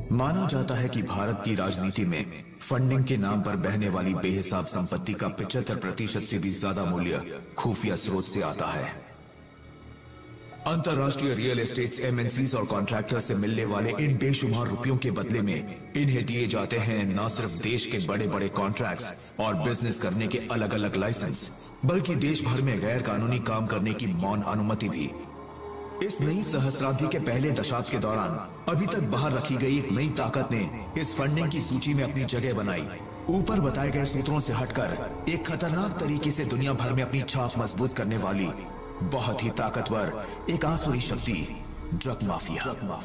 माना जाता है कि भारत की राजनीति में फंडिंग के नाम पर बहने वाली बेहिसाब संपत्ति का 75% से भी ज्यादा मूल्य खुफिया स्रोत से आता है। अंतरराष्ट्रीय रियल एस्टेट एमएनसीज और कॉन्ट्रैक्टर से मिलने वाले इन बेशुमार रुपयों के बदले में इन्हें दिए जाते हैं न सिर्फ देश के बड़े बड़े कॉन्ट्रैक्ट्स और बिजनेस करने के अलग अलग लाइसेंस, बल्कि देश भर में गैर कानूनी काम करने की मौन अनुमति भी। इस नई सहस्त्राब्दी के पहले दशाब्द के दौरान अभी तक बाहर रखी गई एक नई ताकत ने इस फंडिंग की सूची में अपनी जगह बनाई। ऊपर बताए गए सूत्रों से हटकर एक खतरनाक तरीके से दुनिया भर में अपनी छाप मजबूत करने वाली बहुत ही ताकतवर एक आसुरी शक्ति, drug mafia.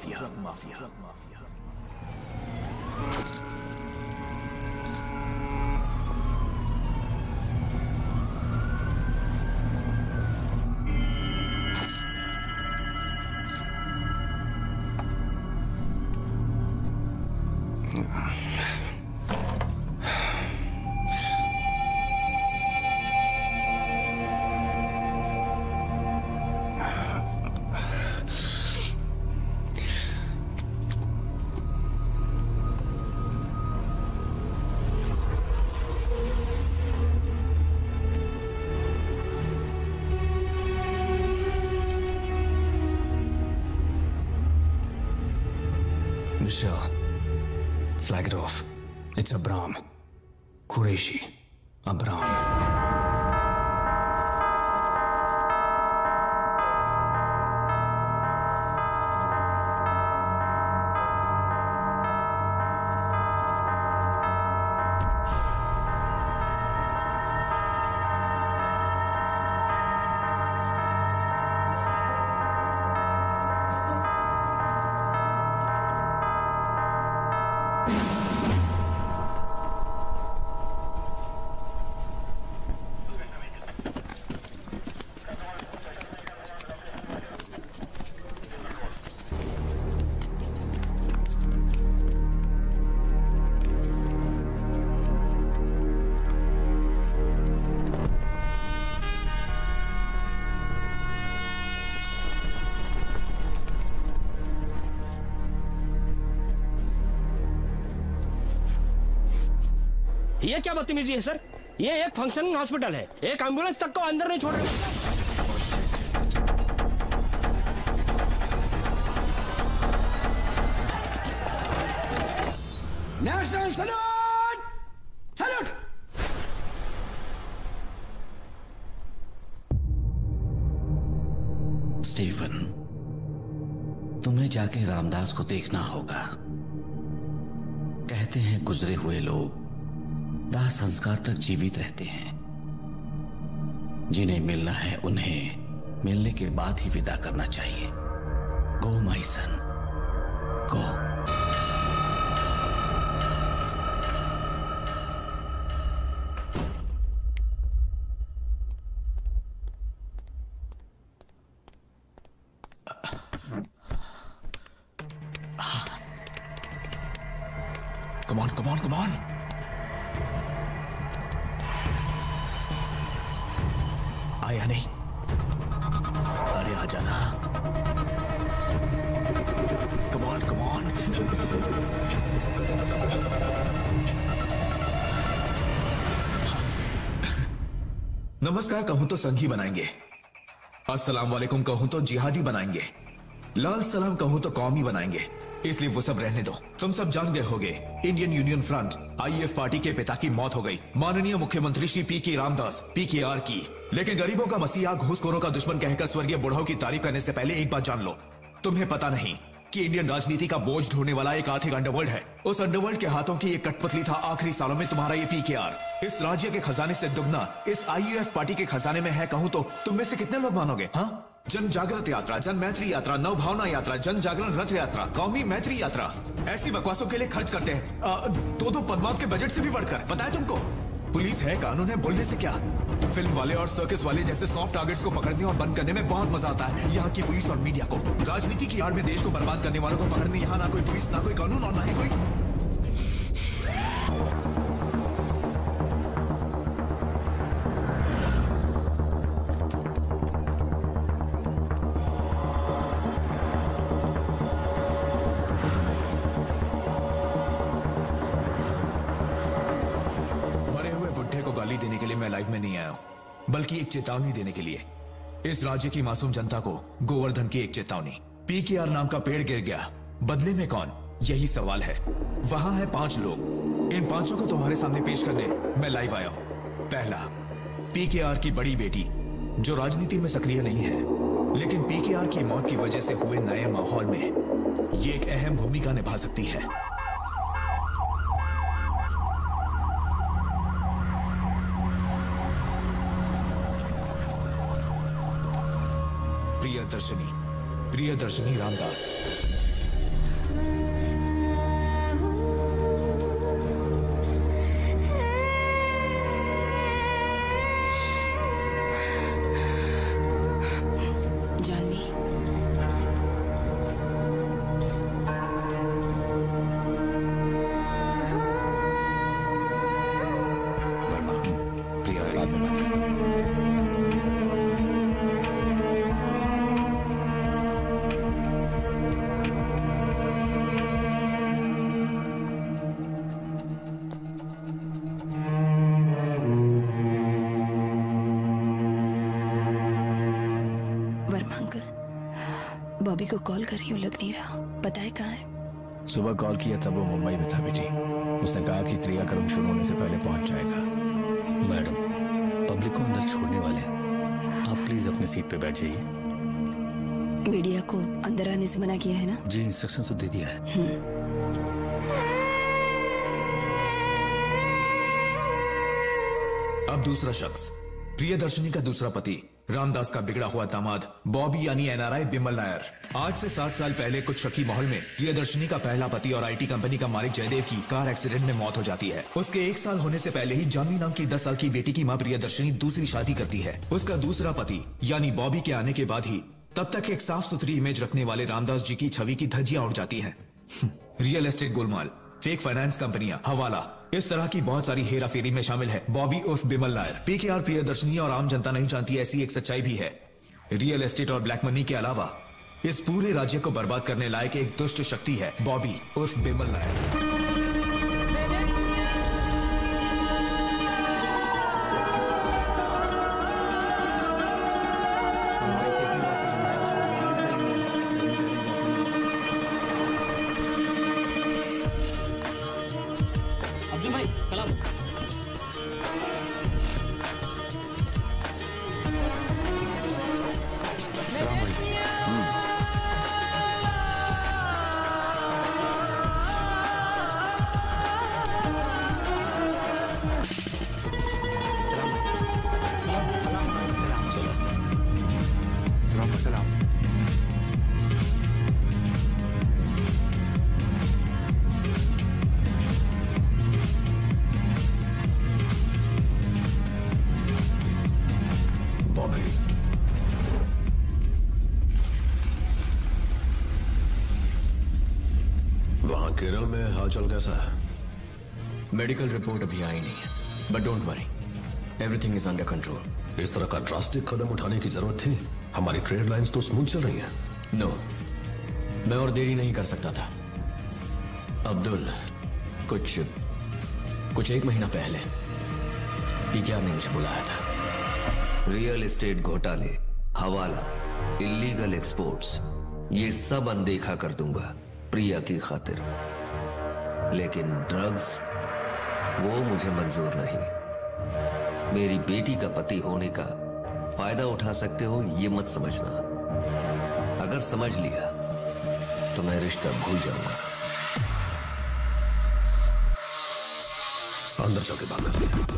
Michelle, flag it off. It's Abram. Qureshi. Abram. ये क्या बदतमीजी है सर? ये एक फंक्शनिंग हॉस्पिटल है, एक एम्बुलेंस तक को अंदर नहीं छोड़ रहे। National salute! सैल्यूट! स्टीफन, तुम्हें जाके रामदास को देखना होगा। कहते हैं गुजरे हुए लोग दाह संस्कार तक जीवित रहते हैं। जिन्हें मिलना है उन्हें मिलने के बाद ही विदा करना चाहिए। Go my son, go. Come on, come on, come on. आया नहीं? अरे आ जाना। Come on, come on. नमस्कार कहूं तो संघी बनाएंगे, अस्सलाम वालेकुम कहूं तो जिहादी बनाएंगे, लाल सलाम कहूं तो कौमी बनाएंगे। इसलिए वो सब रहने दो। तुम सब जान गए होगे, Indian Union Front IF party के पिता की मौत हो गई, माननीय मुख्यमंत्री श्री पी.के. रामदास पीकेआर की। लेकिन गरीबों का मसीहा, घूसखोरों का दुश्मन कहकर स्वर्गीय बुढ़ाओ की तारीफ करने से पहले एक बात जान लो, तुम्हें पता नहीं कि इंडियन राजनीति का बोझ ढोने वाला एक आर्थिक अंडरवर्ल्ड है। उस अंडरवर्ल्ड के हाथों की एक कठपुतली था आखिरी सालों में तुम्हारा ये पीकेआर। इस राज्य के खजाने से दुगना इस आईयूएफ पार्टी के खजाने में है कहूं तो तुम में से कितने लोग मानोगे? हाँ, जन जागृत यात्रा, जन मैत्री यात्रा, नव भावना यात्रा, जन जागरण रथ यात्रा, कौमी मैत्री यात्रा, ऐसी बकवासों के लिए खर्च करते हैं दो पदमावत के बजट से भी बढ़कर। पता है तुमको, पुलिस है, कानून है, बोलने से क्या। फिल्म वाले और सर्कस वाले जैसे सॉफ्ट टारगेट्स को पकड़ने और बंद करने में बहुत मजा आता है यहाँ की पुलिस और मीडिया को। राजनीति की आड़ में देश को बर्बाद करने वालों को पकड़ने यहाँ ना कोई पुलिस, ना कोई कानून और ना ही कोई मैं लाइव में नहीं आया हूं, बल्कि एक चेतावनी देने के लिए। इस राज्य की मासूम जनता को गोवर्धन की एक चेतावनी। पीकेआर नाम का पेड़ गिर गया, बदले में कौन, यही सवाल है। वहां है 5 लोग, इन 5 को तुम्हारे सामने पेश करने मैं लाइव आया हूं। पहला, पीकेआर की बड़ी बेटी जो राजनीति में सक्रिय नहीं है, लेकिन पीकेआर की मौत की वजह से हुए नए माहौल में ये एक अहम भूमिका निभा सकती है। प्रियदर्शनी रामदास। जानवी, वर्मा, प्रिया बाद में बात करता हूं। वर्मा अंकल, बॉबी को कॉल कर रही हूँ, लग नहीं रहा। पता है कहाँ है? सुबह कॉल किया तब वो मुंबई में था बेटी। उसने कहा कि क्रियाक्रम शुरू होने से पहले पहुंच जाएगा। मैडम, पब्लिक को अंदर छोड़ने वाले हैं। आप प्लीज अपने सीट पे बैठ जाइए। मीडिया को अंदर आने से मना किया है ना? जी, इंस्ट्रक्शन तो दे दिया है। अब दूसरा शख्स, प्रियदर्शनी का दूसरा पति, रामदास का बिगड़ा हुआ दामाद बॉबी यानी एनआरआई बिमल नायर। आज से 7 साल पहले कुछ शकी माहौल में प्रियदर्शनी का पहला पति और आईटी कंपनी का मालिक जयदेव की कार एक्सीडेंट में मौत हो जाती है। उसके 1 साल होने से पहले ही जानवी नाम की 10 साल की बेटी की मां प्रियदर्शनी दूसरी शादी करती है। उसका दूसरा पति यानी बॉबी के आने के बाद ही तब तक एक साफ सुथरी इमेज रखने वाले रामदास जी की छवि की धज्जियां उड़ जाती हैं। रियल एस्टेट गोलमाल, फेक फाइनेंस कंपनियां, हवाला, इस तरह की बहुत सारी हेरा फेरी में शामिल है बॉबी उर्फ बिमल नायर। पीकेआर, प्रियदर्शनी और आम जनता नहीं जानती ऐसी एक सच्चाई भी है। रियल एस्टेट और ब्लैक मनी के अलावा इस पूरे राज्य को बर्बाद करने लायक एक दुष्ट शक्ति है बॉबी उर्फ बिमल नायर। अब्दुल भाई सलाम। वहां केरल में हालचाल कैसा है? मेडिकल रिपोर्ट अभी आई नहीं है, but don't worry, everything is under control. इस तरह का ड्रास्टिक कदम उठाने की जरूरत थी। हमारी ट्रेड लाइंस तो स्मूथ चल रही हैं। नो, मैं और देरी नहीं कर सकता था। अब्दुल, कुछ 1 महीना पहले पीकेआर ने मुझे बुलाया था। रियल एस्टेट घोटाले, हवाला, इलीगल एक्सपोर्ट्स, ये सब अनदेखा कर दूंगा प्रिया की खातिर, लेकिन ड्रग्स वो मुझे मंजूर नहीं। मेरी बेटी का पति होने का फायदा उठा सकते हो ये मत समझना। अगर समझ लिया तो मैं रिश्ता भूल जाऊंगा। अंदर चल के बात करते हैं।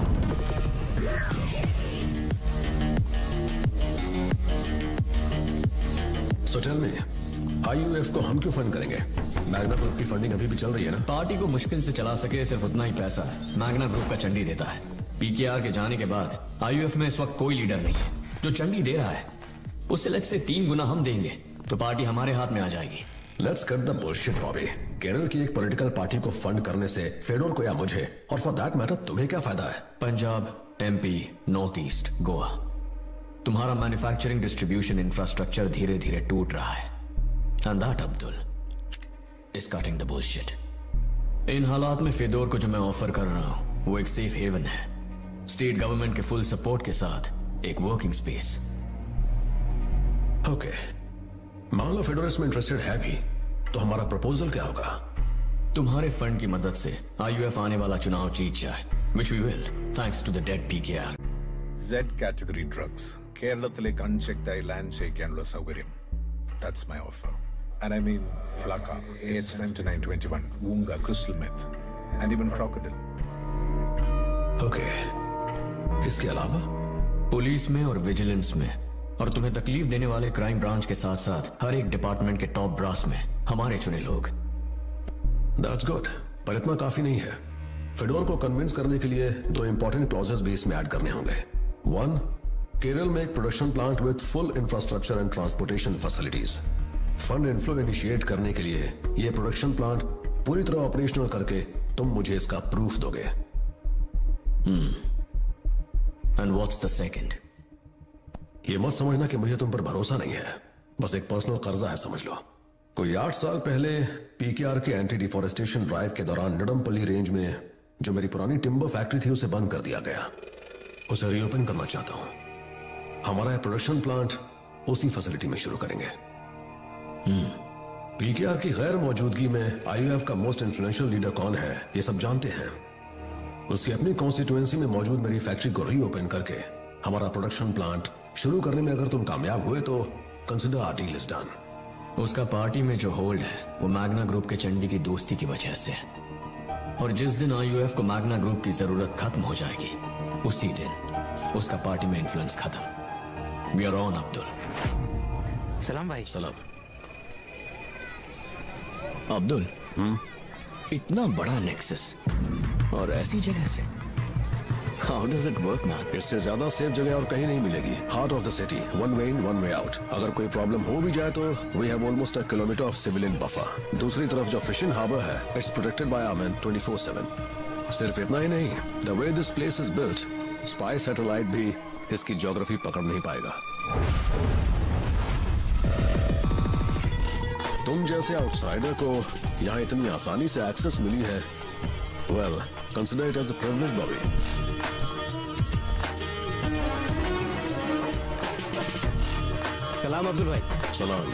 So tell me, IUF को हम क्यों फंड करेंगे? मैग्ना ग्रुप की फंडिंग अभी भी चल रही है ना? पार्टी को मुश्किल से चला सके सिर्फ उतना ही पैसा मैग्ना ग्रुप का चंडी देता है। पीकेआर के जाने के बाद आईयूएफ में इस वक्त कोई लीडर नहीं है। जो चंडी दे रहा है उससे लग से 3 गुना हम देंगे तो पार्टी हमारे हाथ में आ जाएगी। Let's cut the bullshit Bobby. Kerala की एक पॉलिटिकल पार्टी को फंड करने से फेडोर को या मुझे, और फॉर दैट मैटर तुम्हें क्या फायदा है? Punjab, MP, north east, Goa, तुम्हारा मैन्युफैक्चरिंग डिस्ट्रीब्यूशन इंफ्रास्ट्रक्चर धीरे धीरे टूट रहा है। And that Abdul is cutting the bullshit. इन हालात में फेडोर को जो मैं ऑफर कर रहा हूं वो एक सेफ हेवन है। स्टेट गवर्नमेंट के फुल सपोर्ट के साथ एक वर्किंग स्पेस। ओके, मान लो फेडोर इसमें इंटरेस्टेड है भी, तो हमारा प्रपोजल क्या होगा? तुम्हारे फंड की मदद से IUF आने वाला चुनाव जीत जाए, which we will, thanks to the dead PKR. Z category drugs. കേരളത്തിലേക്ക് അൺചെക്ഡായി ലാൻഡ് ചെയ്യിക്കാനുള്ള സൗകര്യം. That's my offer. And I mean Flaka, AH-7921, Wunga, Crystal Meth, and even Crocodile. Okay, इसके अलावा? पुलिस में और विजिलेंस में, और तुम्हें तकलीफ देने वाले क्राइम ब्रांच के साथ साथ हर एक डिपार्टमेंट के टॉप ब्रास में हमारे चुने लोग। That's good, पर इतना काफी नहीं है। फेडोर को कन्विंस करने के लिए 2 इंपॉर्टेंट क्लॉजेस भी इसमें ऐड करने होंगे। 1, केरल में एक production plant with full infrastructure and transportation facilities. Fund inflow initiate करने के लिए यह प्रोडक्शन प्लांट पूरी तरह ऑपरेशनल करके तुम मुझे इसका प्रूफ दोगे। And what's the second? ये मत समझना कि मुझे तुम पर भरोसा नहीं है, बस एक पर्सनल कर्जा है, समझ लो। कोई 8 साल पहले PKR के एंटी डिफॉरेस्टेशन ड्राइव के दौरान निडमपल्ली रेंज में जो मेरी पुरानी टिम्बर फैक्ट्री थी उसे बंद कर दिया गया। उसे रीओपन करना चाहता हूं। हमारा प्रोडक्शन प्लांट उसी फैसिलिटी में शुरू करेंगे। PKR की गैर मौजूदगी में IUF का मोस्ट इन्फ्लुएंशियल लीडर कौन है ये सब जानते हैं। उसकी अपनी कॉन्स्टिट्यूएंसी में मौजूद मेरी फैक्ट्री को रीओपन करके हमारा प्रोडक्शन प्लांट शुरू करने में अगर तुम कामयाब हुए तो consider our deal is done. उसका पार्टी में जो होल्ड है वो मैग्ना ग्रुप के चंडी की दोस्ती की वजह से, और जिस दिन IUF को मैग्ना ग्रुप की जरूरत खत्म हो जाएगी उसी दिन उसका पार्टी में इन्फ्लुएंस खत्म। We are on Abdul. सलाम भाई। सलाम। अब्दुल, इतना बड़ा नेक्सस और ऐसी जगह से, how does it work man? इससे ज्यादा सेफ जगह और कहीं नहीं मिलेगी। Heart of the city, 1 way in 1 way out. अगर कोई प्रॉब्लम हो भी जाए तो we have almost 1 kilometre of civilian buffer. दूसरी तरफ जो फिशिंग हार्बर है, it's protected by our men 24/7। सिर्फ इतना ही नहीं, the way this place is built, spy satellite भी इसकी ज्योग्राफी पकड़ नहीं पाएगा। तुम जैसे आउटसाइडर को यहाँ इतनी आसानी से एक्सेस मिली है, well consider it as a privilege Bobby. सलाम अब्दुल भाई। सलाम।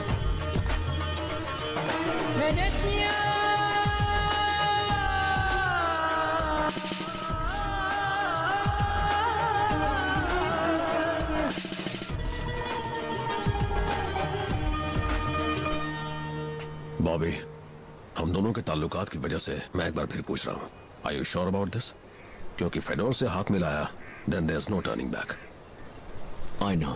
बॉबी, हम दोनों के ताल्लुकात की वजह से मैं एक बार फिर पूछ रहा हूं, are you sure about this? क्योंकि फेडोर से हाथ मिलाया, then there is no turning back. I know.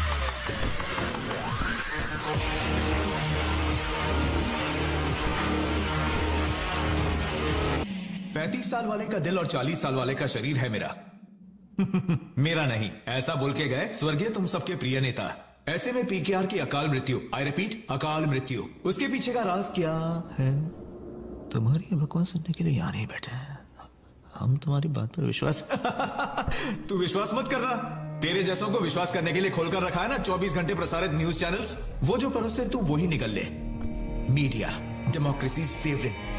35 साल वाले का दिल और 40 साल वाले का शरीर है मेरा। मेरा नहीं, ऐसा बोल के गए स्वर्गीय तुम सबके प्रिय नेता। ऐसे में PKR की अकाल मृत्यु, आई रिपीट अकाल मृत्यु, उसके पीछे का राज क्या है? तुम्हारी बकवास सुनने के लिए यहाँ नहीं बैठे हैं, हम तुम्हारी बात पर विश्वास तू विश्वास मत कर रहा। तेरे जैसों को विश्वास करने के लिए खोलकर रखा है ना 24 घंटे प्रसारित न्यूज चैनल्स, वो जो परोसते तू वही निकल ले। Media, democracy's favourite.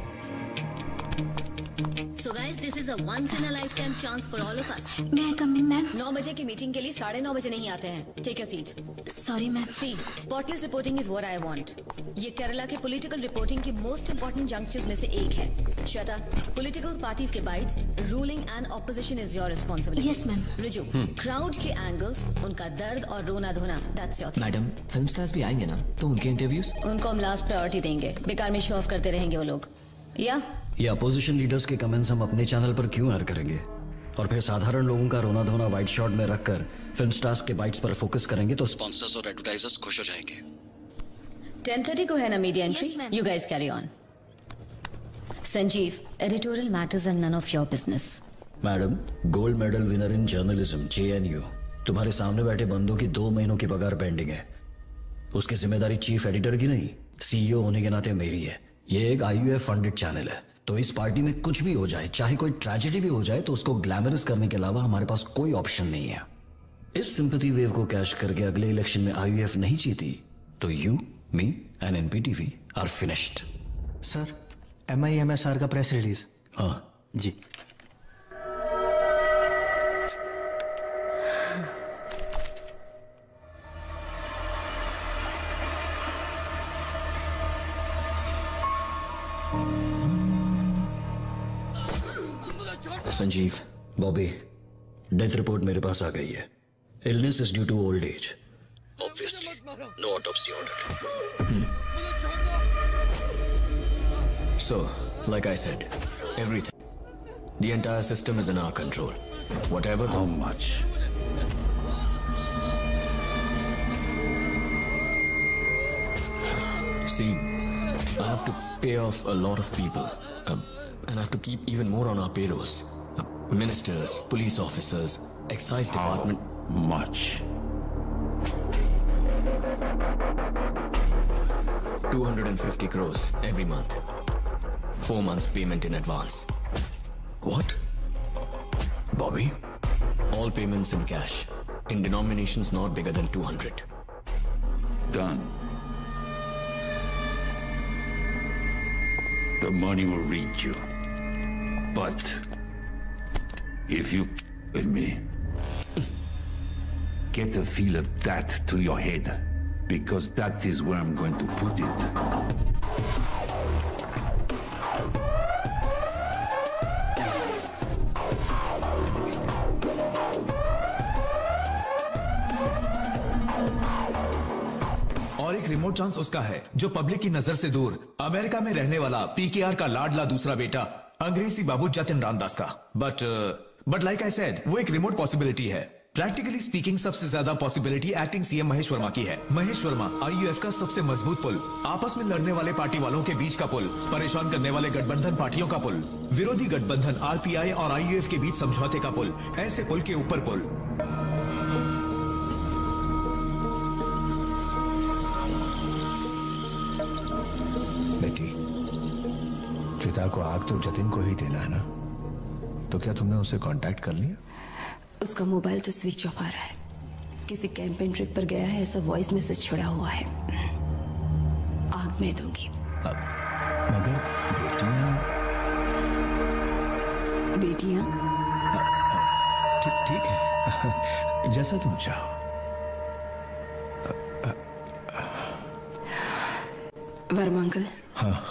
So guys, this is a once in a lifetime chance for all of us. May I come in, ma'am? 9 बजे की मीटिंग के लिए 9:30 बजे नहीं आते हैं। Take your seat. Sorry, ma'am. See, spotless reporting is what I want. ये केरला के political reporting की most important junctures में से एक है। श्वेता, political parties के bites, ruling and opposition is your responsibility. Yes, ma'am. Riju, crowd के angles, उनका दर्द और रोना धोना, that's your thing. Madam, film stars भी आएंगे ना, तो उनके इंटरव्यूज? उनको हम लास्ट प्रायोरिटी देंगे, बेकार में शो ऑफ करते रहेंगे वो लोग। या ये अपोजिशन लीडर्स के कमेंट्स हम अपने चैनल पर क्यों ऐड करेंगे, और फिर साधारण लोगों का रोना धोना वाइड शॉट में रखकर फिल्म स्टार्स के बाइट्स पर फोकस करेंगे तो स्पॉन्सर्स और एडवर्टाइजर्स खुश हो जाएंगे। 10:30 को है ना media entry? You guys carry on. Sanjeev, editorial matters are none of your business. Madam, gold medal winner in journalism JNU, तुम्हारे सामने बैठे बंदों की 2 महीनों की पगार पेंडिंग है। उसकी जिम्मेदारी चीफ एडिटर की नहीं, CEO होने के नाते मेरी है। ये एक IUF फंडेड चैनल है, तो इस पार्टी में कुछ भी हो जाए, चाहे कोई ट्रेजेडी भी हो जाए, तो उसको ग्लैमरस करने के अलावा हमारे पास कोई ऑप्शन नहीं है। इस सिंपैथी वेव को कैश करके अगले इलेक्शन में IUF नहीं जीती तो you, me and NPTV are finished. Sir, MIMSR का प्रेस रिलीज। हाँ जी। संजीव। बॉबी, डेथ रिपोर्ट मेरे पास आ गई है। Illness is due to old age. Obviously no autopsy order. So, like I said, everything, the entire system is in our control. Whatever the... How much? See, I have to pay off a lot of people, and I have to keep even more on our payrolls. Ministers, police officers, excise department. How much? 250 crores every month. 4 months payment in advance. What? Bobby? All payments in cash, in denominations not bigger than 200. Done. The money will reach you. But if you with me, get a feel of that to your head, because that is where I'm going to put it. और एक remote chance उसका है जो public की नजर से दूर America में रहने वाला पीकेआर का लाडला दूसरा बेटा अंग्रेजी बाबू जतिन रामदास का। बट लाइक आई सेड, वो एक रिमोट पॉसिबिलिटी है। प्रैक्टिकली स्पीकिंग सबसे ज्यादा possibility acting CM Mahesh Verma की है। महेश वर्मा आईयूएफ का सबसे मजबूत पुल, आपस में लड़ने वाले पार्टी वालों के बीच का पुल, परेशान करने वाले गठबंधन पार्टियों का पुल, विरोधी गठबंधन आरपीआई और आईयूएफ के बीच समझौते का पुल, ऐसे पुल के ऊपर पुल। बेटी, पिता को आग तो जतिन को ही देना है ना, तो क्या तुमने उससे कांटेक्ट कर लिया? उसका मोबाइल तो स्विच ऑफ आ रहा है। किसी कैंपेन ट्रिप पर गया है, ऐसा वॉइस मैसेज छोड़ा हुआ है। आग मैं दूंगी। मगर बेटियां ठीक है, जैसा तुम चाहो। वर्मा अंकल। हाँ।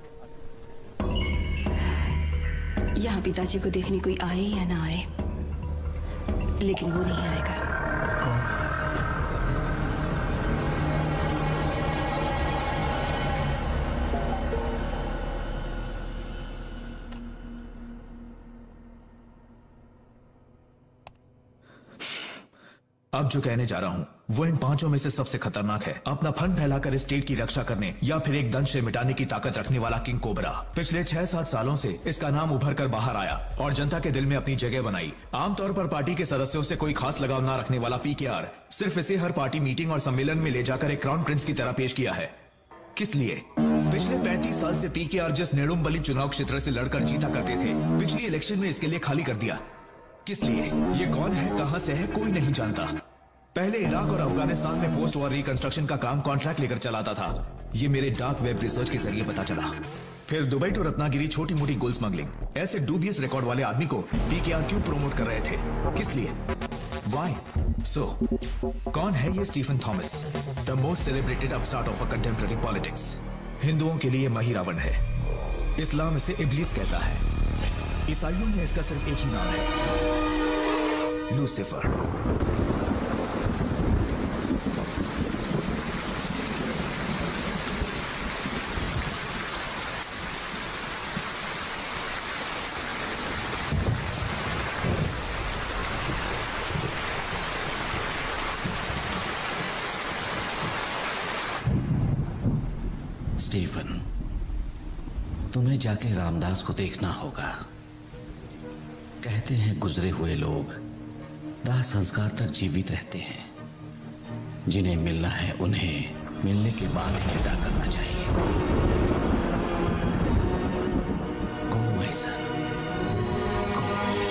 यहाँ पिताजी को देखने कोई आए या ना आए, लेकिन वो नहीं आएगा। कौन? अब जो कहने जा रहा हूं वो इन पांचों में से सबसे खतरनाक है। अपना फंड फैलाकर स्टेट की रक्षा करने या फिर एक दंश से मिटाने की ताकत रखने वाला किंग कोबरा। पिछले 6-7 सालों से इसका नाम उभर कर बाहर आया और जनता के दिल में अपनी जगह बनाई। आमतौर पर पार्टी के सदस्यों से कोई खास लगाव ना रखने वाला पीकेआर सिर्फ इसे हर पार्टी मीटिंग और सम्मेलन में ले जाकर एक क्राउन प्रिंस की तरह पेश किया है। किस लिए? पिछले 35 साल से पीकेआर जिस नेड़ुम्बली चुनाव क्षेत्र से लड़कर जीता करते थे, पिछली इलेक्शन में इसके लिए खाली कर दिया। किस लिए? ये कौन है, कहां से है, कोई नहीं जानता। पहले इराक और अफगानिस्तान में पोस्ट वॉर रिकंस्ट्रक्शन का काम कॉन्ट्रैक्ट लेकर चलाता था। ये मेरे डार्क वेब रिसर्च के जरिए पता चला। फिर दुबई टू रत्नागिरी छोटी मोटी गोल्ड स्मगलिंग। ऐसे डूबियस रिकॉर्ड वाले आदमी को पीकेआर क्यों प्रमोट कर रहे थे? किस लिए? Why? So, कौन है ये Stephen Thomas, the most celebrated upstart of a contemporary politics? हिंदुओं के लिए मही रावण है, इस्लाम इसे इब्लीस कहता है, ईसाइयों में इसका सिर्फ एक ही नाम है, लूसीफर। स्टीफन, तुम्हें जाके रामदास को देखना होगा। कहते हैं गुजरे हुए लोग दाह संस्कार तक जीवित रहते हैं। जिन्हें मिलना है उन्हें मिलने के बाद ही विदा करना चाहिए। Go my son, go.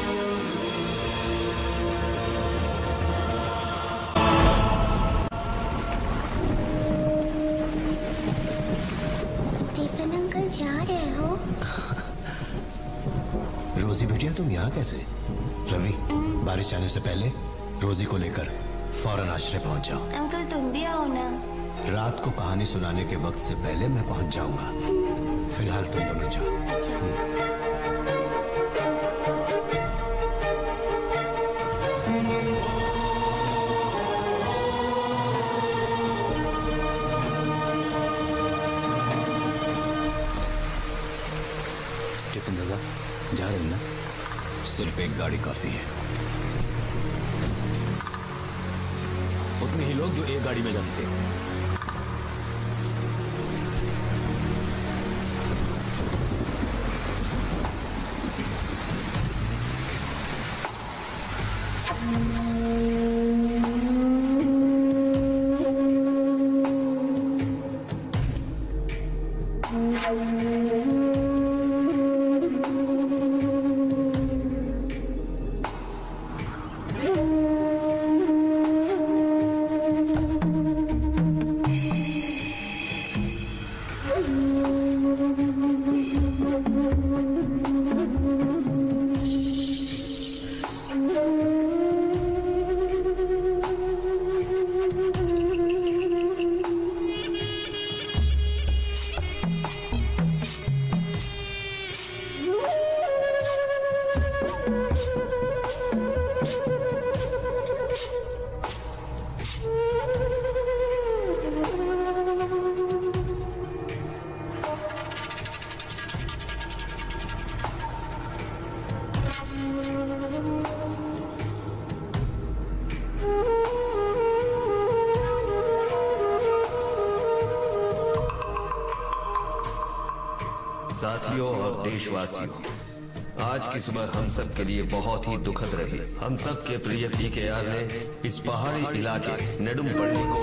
Stephen uncle जा रहे हो? रोजी बेटिया, तुम यहाँ कैसे? रवि, बारिश आने से पहले रोजी को लेकर फौरन आश्रय पहुंच जाओ। अंकल तुम भी आओ ना। रात को कहानी सुनाने के वक्त से पहले मैं पहुंच जाऊंगा। फिलहाल तुम दोनों जाओ। स्टीफन दादा जा रहे हैं ना? सिर्फ एक गाड़ी काफी है। उतने ही लोग जो एक गाड़ी में जा सके। साथियों और देशवासियों, आज की सुबह हम सब के लिए बहुत ही दुखद रही। हम सब के प्रिय PKR ने इस पहाड़ी इलाके नेडुमपल्ली को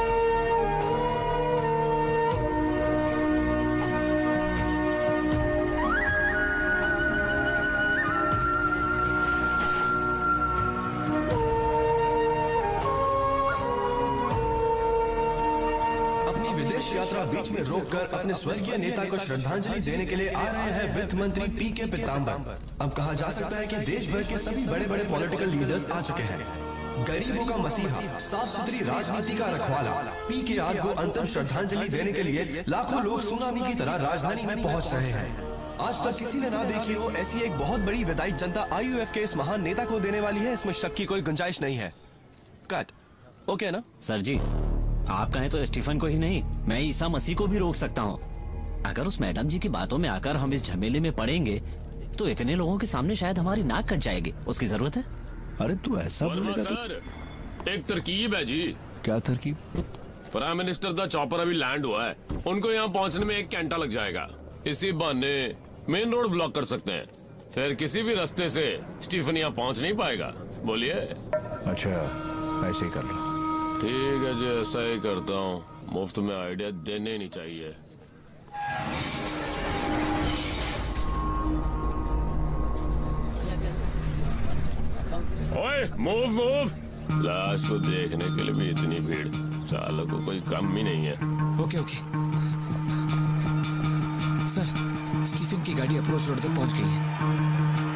यात्रा बीच में रोककर अपने स्वर्गीय नेता को श्रद्धांजलि देने के लिए आ रहे हैं वित्त मंत्री PK पीताम्बर। अब कहा जा सकता है कि देश भर के सभी बड़े बड़े पॉलिटिकल लीडर्स आ चुके हैं। गरीबों का मसीहा, साफ सुथरी राजनीति का रखवाला PKR को अंतिम श्रद्धांजलि देने के लिए लाखों लोग सुनामी की तरह राजधानी में पहुंच रहे हैं। आज तक किसी ने ना देखी हो ऐसी एक बहुत बड़ी विदाई जनता IUF के इस महान नेता को देने वाली है, इसमें शक की कोई गुंजाइश नहीं है। कट ओके ना? सर जी, आप कहें तो स्टीफन को ही नहीं, मैं ईसा मसीह को भी रोक सकता हूँ। अगर उस मैडम जी की बातों में आकर हम इस झमेले में पड़ेंगे तो इतने लोगों के सामने शायद हमारी नाक कट जाएगी। उसकी जरूरत है? अरे तू ऐसा बोलेगा तो? एक तरकीब है जी। क्या तरकीब? प्राइम मिनिस्टर का चॉपर अभी लैंड हुआ है, उनको यहाँ पहुँचने में 1 घंटा लग जाएगा। इसी बहाने मेन रोड ब्लॉक कर सकते हैं, फिर किसी भी रास्ते से स्टीफन यहाँ पहुँच नहीं पाएगा। बोलिए। अच्छा, ऐसे ही कर लो। ठीक है जी, ऐसा ही करता हूँ। मुफ्त में आइडिया देने ही नहीं चाहिए। ओए, मूव मूव। लाश को देखने के लिए भी इतनी भीड़, सालों को कोई कम ही नहीं है। ओके ओके सर, स्टीफन की गाड़ी अप्रोच रोड तक पहुंच गई है।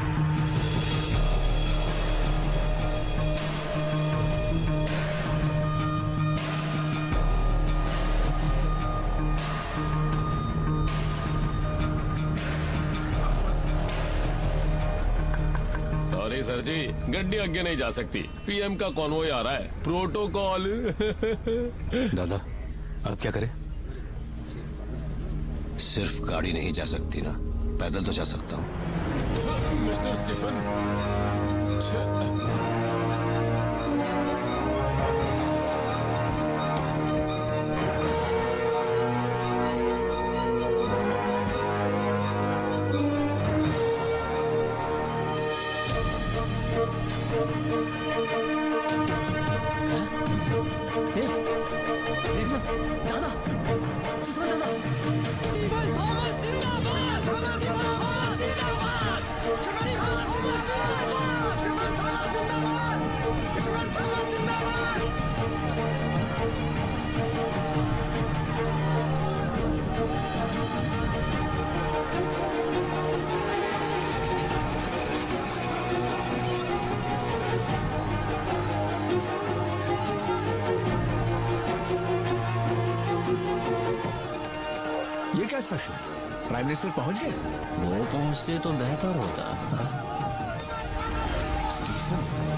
सॉरी सर जी, गड्डी आगे नहीं जा सकती। PM का कॉन्वॉय आ रहा है, प्रोटोकॉल। दादा अब क्या करें? सिर्फ गाड़ी नहीं जा सकती ना, पैदल तो जा सकता हूँ। मिस्टर स्टीफन, कैसा शो? प्राइम मिनिस्टर पहुंच गए? वो पहुंचते तो बेहतर होता। स्टीफन,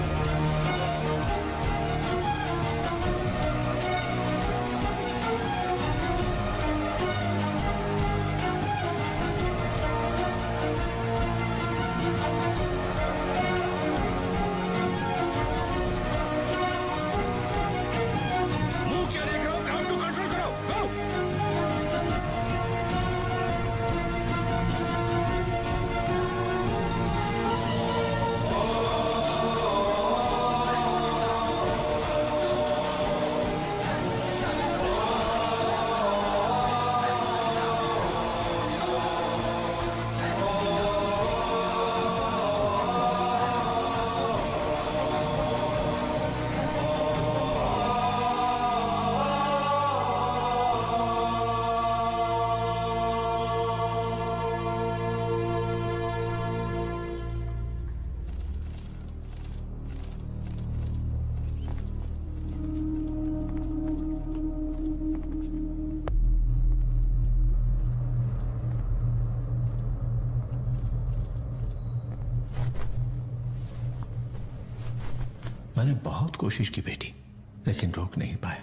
मैंने बहुत कोशिश की बेटी, लेकिन रोक नहीं पाया।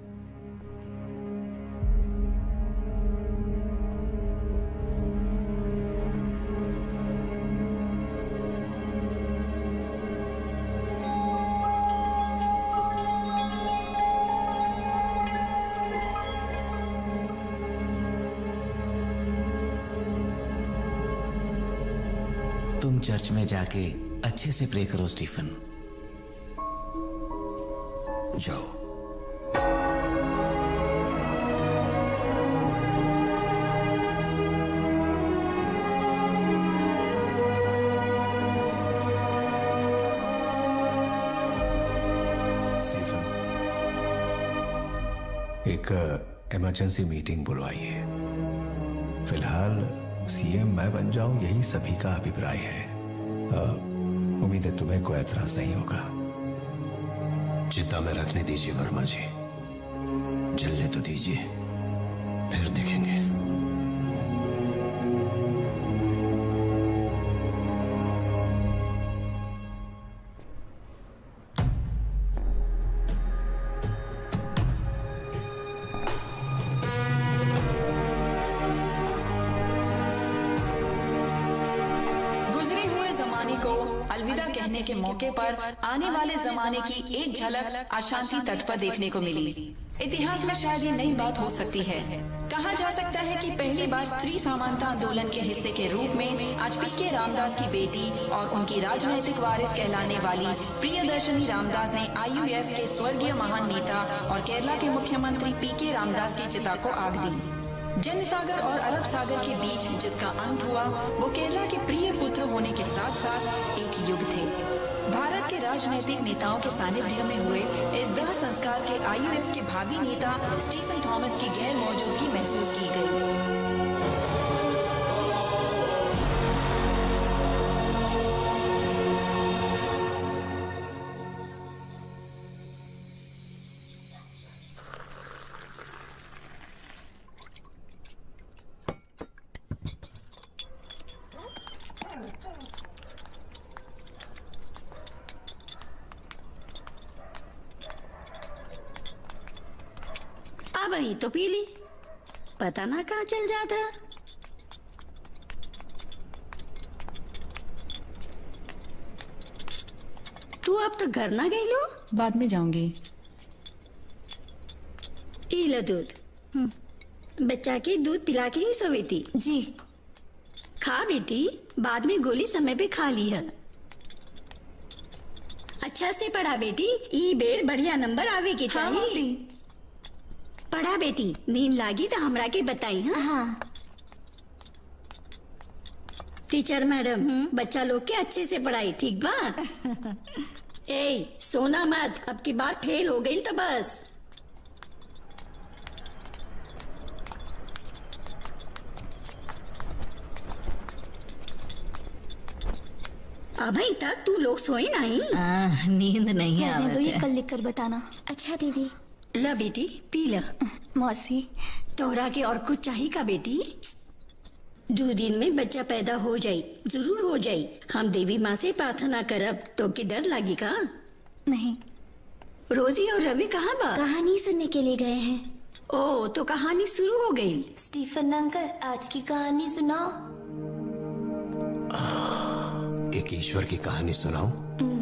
तुम चर्च में जाके अच्छे से प्रे करो स्टीफन। जाओ। एक इमरजेंसी मीटिंग बुलवाइए। फिलहाल सीएम मैं बन जाऊं, यही सभी का अभिप्राय है। उम्मीद है तुम्हें कोई एतराज नहीं होगा। चिता में रखने दीजिए वर्मा जी, जलने तो दीजिए, फिर देखेंगे। अलविदा कहने के मौके पर आने वाले जमाने की एक झलक अशांति तट पर देखने को मिली। इतिहास में शायद ये नई बात हो सकती है। कहा जा सकता है कि पहली बार स्त्री समानता आंदोलन के हिस्से के रूप में आज पीके रामदास की बेटी और उनकी राजनैतिक वारिस कहलाने वाली प्रियदर्शनी रामदास ने IUF के स्वर्गीय महान नेता और केरला के मुख्यमंत्री पीके रामदास की चिता को आग दी। जन सागर और अरब सागर के बीच जिसका अंत हुआ, वो केरला के प्रिय पुत्र होने के साथ साथ एक युग थे। भारत के राजनीतिक नेताओं के सानिध्य में हुए इस दाह संस्कार के IUF के भावी नेता स्टीफन थॉमस की गैर मौजूदगी महसूस की गई। वही तो पी ली, पता ना कहाँ चल जाता। तू अब तक घर ना गई लो? बाद में जाऊंगी। ई लो दूध। बच्चा के दूध पिला के ही सोई थी। जी खा बेटी, बाद में गोली समय पे खा ली है। अच्छा से पढ़ा बेटी, ई बेर बढ़िया नंबर आवे के चाहिए। हाँ, पढ़ा बेटी, नींद लागी तो हमरा के बताई। हाँ टीचर मैडम, बच्चा लोग के अच्छे से पढ़ाई, ठीक बा? ए सोना मत, अब की बार फेल हो गई तो बस। अभी तक तू लोग सोई नहीं? नींद नहीं आ रही। तो ये कल लिख कर बताना। अच्छा दीदी। ला बेटी पी ला। मौसी तोहरा के और कुछ चाहिए का बेटी? 2 दिन में बच्चा पैदा हो जाई, जरूर हो जाई। हम देवी माँ से प्रार्थना करब तो की डर लागी का? नहीं। रोजी और रवि कहाँ बा? कहानी सुनने के लिए गए हैं। ओ, तो कहानी शुरू हो गई। स्टीफन अंकल, आज की कहानी सुनाओ। एक ईश्वर की कहानी सुनाऊं?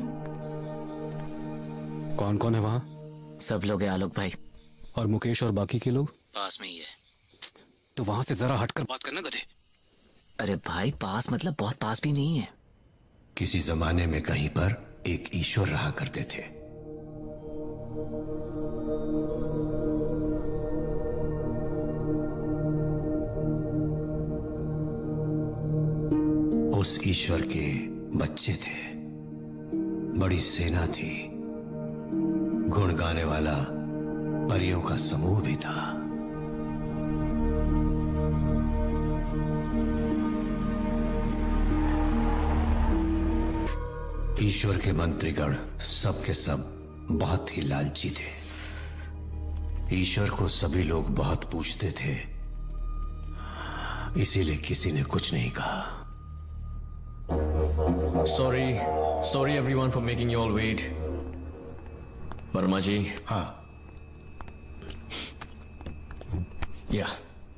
कौन कौन है वहाँ? सब लोग हैं आलोक भाई। और मुकेश और बाकी के लोग? पास में ही है। तो वहां से जरा हटकर बात करना गधे। अरे भाई, पास मतलब बहुत पास भी नहीं है। किसी जमाने में कहीं पर एक ईश्वर रहा करते थे। उस ईश्वर के बच्चे थे, बड़ी सेना थी, गुण गाने वाला परियों का समूह भी था। ईश्वर के मंत्रीगण सब के सब बहुत ही लालची थे। ईश्वर को सभी लोग बहुत पूछते थे, इसीलिए किसी ने कुछ नहीं कहा। Sorry everyone for making you all wait. Verma जी। हाँ। या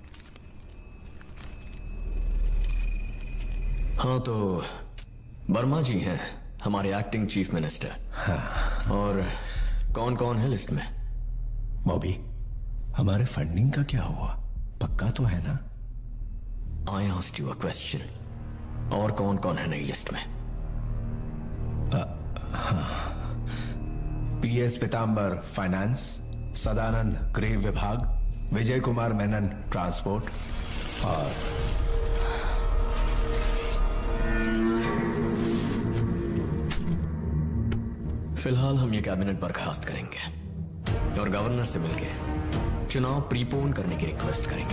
हाँ, तो वर्मा जी हैं हमारे एक्टिंग चीफ मिनिस्टर। हाँ। और कौन कौन है लिस्ट में? बॉबी, हमारे फंडिंग का क्या हुआ? पक्का तो है ना? I asked you a question. और कौन कौन है नई लिस्ट में? हाँ। PS पीतांबर फाइनेंस, सदानंद गृह विभाग, विजय कुमार मेनन ट्रांसपोर्ट और फिलहाल हम ये कैबिनेट बर्खास्त करेंगे और गवर्नर से मिलकर चुनाव प्रीपोन करने की रिक्वेस्ट करेंगे।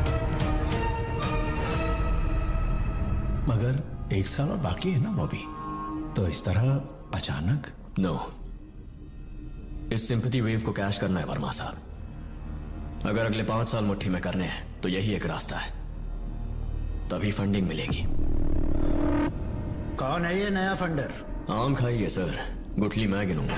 मगर 1 साल और बाकी है ना बॉबी, तो इस तरह अचानक? नो, इस सिंपैथी वेव को कैश करना है वर्मा साहब। अगर अगले 5 साल मुट्ठी में करने हैं तो यही एक रास्ता है, तभी फंडिंग मिलेगी। कौन है ये नया फंडर? आम खाइए सर, गुठली मैं गिनूंगा।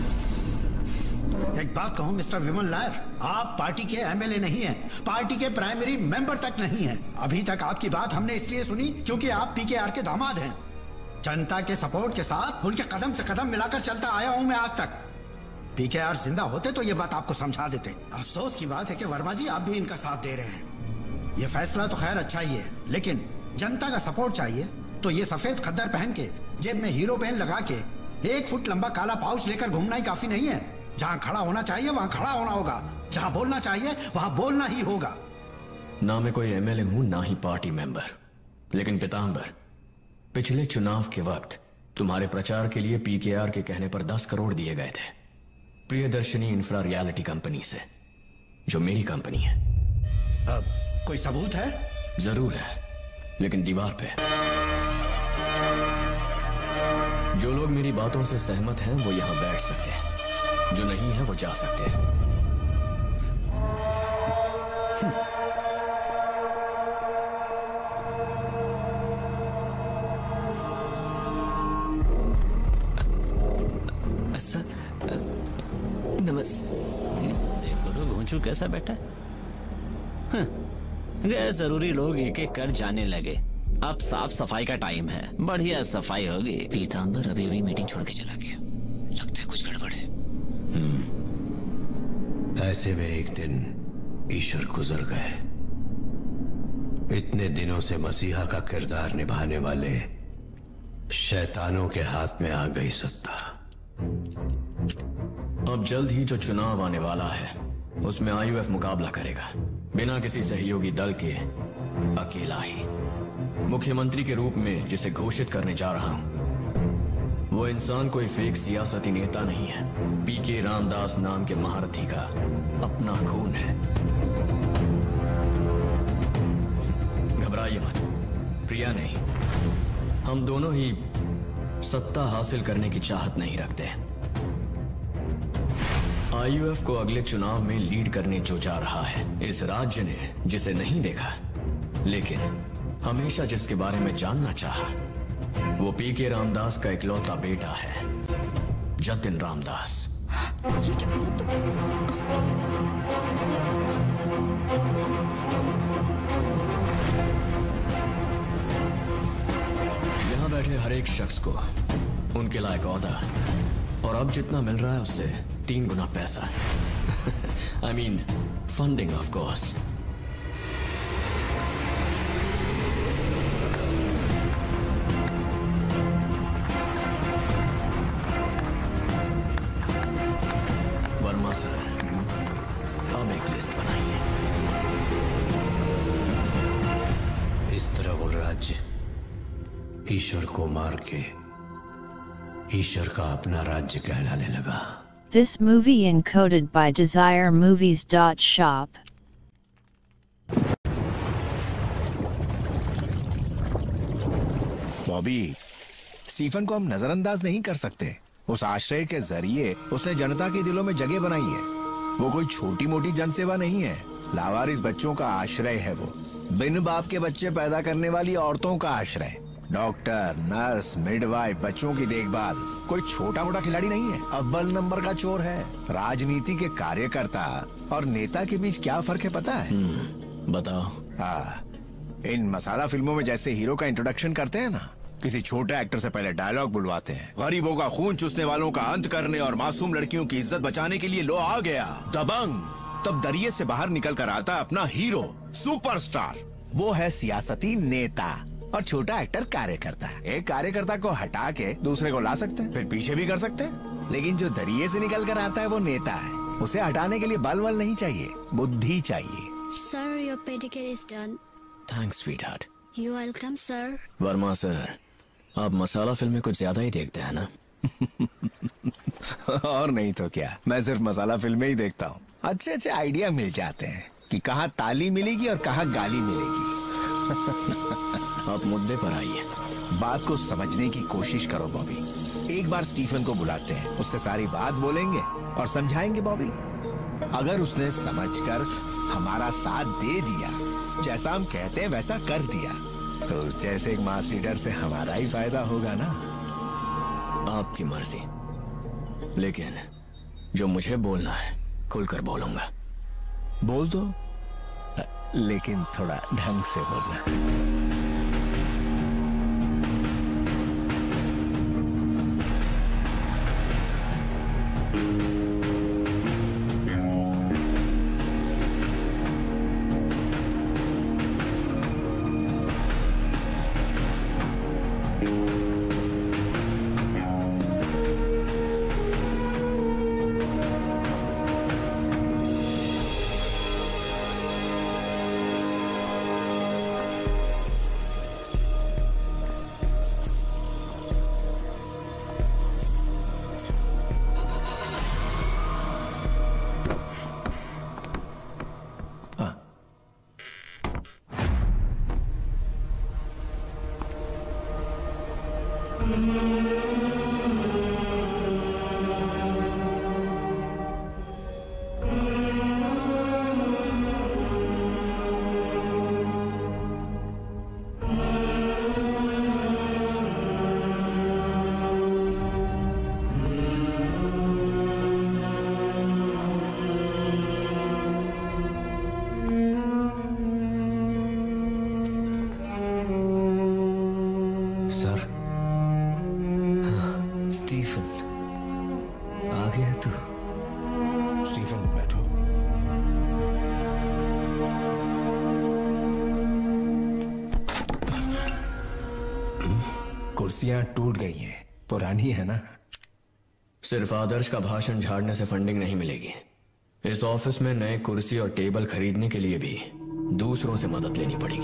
एक बात कहूं मिस्टर विमल नायर, आप पार्टी के एमएलए नहीं हैं, पार्टी के प्राइमरी मेंबर तक नहीं हैं। अभी तक आपकी बात हमने इसलिए सुनी क्योंकि आप पीकेआर के दामाद हैं। जनता के सपोर्ट के साथ उनके कदम से कदम मिलाकर चलता आया हूं मैं आज तक। पीकेआर जिंदा होते तो ये बात आपको समझा देते। अफसोस की बात है कि वर्मा जी आप भी इनका साथ दे रहे हैं। ये फैसला तो खैर अच्छा ही है, लेकिन जनता का सपोर्ट चाहिए तो ये सफेद खद्दर पहन के जेब में हीरो पेन लगा के 1 फुट लंबा काला पाउच लेकर घूमना ही काफी नहीं है। जहां खड़ा होना चाहिए वहां खड़ा होना होगा, जहां बोलना चाहिए वहां बोलना ही होगा। ना मैं कोई एमएलए हूं ना ही पार्टी मेंबर, लेकिन पीतांबर, पिछले चुनाव के वक्त तुम्हारे प्रचार के लिए पीकेआर के कहने पर 10 करोड़ दिए गए थे प्रियदर्शनी इंफ्रा रियलिटी कंपनी से, जो मेरी कंपनी है। कोई सबूत है? जरूर है, लेकिन दीवार पे। जो लोग मेरी बातों से सहमत हैं वो यहां बैठ सकते हैं, जो नहीं है वो जा सकते हैं। देखो तो घोंचू कैसा बैठा है। गैर जरूरी लोग एक एक कर जाने लगे। अब साफ सफाई का टाइम है, बढ़िया सफाई होगी। पीतांबर अभी अभी मीटिंग छोड़ के चला गया, लगता है कुछ गड़बड़ है। ऐसे में एक दिन ईश्वर गुजर गए। इतने दिनों से मसीहा का किरदार निभाने वाले शैतानों के हाथ में आ गई सत्ता। अब जल्द ही जो चुनाव आने वाला है उसमें आईयूएफ मुकाबला करेगा, बिना किसी सहयोगी दल के, अकेला ही। मुख्यमंत्री के रूप में जिसे घोषित करने जा रहा हूं, वो इंसान कोई फेक सियासती नेता नहीं है। पीके रामदास नाम के महारथी का अपना खून है। घबराइए मत, प्रिया नहीं, हम दोनों ही सत्ता हासिल करने की चाहत नहीं रखते। आईयूएफ को अगले चुनाव में लीड करने जो जा रहा है, इस राज्य ने जिसे नहीं देखा, लेकिन हमेशा जिसके बारे में जानना चाहा, वो पीके रामदास का इकलौता बेटा है, जतिन रामदास। ये क्या वो तो... यहां बैठे हर एक शख्स को उनके लायक औहदा और अब जितना मिल रहा है उससे 3 गुना पैसा। I mean funding of course. Verma sir, अब एक लिस्ट बनाइए। इस तरह वो राज्य ईश्वर को मार के ईश्वर का अपना राज्य कहलाने लगा। This movie encoded by DesireMovies.shop. Bobby, Stephen को हम नजरअंदाज नहीं कर सकते। उस आश्रय के जरिए उसने जनता के दिलों में जगह बनाई है। वो कोई छोटी मोटी जनसेवा नहीं है, लावारिस बच्चों का आश्रय है। वो बिन बाप के बच्चे पैदा करने वाली औरतों का आश्रय। डॉक्टर, नर्स, मिडवाइफ, बच्चों की देखभाल। कोई छोटा मोटा खिलाड़ी नहीं है, अव्वल नंबर का चोर है। राजनीति के कार्यकर्ता और नेता के बीच क्या फर्क है पता है? बताओ। हाँ, इन मसाला फिल्मों में जैसे हीरो का इंट्रोडक्शन करते हैं ना, किसी छोटे एक्टर से पहले डायलॉग बुलवाते हैं। गरीबों का खून चूसने वालों का अंत करने और मासूम लड़कियों की इज्जत बचाने के लिए लो आ गया दबंग। तब दरिये से बाहर निकल कर आता अपना हीरो, सुपरस्टार। वो है सियासती नेता और छोटा एक्टर कार्यकर्ता। एक कार्यकर्ता को हटा के दूसरे को ला सकते हैं, फिर पीछे भी कर सकते हैं। लेकिन जो दरिये से निकल कर आता है वो नेता है। उसे हटाने के लिए बल नहीं चाहिए, बुद्धि चाहिए। Sir, your pedicure is done. Thanks sweetheart. You welcome, sir. Verma sir, आप मसाला फिल्में कुछ ज्यादा ही देखते हैं ना? और नहीं तो क्या, मैं सिर्फ मसाला फिल्में ही देखता हूँ। अच्छे अच्छे आइडिया मिल जाते हैं कि कहाँ ताली मिलेगी और कहाँ गाली मिलेगी। आप मुद्दे पर आइए। बात को समझने की कोशिश करो बॉबी। एक बार स्टीफन को बुलाते हैं, उससे सारी बात बोलेंगे और समझाएंगे बॉबी। अगर उसने समझकर हमारा साथ दे दिया, जैसा हम कहते हैं वैसा कर दिया, तो उस जैसे एक मास लीडर से हमारा ही फायदा होगा ना। आपकी मर्जी, लेकिन जो मुझे बोलना है खुलकर बोलूंगा। बोल दो, लेकिन थोड़ा ढंग से बोलना। कुर्सियां टूट गई हैं, पुरानी है ना। सिर्फ आदर्श का भाषण झाड़ने से फंडिंग नहीं मिलेगी। इस ऑफिस में नए कुर्सी और टेबल खरीदने के लिए भी दूसरों से मदद लेनी पड़ेगी।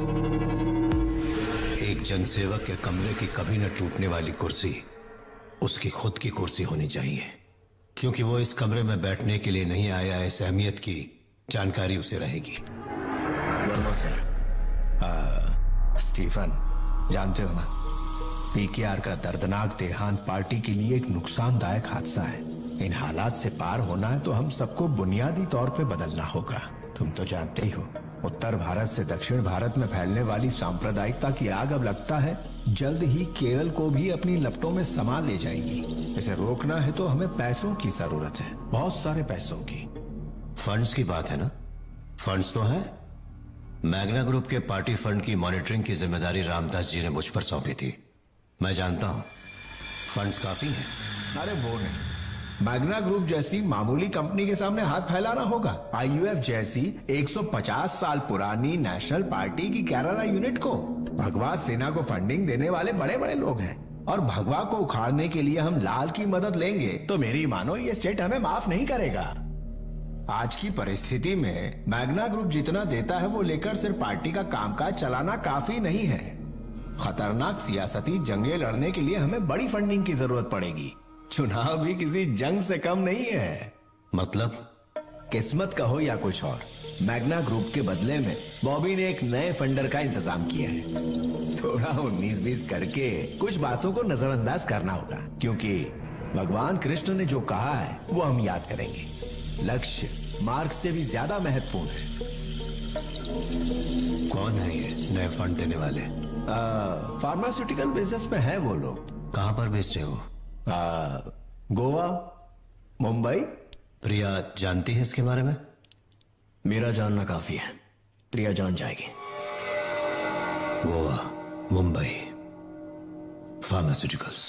एक जनसेवक के कमरे की कभी न टूटने वाली कुर्सी उसकी खुद की कुर्सी होनी चाहिए, क्योंकि वो इस कमरे में बैठने के लिए नहीं आया है। इस अहमियत की जानकारी उसे रहेगी। वर्मा सर। स्टीफन, जानते हो ना, पीकेआर का दर्दनाक देहांत पार्टी के लिए एक नुकसानदायक हादसा है। इन हालात से पार होना है तो हम सबको बुनियादी तौर पे बदलना होगा। तुम तो जानते ही हो, उत्तर भारत से दक्षिण भारत में फैलने वाली सांप्रदायिकता की आग अब लगता है जल्द ही केरल को भी अपनी लपटों में समा ले जाएगी। इसे रोकना है तो हमें पैसों की जरूरत है, बहुत सारे पैसों की। फंड्स की बात है ना? फंड्स तो है। मैग्ना ग्रुप के पार्टी फंड की मॉनिटरिंग की जिम्मेदारी रामदास जी ने मुझ पर सौंपी थी। मैं जानता हूं फंड्स काफी हैं। अरे वो नहीं, मैग्ना ग्रुप जैसी मामूली कंपनी के सामने हाथ फैलाना होगा। आईयूएफ जैसी 150 साल पुरानी नेशनल पार्टी की केरला यूनिट को, भगवा सेना को फंडिंग देने वाले बड़े बड़े लोग हैं, और भगवा को उखाड़ने के लिए हम लाल की मदद लेंगे तो मेरी मानो ये स्टेट हमें माफ नहीं करेगा। आज की परिस्थिति में मैग्ना ग्रुप जितना देता है वो लेकर सिर्फ पार्टी का कामकाज चलाना काफी नहीं है। खतरनाक सियासती जंगें लड़ने के लिए हमें बड़ी फंडिंग की जरूरत पड़ेगी। चुनाव भी किसी जंग से कम नहीं है। मतलब किस्मत का हो या कुछ और, मैग्ना ग्रुप के बदले में बॉबी ने एक नए फंडर का इंतजाम किया है। थोड़ा 19-20 करके कुछ बातों को नजरअंदाज करना होगा, क्योंकि भगवान कृष्ण ने जो कहा है वो हम याद करेंगे। लक्ष्य मार्ग से भी ज्यादा महत्वपूर्ण है। कौन है ये नए फंड देने वाले? फार्मास्यूटिकल बिजनेस में है वो लोग। कहां पर बेच रहे हो? गोवा, मुंबई। प्रिया जानती है इसके बारे में? मेरा जानना काफी है, प्रिया जान जाएगी। गोवा, मुंबई, फार्मास्यूटिकल्स,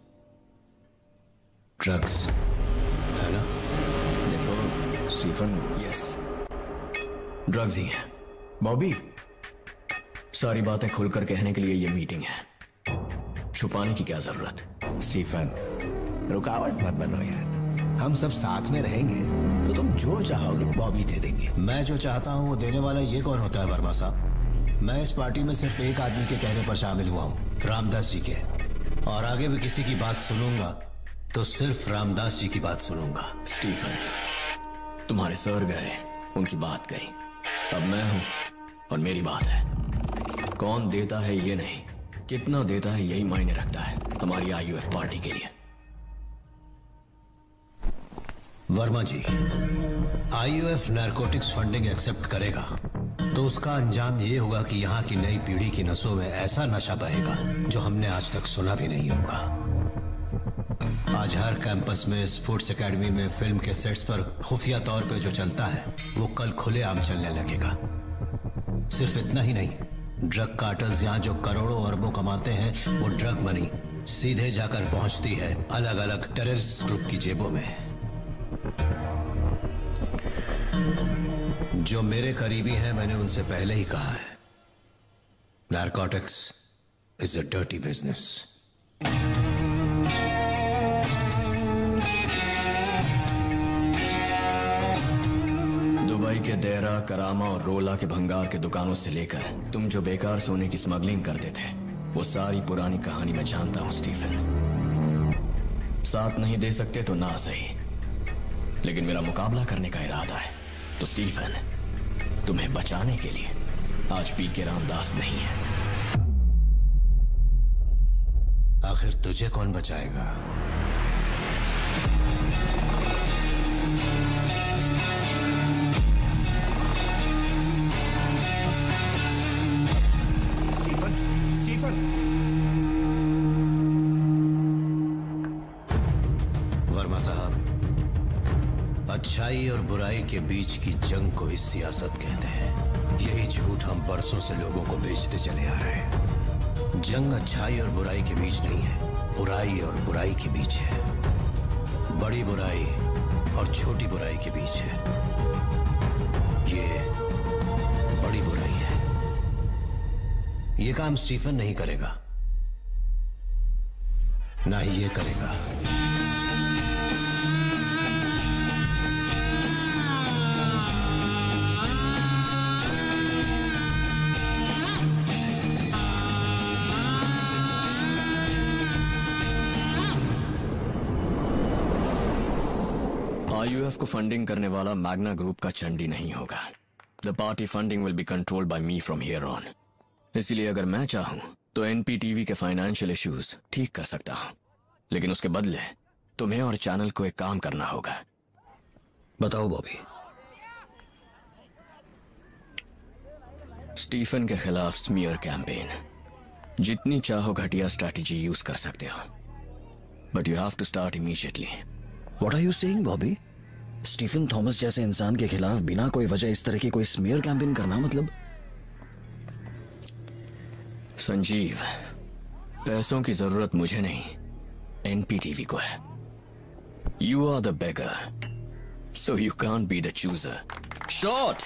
ड्रग्स, है ना? देखो स्टीफन, यस, ड्रग्स ही हैं। बॉबी, सारी बातें खुलकर कहने के लिए ये मीटिंग है, छुपाने की क्या जरूरत? स्टीफन, रुकावट मत बनो यार। हम सब साथ में रहेंगे तो तुम जो चाहोगे बॉबी दे देंगे। मैं जो चाहता हूं वो देने वाला ये कौन होता है वर्मा साहब? मैं इस पार्टी में सिर्फ एक आदमी के कहने पर शामिल हुआ हूं, रामदास जी के, और आगे भी किसी की बात सुनूंगा तो सिर्फ रामदास जी की बात सुनूंगा। स्टीफन, तुम्हारे सर गए, उनकी बात गई, अब मैं हूं और मेरी बात है। कौन देता है ये नहीं, कितना देता है यही मायने रखता है हमारी आईयूएफ पार्टी के लिए। Verma ji, IUF narcotics funding accept करेगा तो उसका अंजाम ये होगा कि यहाँ की नई पीढ़ी की नसों में ऐसा नशा बहेगा जो हमने आज तक सुना भी नहीं होगा। आज हर कैंपस में, स्पोर्ट्स एकेडमी में, फिल्म के सेट्स पर खुफिया तौर पे जो चलता है वो कल खुलेआम चलने लगेगा। सिर्फ इतना ही नहीं, ड्रग कार्टल्स यहाँ जो करोड़ों अरबों कमाते हैं वो ड्रग मनी सीधे जाकर पहुंचती है अलग अलग टेररिस्ट ग्रुप की जेबों में। जो मेरे करीबी हैं, मैंने उनसे पहले ही कहा है, narcotics is a dirty business. Dubai के देरा, करामा और रोला के भंगार के दुकानों से लेकर तुम जो बेकार सोने की स्मगलिंग करते थे, वो सारी पुरानी कहानी मैं जानता हूं स्टीफन। साथ नहीं दे सकते तो ना सही, लेकिन मेरा मुकाबला करने का इरादा है। तो स्टीफन, तुम्हें बचाने के लिए आज पीके रामदास नहीं है। आखिर तुझे कौन बचाएगा? Stephen, Stephen. वर्मा साहब, अच्छाई और बुराई के बीच की जंग को ही सियासत कहते हैं। यही झूठ हम बरसों से लोगों को बेचते चले आ रहे हैं। जंग अच्छाई और बुराई के बीच नहीं है, बुराई और बुराई के बीच है। बड़ी बुराई और छोटी बुराई के बीच है। ये बड़ी बुराई है। ये काम स्टीफन नहीं करेगा, ना ही ये करेगा। आईयूएफ को फंडिंग करने वाला मैग्ना ग्रुप का चंडी नहीं होगा। The party funding will be controlled by me from here on. इसलिए अगर मैं चाहूं तो एनपीटीवी के फाइनेंशियल इश्यूज ठीक कर सकता हूं, लेकिन उसके बदले तुम्हें और चैनल को एक काम करना होगा। बताओ बॉबी। स्टीफन के खिलाफ स्मीयर कैंपेन। जितनी चाहो घटिया स्ट्रैटेजी यूज कर सकते हो, but you have to start immediately. What are you saying Bobby? Stephen Thomas जैसे इंसान के खिलाफ बिना कोई वजह इस तरह की कोई स्मीयर कैंपेन करना मतलब? संजीव, पैसों की जरूरत मुझे नहीं, एनपीटीवी को है। You are the beggar, so you can't be the chooser. Shot!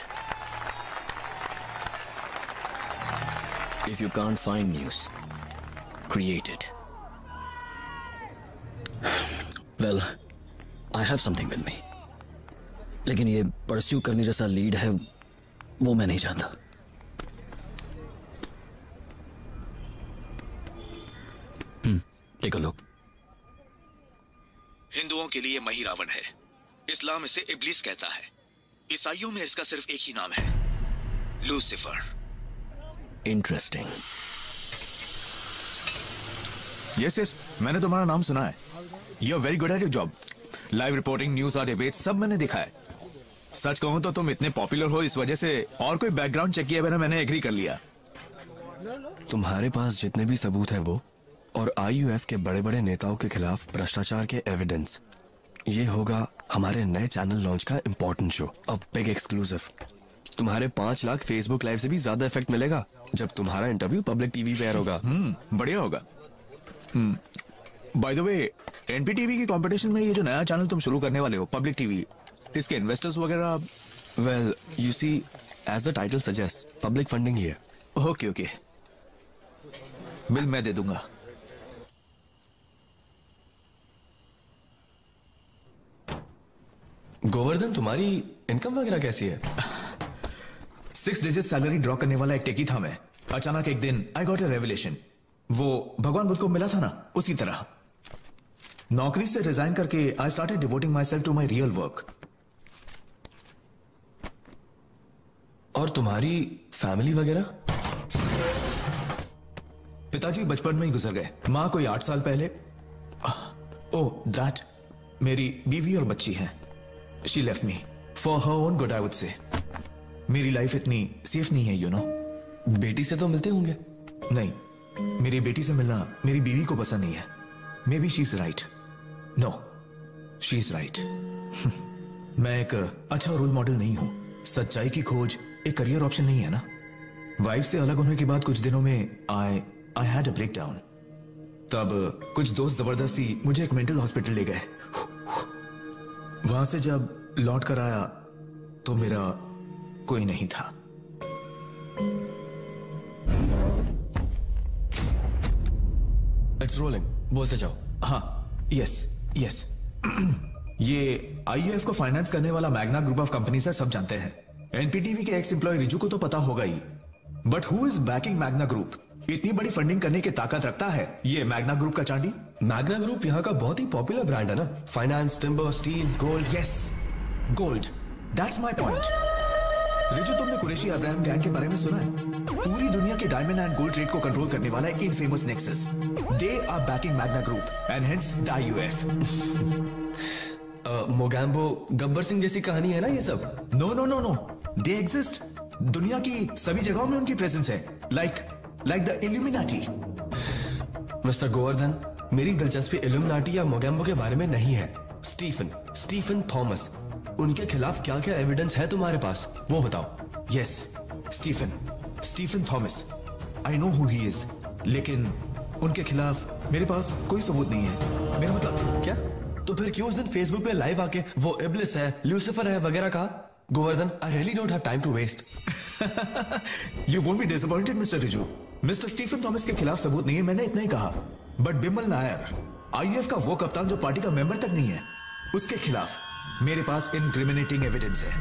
If you can't find news, create it. Well, I have something with me. लेकिन ये परस्यू करने जैसा लीड है वो मैं नहीं जानता। Take a look. हिंदुओं के लिए मही रावण है, इस्लाम इसे इब्लीस कहता है, ईसाइयों में इसका सिर्फ एक ही नाम है, लूसीफर। इंटरेस्टिंग। यस, मैंने तुम्हारा नाम सुना है। You are very good at your job. Live reporting, news और डिबेट सब मैंने देखा है। सच कहूं तो तुम इतने पॉपुलर हो, इस वजह से और कोई बैकग्राउंड चेक किए बिना मैंने एग्री कर लिया। तुम्हारे पास जितने भी सबूत है वो, और आईयूएफ के बड़े बड़े नेताओं के खिलाफ भ्रष्टाचार के एविडेंस, ये होगा हमारे नए चैनल लॉन्च का important show, a big exclusive. तुम्हारे 5 लाख फेसबुक लाइव से भी ज्यादा इफेक्ट मिलेगा जब तुम्हारा इंटरव्यू पब्लिक टीवी पे एयर होगा। बढ़िया होगा। बाय द वे, एनपीटीवी की कंपटीशन में ये जो नया चैनल तुम शुरू करने वाले हो, पब्लिक टीवी, इसके इन्वेस्टर्स वगैरह? Well, you see, as the title suggest, public funding ही है। ओके, बिल मैं दे दूंगा। गोवर्धन, तुम्हारी इनकम वगैरह कैसी है? 6 डिजिट सैलरी ड्रॉ करने वाला एक टेकी था मैं। अचानक एक दिन आई गॉट अ रेवलेशन। वो भगवान बुद्ध को मिला था ना, उसी तरह। नौकरी से रिजाइन करके I started devoting myself to my real work. और तुम्हारी फैमिली वगैरह? पिताजी बचपन में ही गुजर गए, मां कोई 8 साल पहले। ओह दैट, मेरी बीवी और बच्ची हैं। She left me for her own good, I would say. मेरी लाइफ इतनी सेफ नहीं है, यू नो। बेटी से तो मिलते होंगे? नहीं, मेरी बेटी से मिलना मेरी बीवी को पसंद नहीं है। Maybe she is right. No, she is right. मैं एक अच्छा रोल मॉडल नहीं हूं। सच्चाई की खोज एक करियर ऑप्शन नहीं है ना। वाइफ से अलग होने के बाद कुछ दिनों में आई हैड अ ब्रेकडाउन। तब कुछ दोस्त जबरदस्ती मुझे एक मेंटल हॉस्पिटल ले गए। वहां से जब लौट कर आया तो मेरा कोई नहीं था। इट्स रोलिंग, बोलते जाओ। हाँ, यस। ये आईयूएफ को फाइनेंस करने वाला मैग्ना ग्रुप ऑफ कंपनीज है, सब जानते हैं। एनपीटीवी के एक्स एम्प्लॉय रिजू को तो पता होगा ही, but who is backing Magna group? इतनी बड़ी फंडिंग करने की ताकत रखता है ये मैग्ना ग्रुप का चांडी। मैग्ना ग्रुप यहाँ का बहुत ही पॉपुलर ब्रांड है ना। Finance, timber, steel, gold. Yes, gold, that's my point. Riju, तुमने कुरैशी अब्राहम गैंग के बारे में सुना है? पूरी दुनिया के डायमंड एंड गोल्ड ट्रेड को कंट्रोल करने वाला है infamous nexus. They are backing Magna group and hence the IUF. Mogambo, Gabbar Singh जैसी कहानी है ना ये सब? No, they exist. दुनिया की सभी जगहों में उनकी प्रेजेंस है, like the Illuminati. Mister Govardhan, मेरी दिलचस्पी इल्यूमिनाटी या मोगैम्बो के बारे में नहीं है। स्टीफन थॉमस, उनके खिलाफ क्या क्या एविडेंस है तुम्हारे पास, वो बताओ। Yes, Stephen Thomas, I know who he is, लेकिन उनके खिलाफ मेरे पास कोई सबूत नहीं है। मेरा मतलब क्या? तो फिर क्यों उस दिन फेसबुक पे लाइव आके वो इब्लिस है, लूसीफर है वगैरह कहा? Govardhan, I really don't have time to waste. You won't be disappointed Mister Riju. Mister Stephen Thomas के खिलाफ सबूत नहीं है, मैंने इतना ही कहा। बट बिमल नायर, आईयूएफ का वो कप्तान जो पार्टी का मेंबर तक नहीं है, उसके खिलाफ मेरे पास इनक्रिमिनेटिंग एविडेंस है।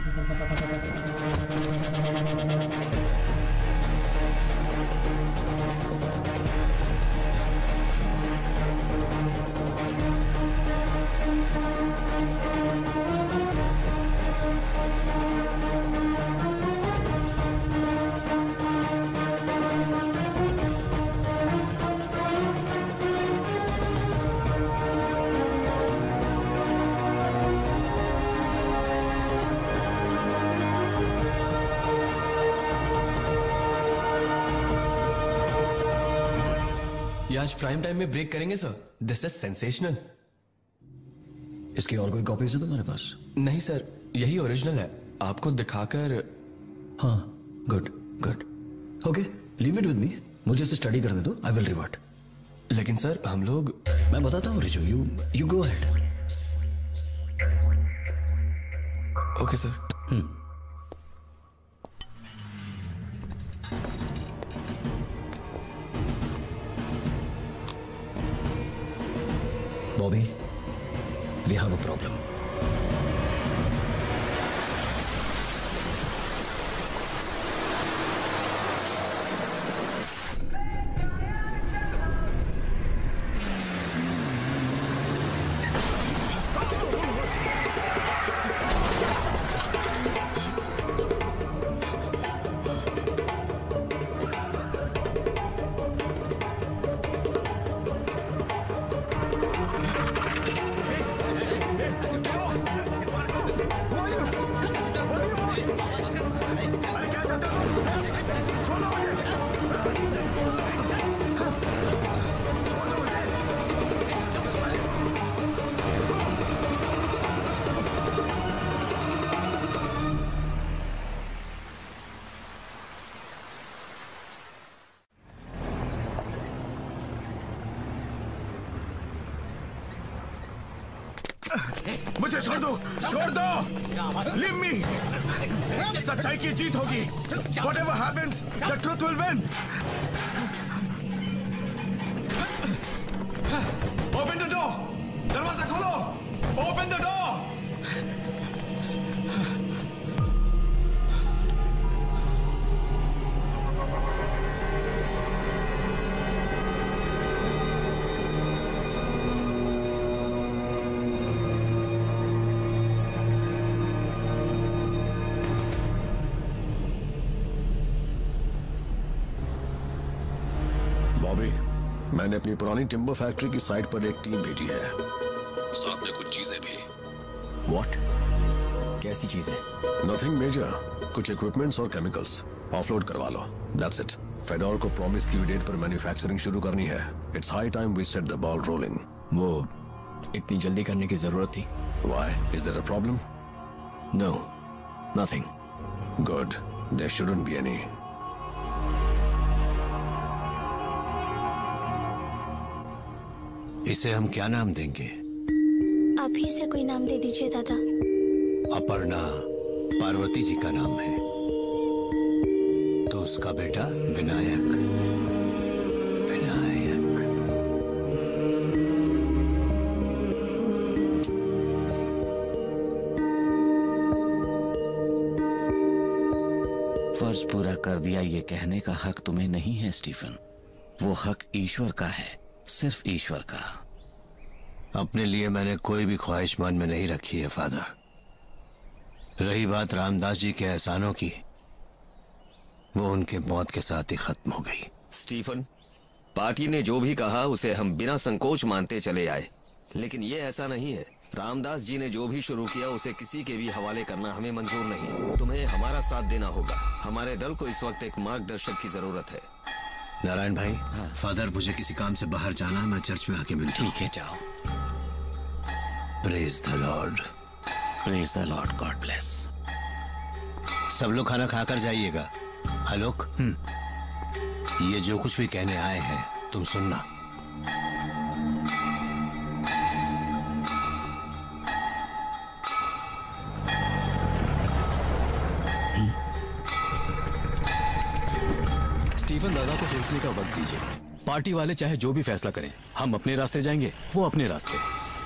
ये आज प्राइम टाइम में ब्रेक करेंगे सर। This is sensational. इसकी और कोई कॉपीज है तुम्हारे पास? नहीं सर, यही ओरिजिनल है। आपको दिखाकर। हाँ, good good. Okay, leave it with me. मुझे इसे स्टडी करने दो, आई विल रिवर्ट। लेकिन सर हम लोग। मैं बताता हूँ Riju, you go ahead. Okay sir. Bobby, we have a problem. मुझे छोड़ दो, छोड़ दो। Leave me. सच्चाई की जीत होगी। Whatever happens, the truth will win. Open the door. दरवाजा खोलो। Open the door. मैंने अपनी पुरानी टिम्बर फैक्ट्री की साइट पर एक टीम भेजी है, साथ में कुछ चीजें भी। व्हाट? कैसी चीजें? नथिंग मेजर, कुछ इक्विपमेंट्स और केमिकल्स ऑफलोड करवा लो। That's it. फेडोर को प्रॉमिस की डेट पर मैन्युफैक्चरिंग शुरू करनी है। It's high time we set the ball rolling. वो इतनी जल्दी करने की जरूरत थी? Why? Is there a problem? No, nothing. Good. There shouldn't be any. इसे हम क्या नाम देंगे? आप ही से कोई नाम दे दीजिए दादा। अपर्णा पार्वती जी का नाम है, तो उसका बेटा विनायक। विनायक। फर्ज पूरा कर दिया ये कहने का हक तुम्हें नहीं है स्टीफन। वो हक ईश्वर का है, सिर्फ ईश्वर का। अपने लिए मैंने कोई भी ख्वाहिश मन में नहीं रखी है फादर। रही बात रामदास जी के एहसानों की, वो उनके मौत के साथ ही खत्म हो गई। स्टीफन, पार्टी ने जो भी कहा उसे हम बिना संकोच मानते चले आए, लेकिन ये ऐसा नहीं है। रामदास जी ने जो भी शुरू किया उसे किसी के भी हवाले करना हमें मंजूर नहीं। तुम्हें हमारा साथ देना होगा। हमारे दल को इस वक्त एक मार्गदर्शक की जरूरत है। नारायण भाई, फादर मुझे किसी काम से बाहर जाना है, मैं चर्च में आके मिलता हूं। ठीक है, जाओ। Praise the lord. Praise the lord. God bless. सब लोग खाना खाकर जाइएगा। आलोक, ये जो कुछ भी कहने आए हैं तुम सुनना। स्टीफन दादा को सोचने का वक्त दीजिए। पार्टी वाले चाहे जो भी फैसला करें, हम अपने रास्ते जाएंगे, वो अपने रास्ते।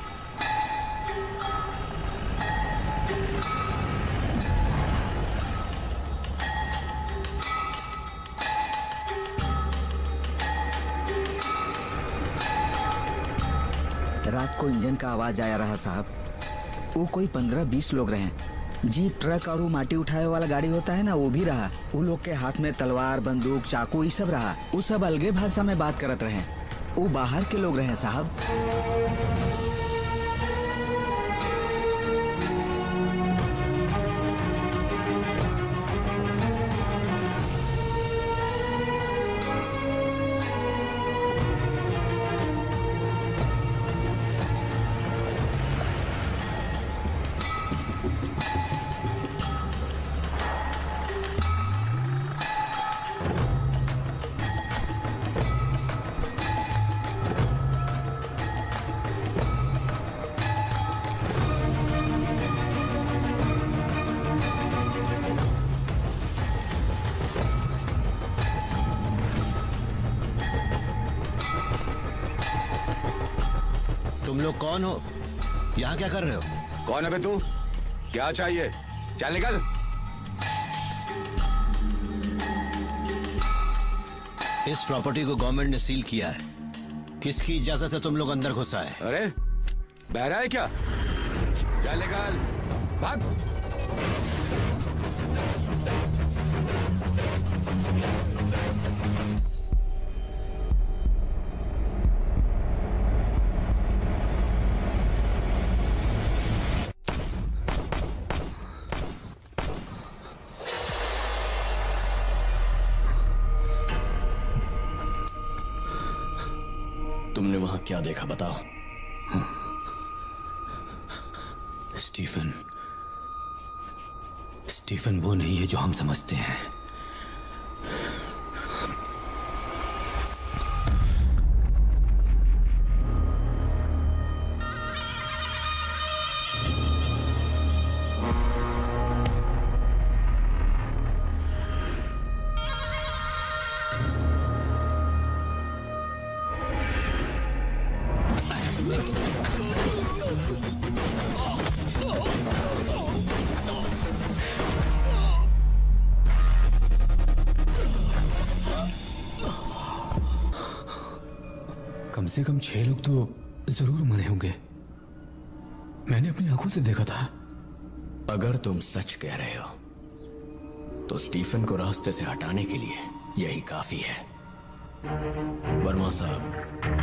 रात को इंजन का आवाज आया रहा साहब। वो कोई 15-20 लोग रहे। जीप, ट्रक और वो माटी उठाए वाला गाड़ी होता है ना, वो भी रहा। वो लोग के हाथ में तलवार, बंदूक, चाकू, ये सब रहा। वो सब अलगे भाषा में बात करत रहे। वो बाहर के लोग रहे साहब। तुम लोग कौन हो? यहाँ क्या कर रहे हो? कौन है बे तू? क्या चाहिए? चल निकल। इस प्रॉपर्टी को गवर्नमेंट ने सील किया है। किसकी इजाजत से तुम लोग अंदर घुसा है? अरे बहरा है क्या? चल निकल, भाग। तुमने वहां क्या देखा बताओ? स्टीफन, स्टीफन वो नहीं है जो हम समझते हैं। कम से कम 6 लोग तो जरूर मरे होंगे। मैंने अपनी आंखों से देखा था। अगर तुम सच कह रहे हो तो स्टीफन को रास्ते से हटाने के लिए यही काफी है। वर्मा साहब,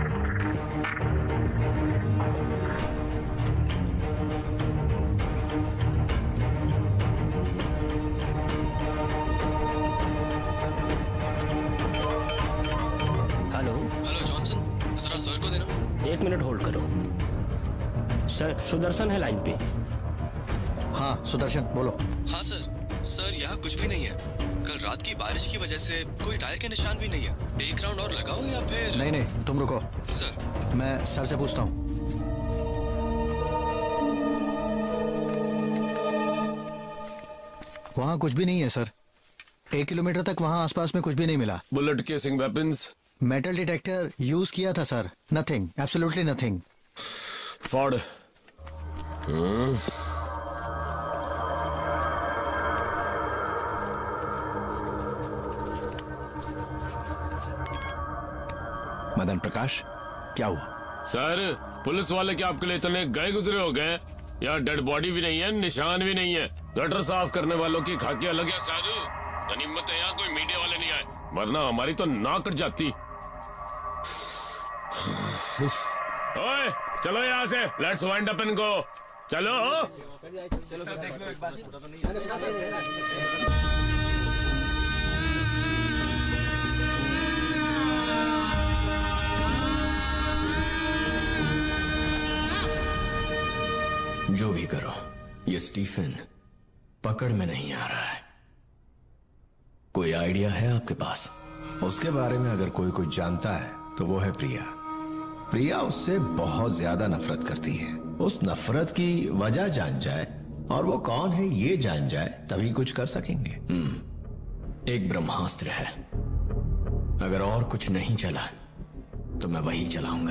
हेलो जॉनसन, जरा सर को देना। 1 मिनट होल्ड करो। सर, सुदर्शन है लाइन पे। हाँ सुदर्शन बोलो। हाँ सर यहाँ कुछ भी नहीं है। कल रात की बारिश की वजह से कोई टायर के निशान भी नहीं है। एक राउंड और लगाओ या फिर? नहीं तुम रुको सर। मैं सर से पूछता हूँ। वहाँ कुछ भी नहीं है सर। 1 किलोमीटर तक वहाँ आसपास में कुछ भी नहीं मिला। Bullet casing weapons? Metal detector use किया था sir. Nothing, absolutely nothing. Ford. Madan Prakash, क्या हुआ? सर, पुलिस वाले क्या आपके लिए इतने गए गुजरे हो गए? यहाँ डेड बॉडी भी नहीं है, निशान भी नहीं है। गटर साफ करने वालों की खाकी अलग है सारू। गनीमत है यहाँ कोई मीडिया वाले नहीं आए, वरना हमारी तो नाक कट जाती। ओए, चलो यहाँ से, लेट्स वाइंड अप इनको। चलो। जो भी करो, ये स्टीफन पकड़ में नहीं आ रहा है। कोई आइडिया है आपके पास? उसके बारे में अगर कोई जानता है तो वो है प्रिया। प्रिया उससे बहुत ज्यादा नफरत करती है। उस नफरत की वजह जान जाए और वो कौन है ये जान जाए, तभी कुछ कर सकेंगे। एक ब्रह्मास्त्र है। अगर और कुछ नहीं चला तो मैं वही चलाऊंगा।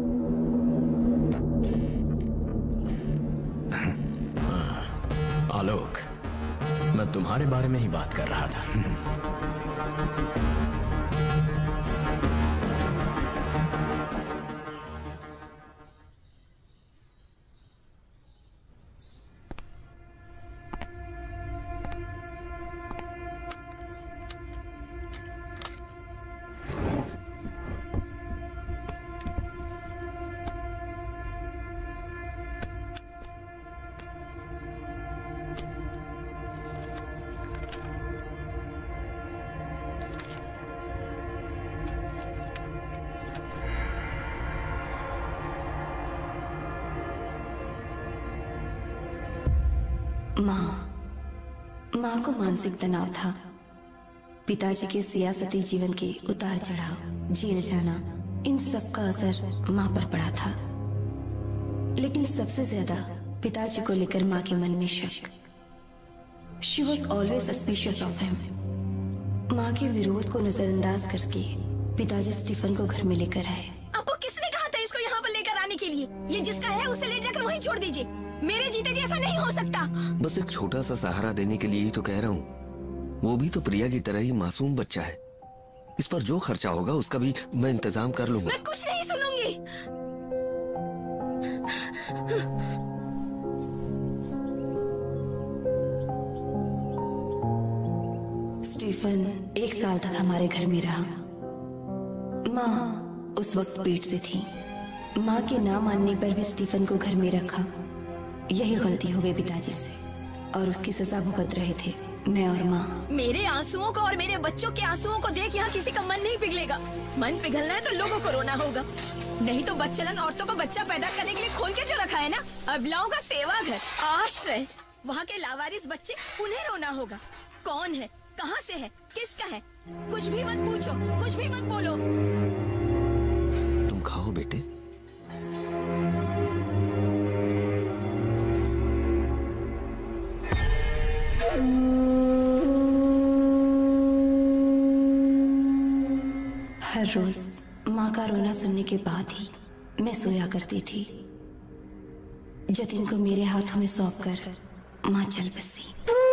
आलोक, मैं तुम्हारे बारे में ही बात कर रहा था। माँ को मानसिक तनाव था। पिताजी के सियासती जीवन के उतार चढ़ाव, जेल जाना, इन सब का असर माँ पर पड़ा था। लेकिन सबसे ज्यादा पिताजी को लेकर माँ के मन में शक। She was always suspicious of him. माँ के विरोध को नजरअंदाज करके पिताजी स्टीफन को घर में लेकर आए। आपको किसने कहा था इसको यहाँ पर लेकर आने के लिए? ये जिसका है उसे ले जाकर वहीं छोड़ दीजिए। मेरे जीते जी ऐसा नहीं हो सकता। बस एक छोटा सा सहारा देने के लिए ही तो कह रहा हूँ। वो भी तो प्रिया की तरह ही मासूम बच्चा है। इस पर जो खर्चा होगा उसका भी मैं इंतजाम कर लूंगा। मैं कुछ नहीं सुनूंगी। स्टीफन 1 साल तक हमारे घर में रहा। माँ उस वक्त पेट से थी। माँ के ना मानने पर भी स्टीफन को घर में रखा। यही गलती हो गई पिताजी से और उसकी सजा भुगत रहे थे मैं और माँ। मेरे आंसुओं को और मेरे बच्चों के आंसुओं को देख यहाँ किसी का मन नहीं पिघलेगा। मन पिघलना है तो लोगों को रोना होगा, नहीं तो बच्चलन औरतों को बच्चा पैदा करने के लिए खोल के जो रखा है ना, अबलाओं का सेवा घर, आश्रय, वहाँ के लावारिस बच्चे, उन्हें रोना होगा। कौन है, कहाँ से है, किसका है, कुछ भी मत पूछो, कुछ भी मत बोलो। तुम खाओ बेटे। हर रोज माँ का रोना सुनने के बाद ही मैं सोया करती थी। जतिन को मेरे हाथों में सौंपकर माँ चल बसी।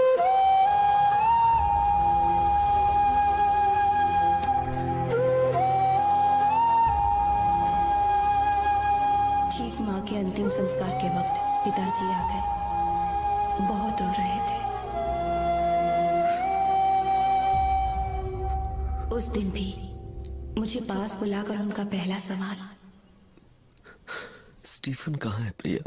ठीक माँ के अंतिम संस्कार के वक्त पिताजी आ गए। बहुत रो रहे थे। उस दिन भी मुझे पास बुलाकर उनका पहला सवाल, स्टीफन कहाँ है प्रिया?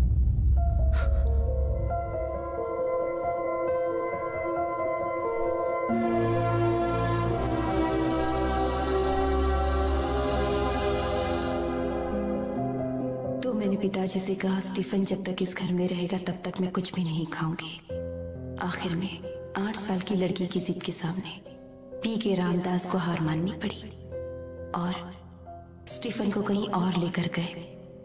तो मैंने पिताजी से कहा स्टीफन जब तक इस घर में रहेगा तब तक मैं कुछ भी नहीं खाऊंगी। आखिर में 8 साल की लड़की की जिद के सामने पीके रामदास को हार माननी पड़ी और स्टीफन को कहीं और लेकर गए।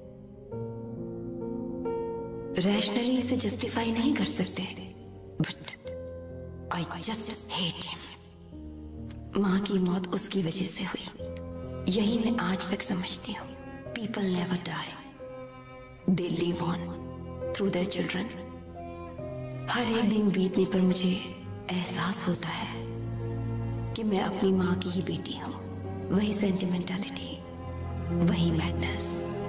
रैशनली इसे जस्टिफाई नहीं कर सकते, but I just hate him. माँ की मौत उसकी वजह से हुई, यही मैं आज तक समझती हूँ। People never die, they live on through their children. हर एक दिन बीतने पर मुझे एहसास होता है कि मैं अपनी माँ की ही बेटी हूँ। वही सेंटिमेंटालिटी, वही मैडनेस।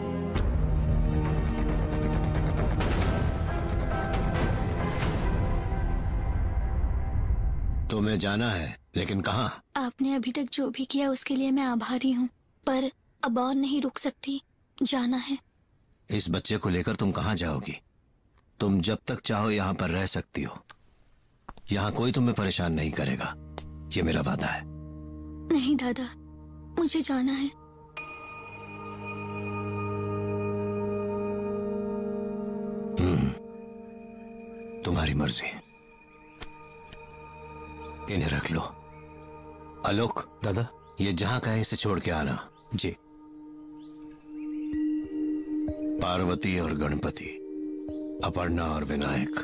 तुम्हें जाना है, लेकिन कहाँ? आपने अभी तक जो भी किया उसके लिए मैं आभारी हूँ, पर अब और नहीं रुक सकती, जाना है। इस बच्चे को लेकर तुम कहाँ जाओगी? तुम जब तक चाहो यहाँ पर रह सकती हो। यहाँ कोई तुम्हें परेशान नहीं करेगा, ये मेरा वादा है। नहीं दादा, मुझे जाना है। तुम्हारी मर्जी। इन्हें रख लो। आलोक दादा, ये जहां कहे इसे छोड़ के आना। जी। पार्वती और गणपति, अपर्णा और विनायक,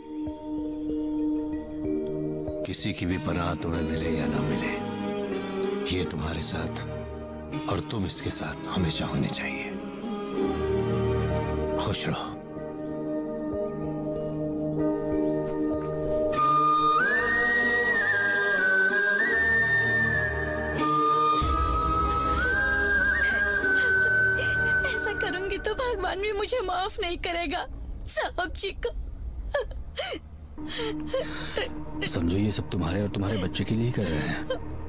किसी की भी पनाह तुम्हें मिले या ना मिले, ये तुम्हारे साथ और तुम इसके साथ हमेशा होने चाहिए। खुश रहो। ऐसा करूंगी तो भगवान भी मुझे माफ नहीं करेगा। साहब जी को समझो ये सब तुम्हारे और तुम्हारे बच्चे के लिए ही कर रहे हैं।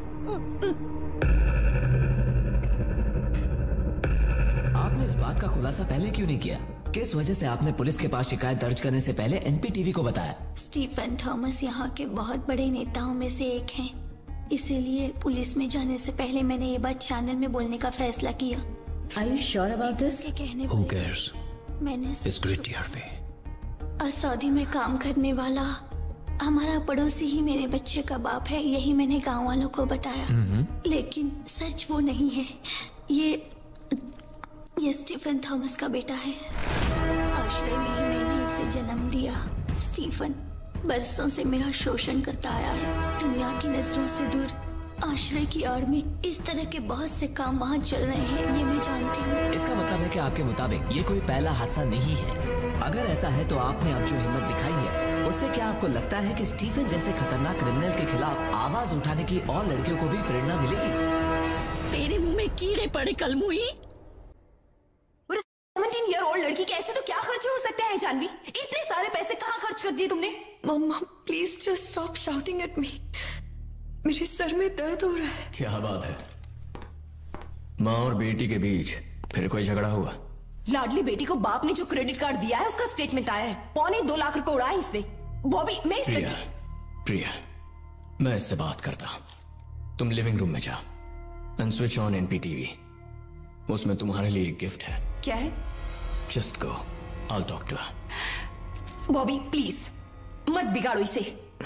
आपने इस बात का खुलासा पहले क्यों नहीं किया? किस वजह से आपने पुलिस के पास शिकायत दर्ज करने से पहले एनपीटीवी को बताया? स्टीफन थॉमस यहाँ के बहुत बड़े नेताओं में से एक हैं, इसीलिए पुलिस में जाने से पहले मैंने ये बात चैनल में बोलने का फैसला किया। Are you sure about this? Who cares? मैंने It's great to hear me. Saudi में काम करने वाला हमारा पड़ोसी ही मेरे बच्चे का बाप है, यही मैंने गांव वालों को बताया। लेकिन सच वो नहीं है। ये स्टीफन थॉमस का बेटा है। आश्रय में ही मैंने इसे जन्म दिया। स्टीफन बरसों से मेरा शोषण करता आया है। दुनिया की नजरों से दूर आश्रय की आड़ में इस तरह के बहुत से काम वहाँ चल रहे हैं, ये मैं जानती हूँ। इसका मतलब है कि आपके मुताबिक ये कोई पहला हादसा नहीं है। अगर ऐसा है तो आपने अब जो हिम्मत दिखाई है उससे क्या आपको लगता है कि स्टीफन जैसे खतरनाक क्रिमिनल के खिलाफ आवाज उठाने की और लड़कियों को भी प्रेरणा मिलेगी? तेरे मुंह में कीड़े पड़े कलमुई। 17-year-old लड़की के ऐसे तो क्या खर्चे हो सकते हैं जानवी? इतने सारे पैसे कहाँ खर्च कर दिए तुमने? Mama please just stop shouting at me. मेरे सर में दर्द हो रहा है। क्या बात है, माँ और बेटी के बीच फिर कोई झगड़ा हुआ? लाडली बेटी को बाप ने जो क्रेडिट कार्ड दिया है उसका स्टेटमेंट आया है। 2.25 लाख रुपए उड़ाए इसने। बॉबी मैं इस प्रिया, प्रिया, मैं इससे बात करता हूं। तुम लिविंग रूम में जाओ एंड स्विच ऑन एनपीटीवी। उसमें तुम्हारे लिए एक गिफ्ट है। क्या है? Just go, I will talk to her. Bobby please मत बिगाड़ो इसे।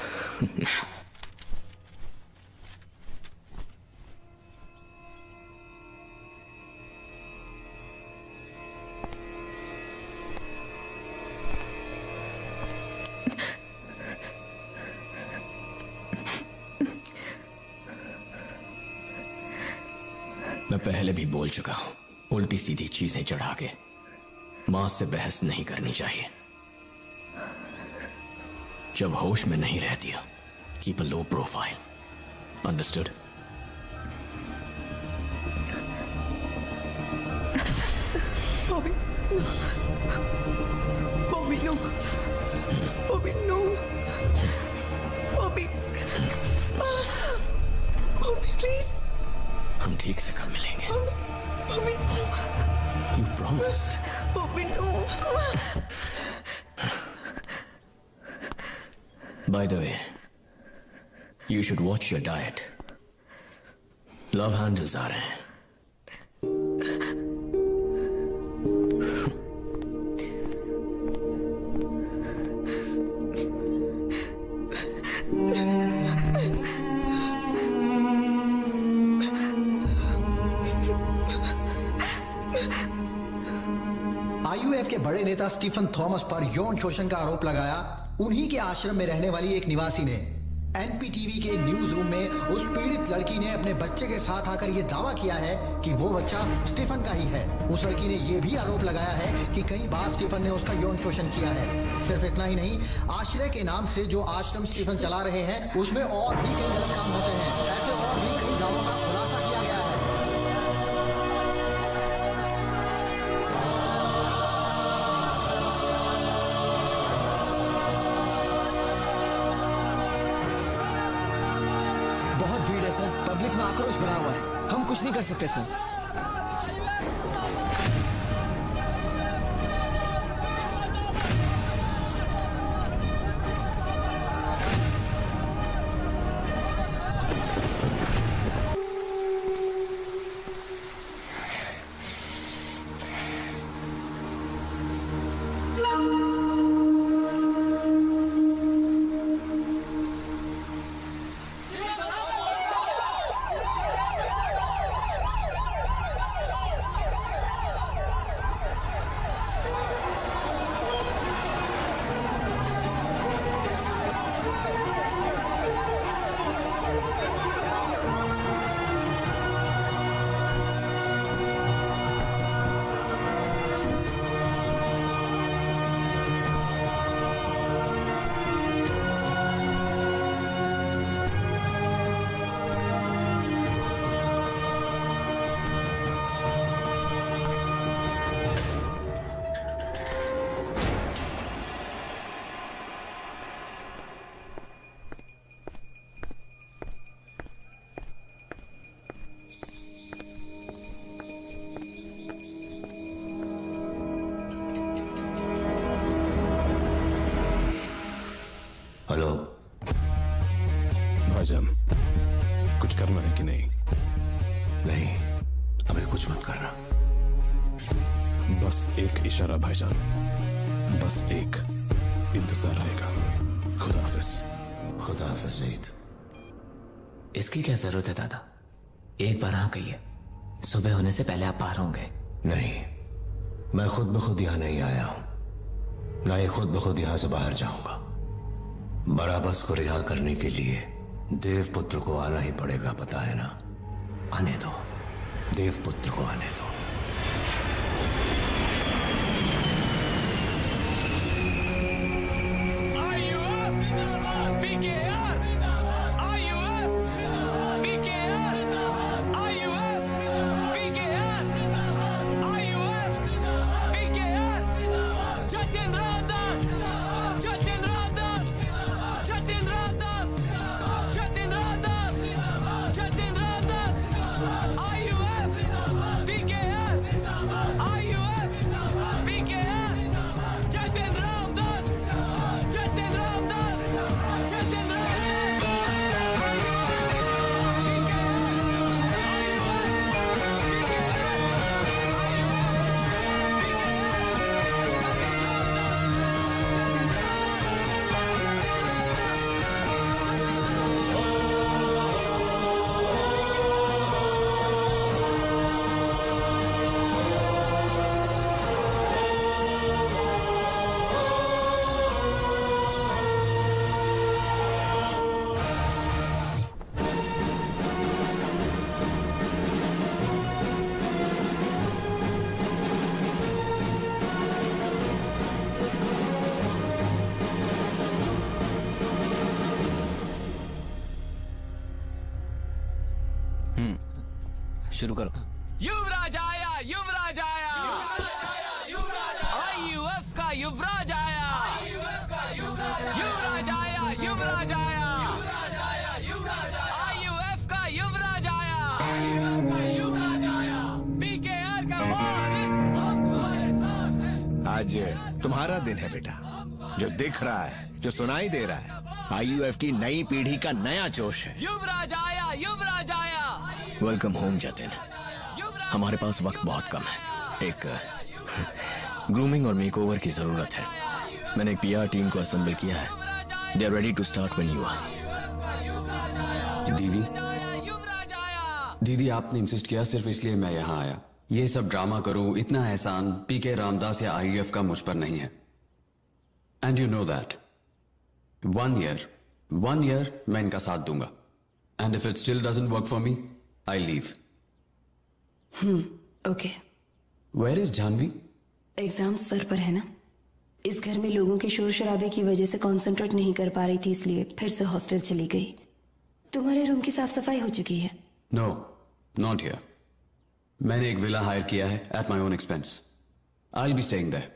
मैं पहले भी बोल चुका हूं, उल्टी सीधी चीजें चढ़ा के मां से बहस नहीं करनी चाहिए। जब होश में नहीं रहती हो, keep a low profile. Understood? Bobby Bobby no, Bobby no, Bobby Bobby please. हम ठीक से कब मिलेंगे? Bobby you promised. Bobby no. By the way, you should watch your diet. Love handles आ रहे हैं। आईयूएफ के बड़े नेता स्टीफन थॉमस पर यौन शोषण का आरोप लगाया उन्हीं के आश्रम में रहने वाली एक निवासी ने। एनपीटीवी के न्यूज रूम में उस पीड़ित लड़की ने अपने बच्चे के साथ आकर यह दावा किया है कि वो बच्चा स्टीफन का ही है। उस लड़की ने यह भी आरोप लगाया है कि कई बार स्टीफन ने उसका यौन शोषण किया है। सिर्फ इतना ही नहीं, आश्रय के नाम से जो आश्रम स्टीफन चला रहे हैं उसमें और भी कई गलत काम होते हैं। ऐसे और भी कई दावों का खुलासा किया गया है। सर, पब्लिक में आक्रोश भरा हुआ है, हम कुछ नहीं कर सकते सर। हेलो भाईजान, कुछ करना है कि नहीं? नहीं, अभी कुछ मत करना। बस एक इशारा भाईजान, बस एक। इंतजार रहेगा। खुदा हाफिज। खुदा हाफिज ईद। इसकी क्या जरूरत है दादा? एक बार हाँ कहिए, सुबह होने से पहले आप बाहर होंगे। नहीं, मैं खुद ब खुद यहां नहीं आया हूं, ना ही खुद ब खुद यहां से बाहर जाऊंगा। बराबस को रिहा करने के लिए देवपुत्र को आना ही पड़ेगा, पता है ना। आने दो, देवपुत्र को आने दो। शुरू करो। युवराज आया, युवराज आया, आईयूएफ का युवराज आया, युवराज आया, युवराज आया, आईयूएफ का युवराज आया, पीकेआर का आज तुम्हारा दिन है बेटा। जो दिख रहा है, जो सुनाई दे रहा है, आईयूएफ की नई पीढ़ी का नया जोश है। युवराज आया, युवराज आया। Welcome home Jatin. हमारे पास वक्त बहुत कम है। एक ग्रूमिंग और मेकओवर की जरूरत है। मैंने एक पीआर टीम को असेंबल किया है। They are ready to start when you are. दीदी आपने इंसिस्ट किया, सिर्फ इसलिए मैं यहाँ आया। ये सब ड्रामा करूं, इतना एहसान पीके रामदास या आईयूएफ का मुझ पर नहीं है। And you know that 1 year मैं इनका साथ दूंगा। And if it still doesn't work for me, I leave. Okay. Where is Janvi? Exam सर पर है ना। इस घर में लोगों के शोर शराबे की वजह से कंसंट्रेट नहीं कर पा रही थी, इसलिए फिर से हॉस्टल चली गई। तुम्हारे रूम की साफ सफाई हो चुकी है? No, not here. मैंने एक विला हायर किया है at my own expense. I will be staying there.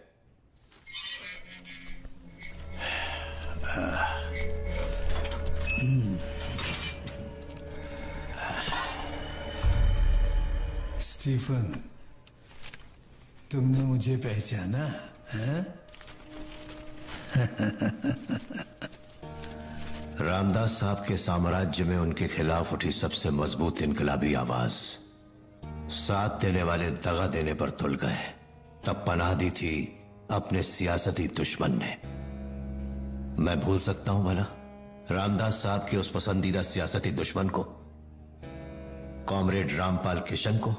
Stephen, तुमने मुझे पहचाना है? रामदास साहब के साम्राज्य में उनके खिलाफ उठी सबसे मजबूत इनकलाबी आवाज। साथ देने वाले दगा देने पर तुल गए। तब पनाह दी थी अपने सियासती दुश्मन ने। मैं भूल सकता हूं भला रामदास साहब के उस पसंदीदा सियासती दुश्मन को, कॉमरेड रामपाल किशन को?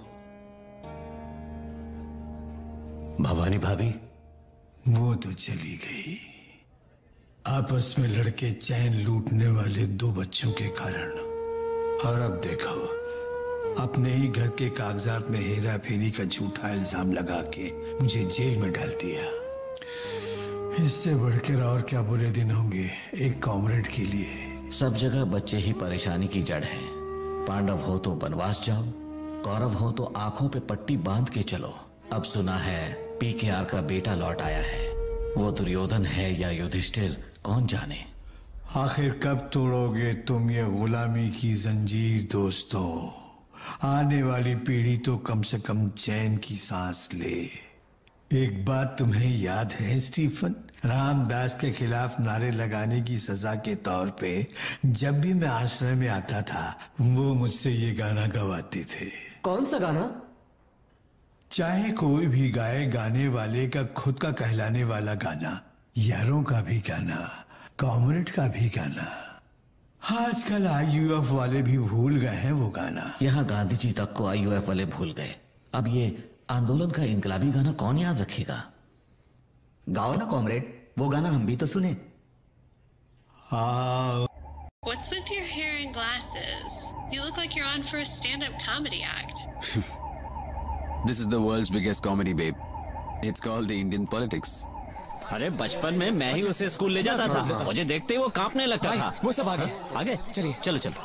भवानी भाभी वो तो चली गई, आपस में लड़के चैन लूटने वाले 2 बच्चों के कारण। और अब देखो, अपने ही घर के कागजात में हेरा फेरी का झूठा इल्जाम लगा के मुझे जेल में डाल दिया। इससे बढ़कर और क्या बुरे दिन होंगे एक कॉमरेड के लिए। सब जगह बच्चे ही परेशानी की जड़ है। पांडव हो तो वनवास जाओ, कौरव हो तो आंखों पे पट्टी बांध के चलो। अब सुना है पीकेआर का बेटा लौट आया है। वो दुर्योधन है या युधिष्ठिर, कौन जाने। आखिर कब तोड़ोगे तुम ये गुलामी की जंजीर दोस्तों? आने वाली पीढ़ी तो कम से कम चैन की सांस ले। एक बात तुम्हें याद है स्टीफन? रामदास के खिलाफ नारे लगाने की सजा के तौर पे जब भी मैं आश्रम में आता था, वो मुझसे ये गाना गवाते थे। कौन सा गाना? चाहे कोई भी गाए, गाने वाले का खुद का कहलाने वाला गाना, यारों का भी गाना, कॉमरेड का भी गाना। आजकल आईयूएफ वाले भी भूल गए हैं वो गाना। यहाँ गांधी जी तक को आईयूएफ वाले भूल गए। अब ये आंदोलन का इनकलाबी गाना कौन याद रखेगा? गाओ ना कॉमरेड, वो गाना हम भी तो सुने। हाँ What's with your hair and glasses? You look like you're on for a stand-up comedy act. This is the world's biggest comedy, babe. It's called the Indian politics. अरे बचपन में मैं ही उसे स्कूल ले जाता था। मुझे देखते ही वो कांपने लगता था। वो सब आगे आगे चलिए चलो चलो।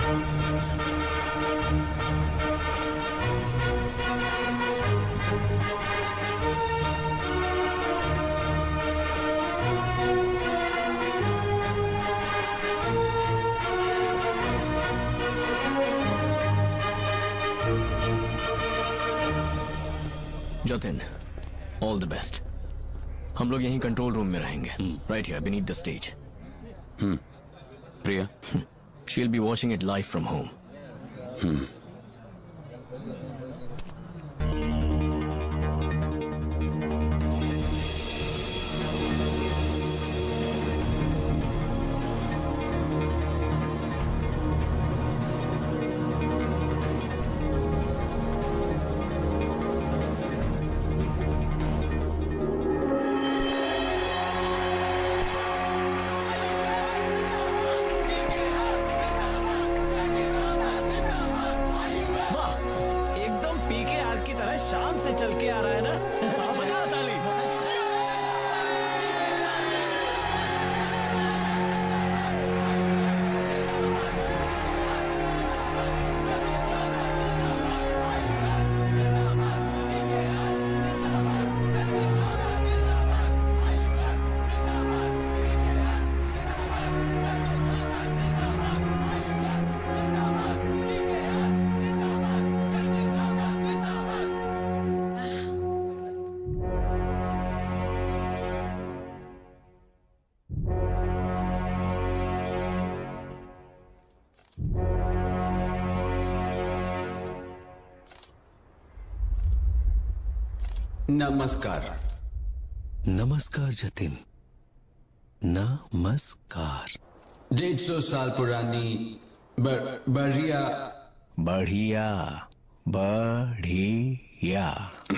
Jatin, all the best. हम लोग यहीं कंट्रोल रूम में रहेंगे, right here beneath the stage. Priya, she will be watching it live from home. शान से चल के आ रहा है ना। बजाओ ताली। नमस्कार। नमस्कार जतिन, नमस्कार। 150 साल पुरानी बढ़िया बढ़िया बढ़िया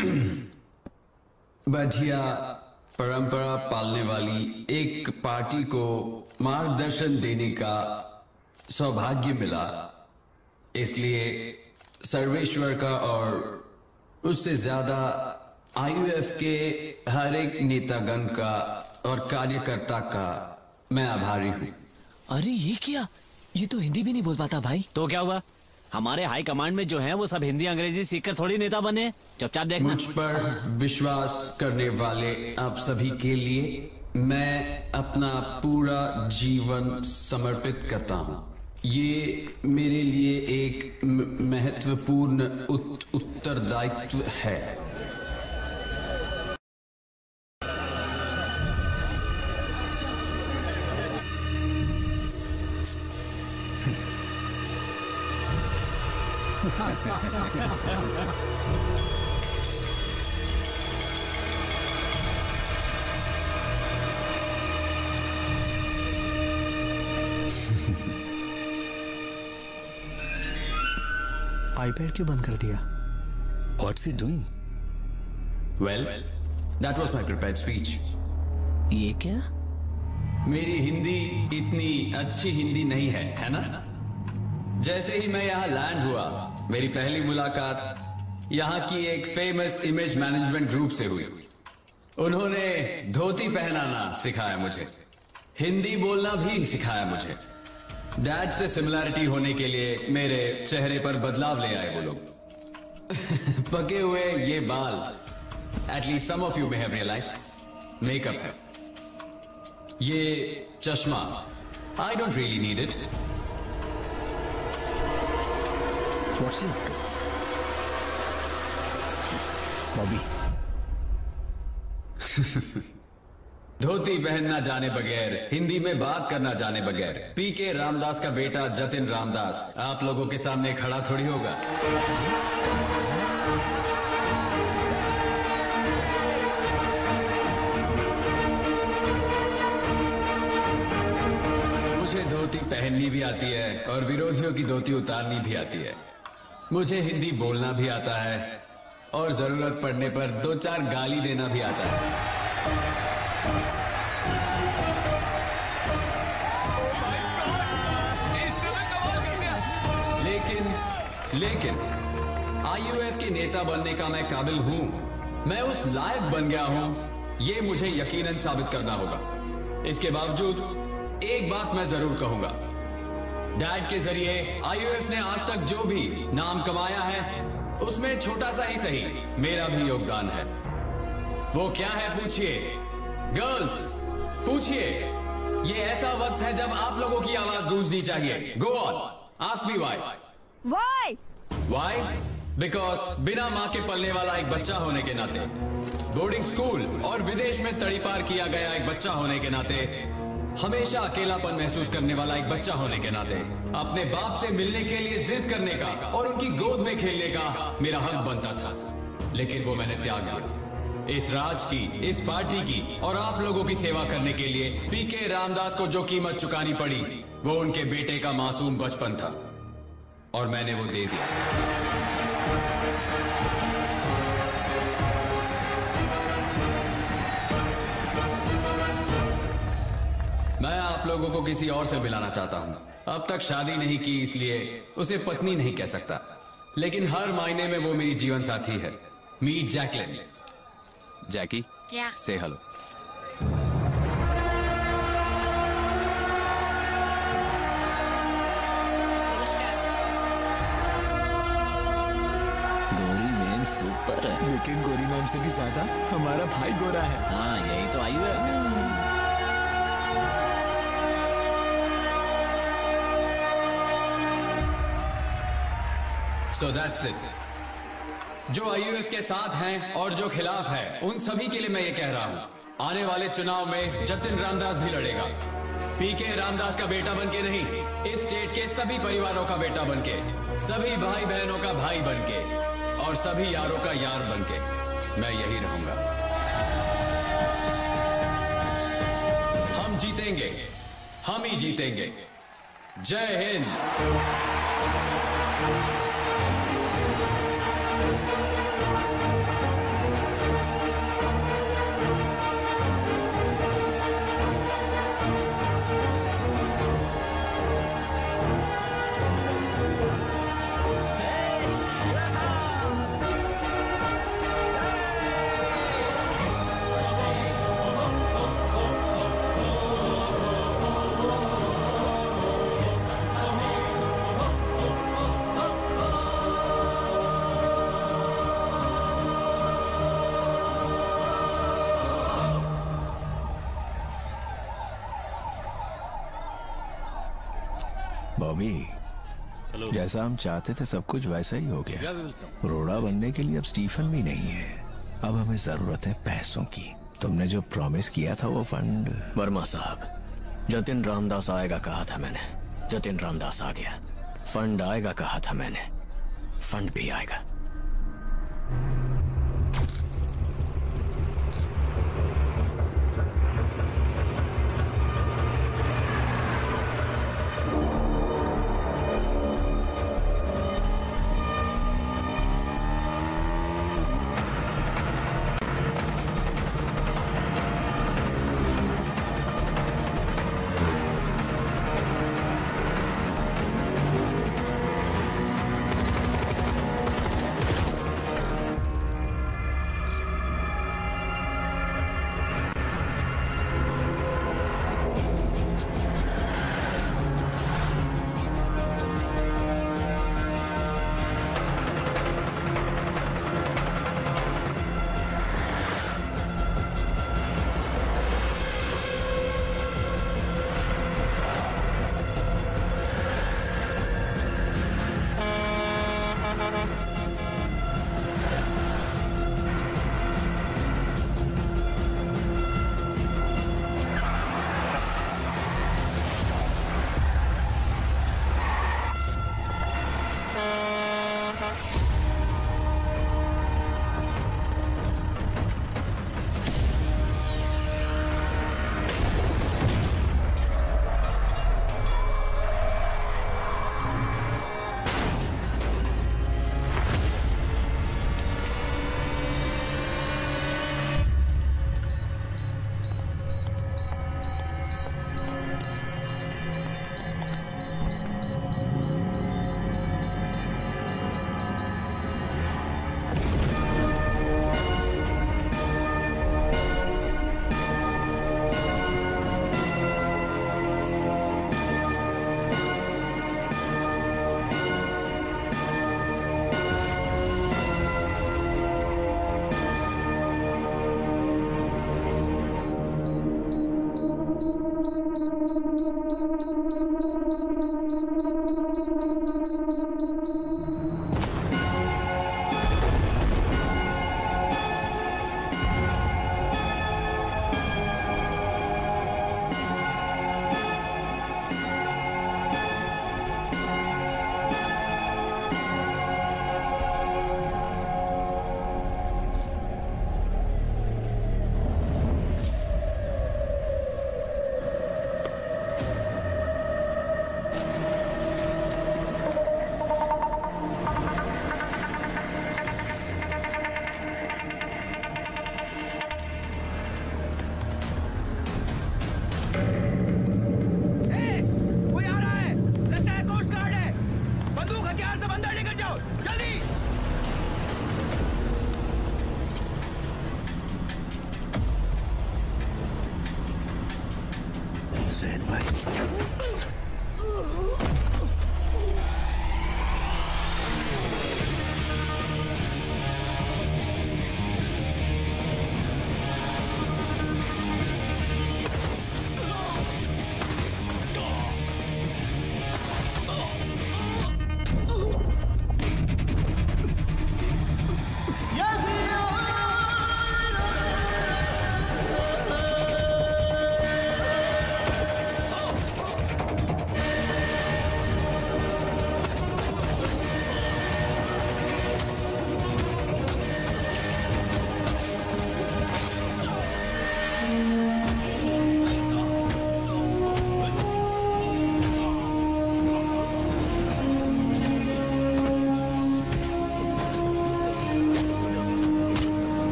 बढ़िया परंपरा पालने वाली एक पार्टी को मार्गदर्शन देने का सौभाग्य मिला। इसलिए सर्वेश्वर का और उससे ज्यादा आईयूएफ के हर एक नेतागण का और कार्यकर्ता का मैं आभारी हूँ। अरे ये क्या, ये तो हिंदी भी नहीं बोल पाता भाई। तो क्या हुआ, हमारे हाई कमांड में जो है वो सब हिंदी अंग्रेजी सीखकर थोड़ी नेता बने। चुपचाप देखना। मुझ पर विश्वास करने वाले आप सभी के लिए मैं अपना पूरा जीवन समर्पित करता हूँ। ये मेरे लिए एक महत्वपूर्ण उत्तरदायित्व है। आईपैड क्यों बंद कर दिया? What's he doing? Well, that was my prepared speech. ये क्या? मेरी हिंदी इतनी अच्छी हिंदी नहीं है ना? जैसे ही मैं यहाँ लैंड हुआ, मेरी पहली मुलाकात यहाँ की एक फेमस इमेज मैनेजमेंट ग्रुप से हुई। उन्होंने धोती पहनाना सिखाया मुझे, हिंदी बोलना भी सिखाया मुझे। डैड से सिमिलैरिटी होने के लिए मेरे चेहरे पर बदलाव ले आए वो लोग। पके हुए ये बाल, at least some of you may have realised, makeup है। ये चश्मा, I don't really need it. What's it? Bobby. धोती पहनना जाने बगैर, हिंदी में बात करना जाने बगैर पीके रामदास का बेटा जतिन रामदास आप लोगों के सामने खड़ा थोड़ी होगा। मुझे धोती पहननी भी आती है और विरोधियों की धोती उतारनी भी आती है। मुझे हिंदी बोलना भी आता है और जरूरत पड़ने पर 2-4 गाली देना भी आता है। लेकिन आईयूएफ के नेता बनने का मैं काबिल हूं, मैं उस लायक बन गया हूं, ये मुझे यकीनन साबित करना होगा। इसके बावजूद एक बात मैं जरूर कहूंगा, डैड के जरिए आईयूएफ ने आज तक जो भी नाम कमाया है उसमें छोटा सा ही सही मेरा भी योगदान है। वो क्या है पूछिए, गर्ल्स पूछिए। ये ऐसा वक्त है जब आप लोगों की आवाज गूंजनी चाहिए। Go on, ask me why. Why? Because बिना मां के पलने वाला एक बच्चा होने के नाते, बोर्डिंग स्कूल और विदेश में तड़ीपार किया गया एक बच्चा होने के नाते, हमेशा अकेलापन महसूस करने वाला एक बच्चा होने के नाते, अपने बाप से मिलने के लिए जिद करने का और उनकी गोद में खेलने का मेरा हक बनता था, लेकिन वो मैंने त्याग दिया। इस राज की, इस पार्टी की और आप लोगों की सेवा करने के लिए पीके रामदास को जो कीमत चुकानी पड़ी, वो उनके बेटे का मासूम बचपन था और मैंने वो दे दिया। मैं आप लोगों को किसी और से मिलाना चाहता हूं। अब तक शादी नहीं की इसलिए उसे पत्नी नहीं कह सकता, लेकिन हर मायने में वो मेरी जीवन साथी है। Meet Jacqueline. जैकी, से हेलो। गोरी मैम सुपर है, लेकिन गोरी मैम से भी ज्यादा हमारा भाई गोरा है। हाँ यही तो आईयूएफ है। So that's it. जो आईयूएफ के साथ हैं और जो खिलाफ है, उन सभी के लिए मैं ये कह रहा हूं, आने वाले चुनाव में जतिन रामदास भी लड़ेगा। पीके रामदास का बेटा बनके नहीं, इस स्टेट के सभी परिवारों का बेटा बनके, सभी भाई बहनों का भाई बनके और सभी यारों का यार बनके मैं यही रहूंगा। हम जीतेंगे, हम ही जीतेंगे। जय हिंद। बॉबी, जैसा हम चाहते थे सब कुछ वैसा ही हो गया। रोड़ा बनने के लिए अब स्टीफन भी नहीं है। अब हमें जरूरत है पैसों की। तुमने जो प्रॉमिस किया था वो फंड। वर्मा साहब, जतिन रामदास आएगा कहा था मैंने, जतिन रामदास आ गया। फंड आएगा कहा था मैंने, फंड भी आएगा।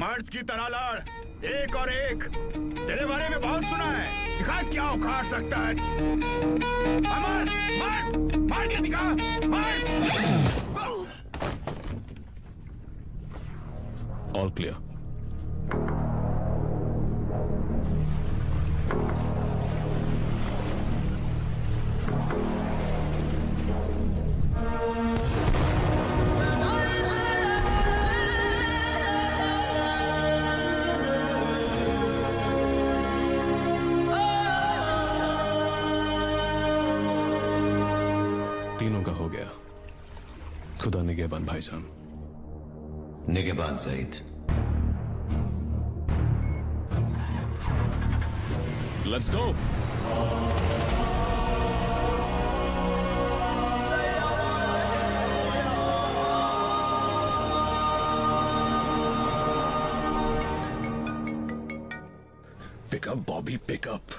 मर्द की तरह लड़, एक और एक। तेरे बारे में बहुत सुना है, दिखा क्या उखाड़ सकता है। मार मार मार के दिखा, मार। All clear. तीनों का हो गया। खुदा निगहबान भाईजान। निगहबान Saeed. Let's go. Pick up Bobby pick up.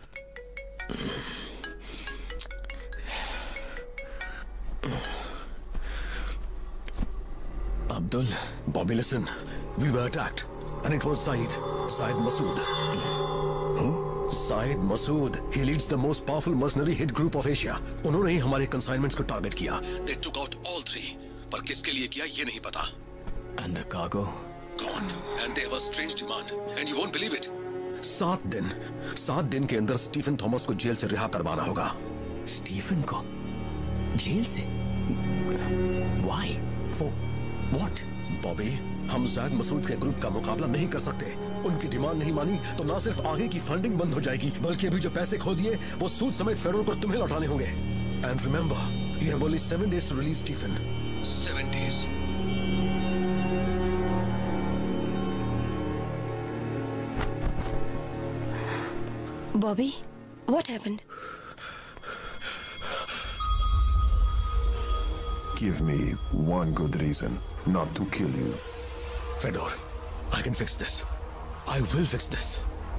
Abdul. Bobby, listen. We were attacked. And it was Saeed Masood. Who? Saeed Masood. He leads the most powerful mercenary hit group of Asia. उन्होंने ही हमारे consignments को टारगेट किया. They took out all three. पर किसके लिए किया ये नहीं पता. And the cargo? Gone. And they have a strange demand. And you won't believe it. 7 दिन के अंदर स्टीफन थॉमस को जेल से रिहा करवाना होगा। स्टीफन को जेल से? Why? For what? बॉबी, हम जायद मसूद के ग्रुप का मुकाबला नहीं कर सकते। उनकी डिमांड नहीं मानी तो ना सिर्फ आगे की फंडिंग बंद हो जाएगी, बल्कि अभी जो पैसे खो दिए वो सूद समेत फेडरल को तुम्हें लौटाने होंगे। And remember, you have only 7 days to release Stephen. 7 days। Bobby, what happened? Give me one good reason not to kill you. Fedor, I can fix this. I will fix this.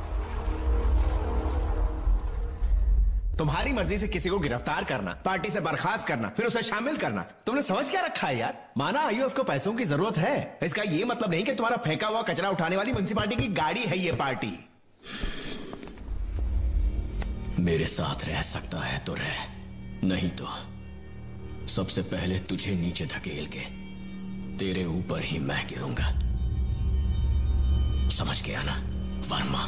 तुम्हारी मर्जी से किसी को गिरफ्तार करना, party से बर्खास्त करना, फिर उसे शामिल करना, तुमने समझ क्या रखा है यार? माना आईयूएफ को पैसों की जरूरत है, इसका ये मतलब नहीं कि तुम्हारा फेंका हुआ कचरा उठाने वाली म्युनिसिपालिटी की गाड़ी है ये पार्टी। मेरे साथ रह सकता है तो रह, नहीं तो सबसे पहले तुझे नीचे धकेल के तेरे ऊपर ही मैं गिरूंगा। समझ गया ना वर्मा?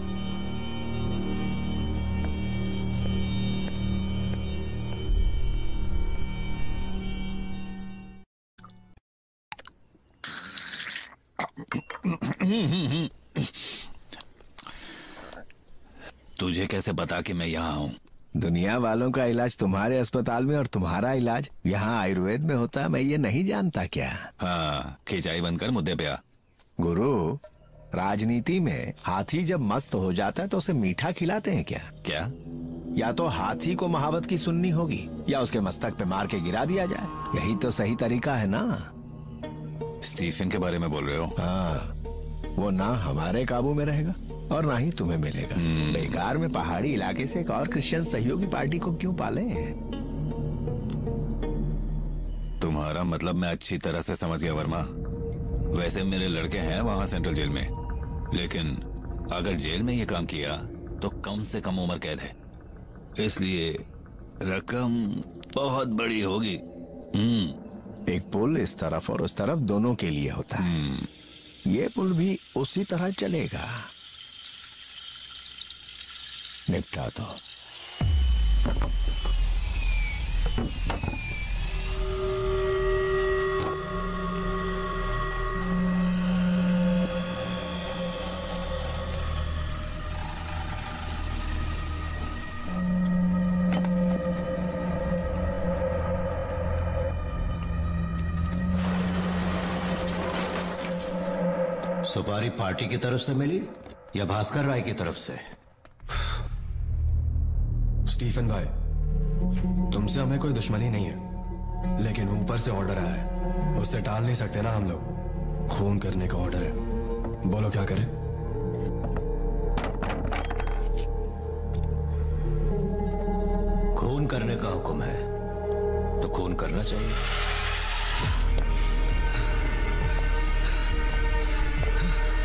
तुझे कैसे पता कि मैं यहाँ हूँ? दुनिया वालों का इलाज तुम्हारे अस्पताल में और तुम्हारा इलाज यहाँ आयुर्वेद में होता है, मैं ये नहीं जानता क्या? हाँ, खिंचाई बंद कर, मुद्दे पे आ। गुरु, राजनीति में हाथी जब मस्त हो जाता है तो उसे मीठा खिलाते हैं क्या? क्या? या तो हाथी को महावत की सुननी होगी या उसके मस्तक पे मार के गिरा दिया जाए। यही तो सही तरीका है ना? स्टीफन के बारे में बोल रहे हो? हाँ, वो ना हमारे काबू में रहेगा और ना ही तुम्हें मिलेगा। बेकार में पहाड़ी इलाके से एक और क्रिश्चियन सहयोगी पार्टी को क्यों पाले? तुम्हारा मतलब मैं अच्छी तरह से समझ गया वर्मा। वैसे मेरे लड़के हैं वहां सेंट्रल जेल में, लेकिन अगर जेल में ये काम किया तो कम से कम उम्र कैद है, इसलिए रकम बहुत बड़ी होगी। एक पुल इस तरफ और उस तरफ दोनों के लिए होता है। ये पुल भी उसी तरह चलेगा। निपटा दो। सुपारी पार्टी की तरफ से मिली या भास्कर राय की तरफ से? स्टीफन भाई, तुमसे हमें कोई दुश्मनी नहीं है, लेकिन ऊपर से ऑर्डर आया है, उससे टाल नहीं सकते ना हम लोग। खून करने का ऑर्डर है, बोलो क्या करें? खून करने का हुक्म है तो खून करना चाहिए।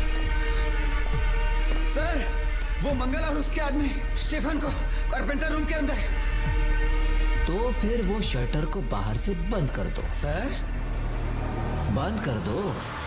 वो मंगल और उसके आदमी स्टीफन को कारपेंटर रूम के अंदर। तो फिर वो शटर को बाहर से बंद कर दो। सर बंद कर दो।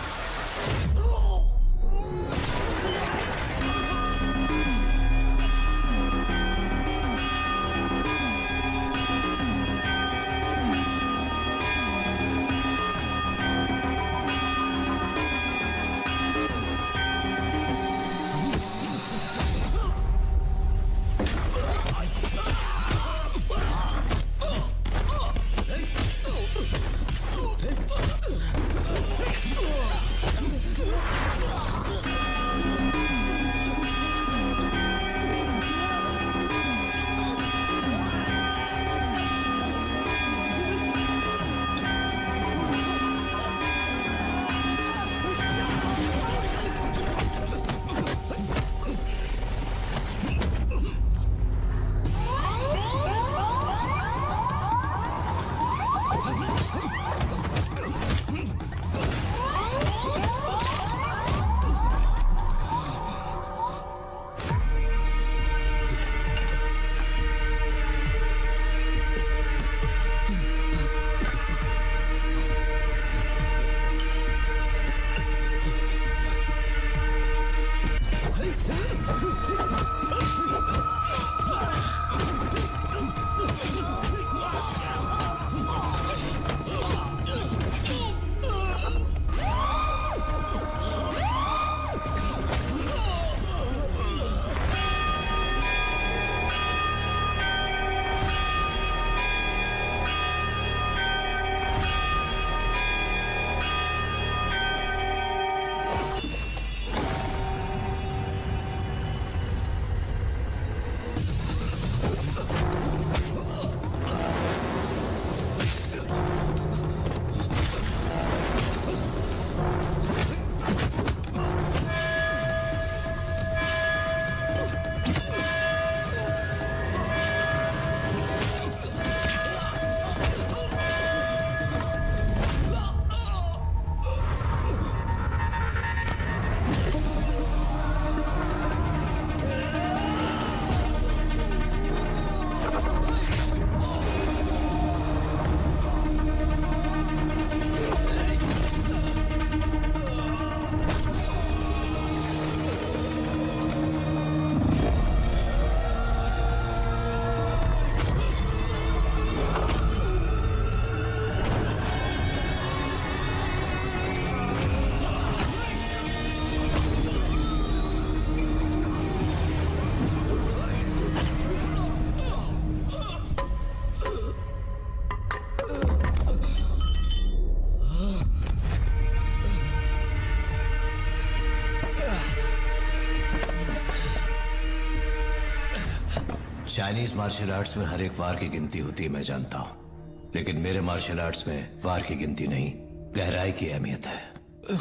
चाइनीज मार्शल आर्ट्स में हर एक वार की गिनती होती है, मैं जानता हूं, लेकिन मेरे मार्शल आर्ट्स में वार की गिनती नहीं, गहराई की अहमियत है।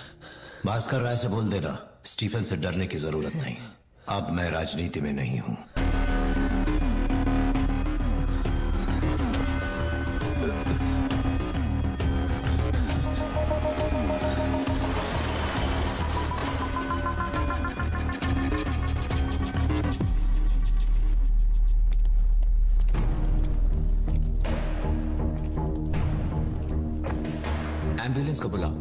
भास्कर राय से बोल देना स्टीफन से डरने की जरूरत नहीं। अब मैं राजनीति में नहीं हूं। एम्बुलेंस को बुलाओ।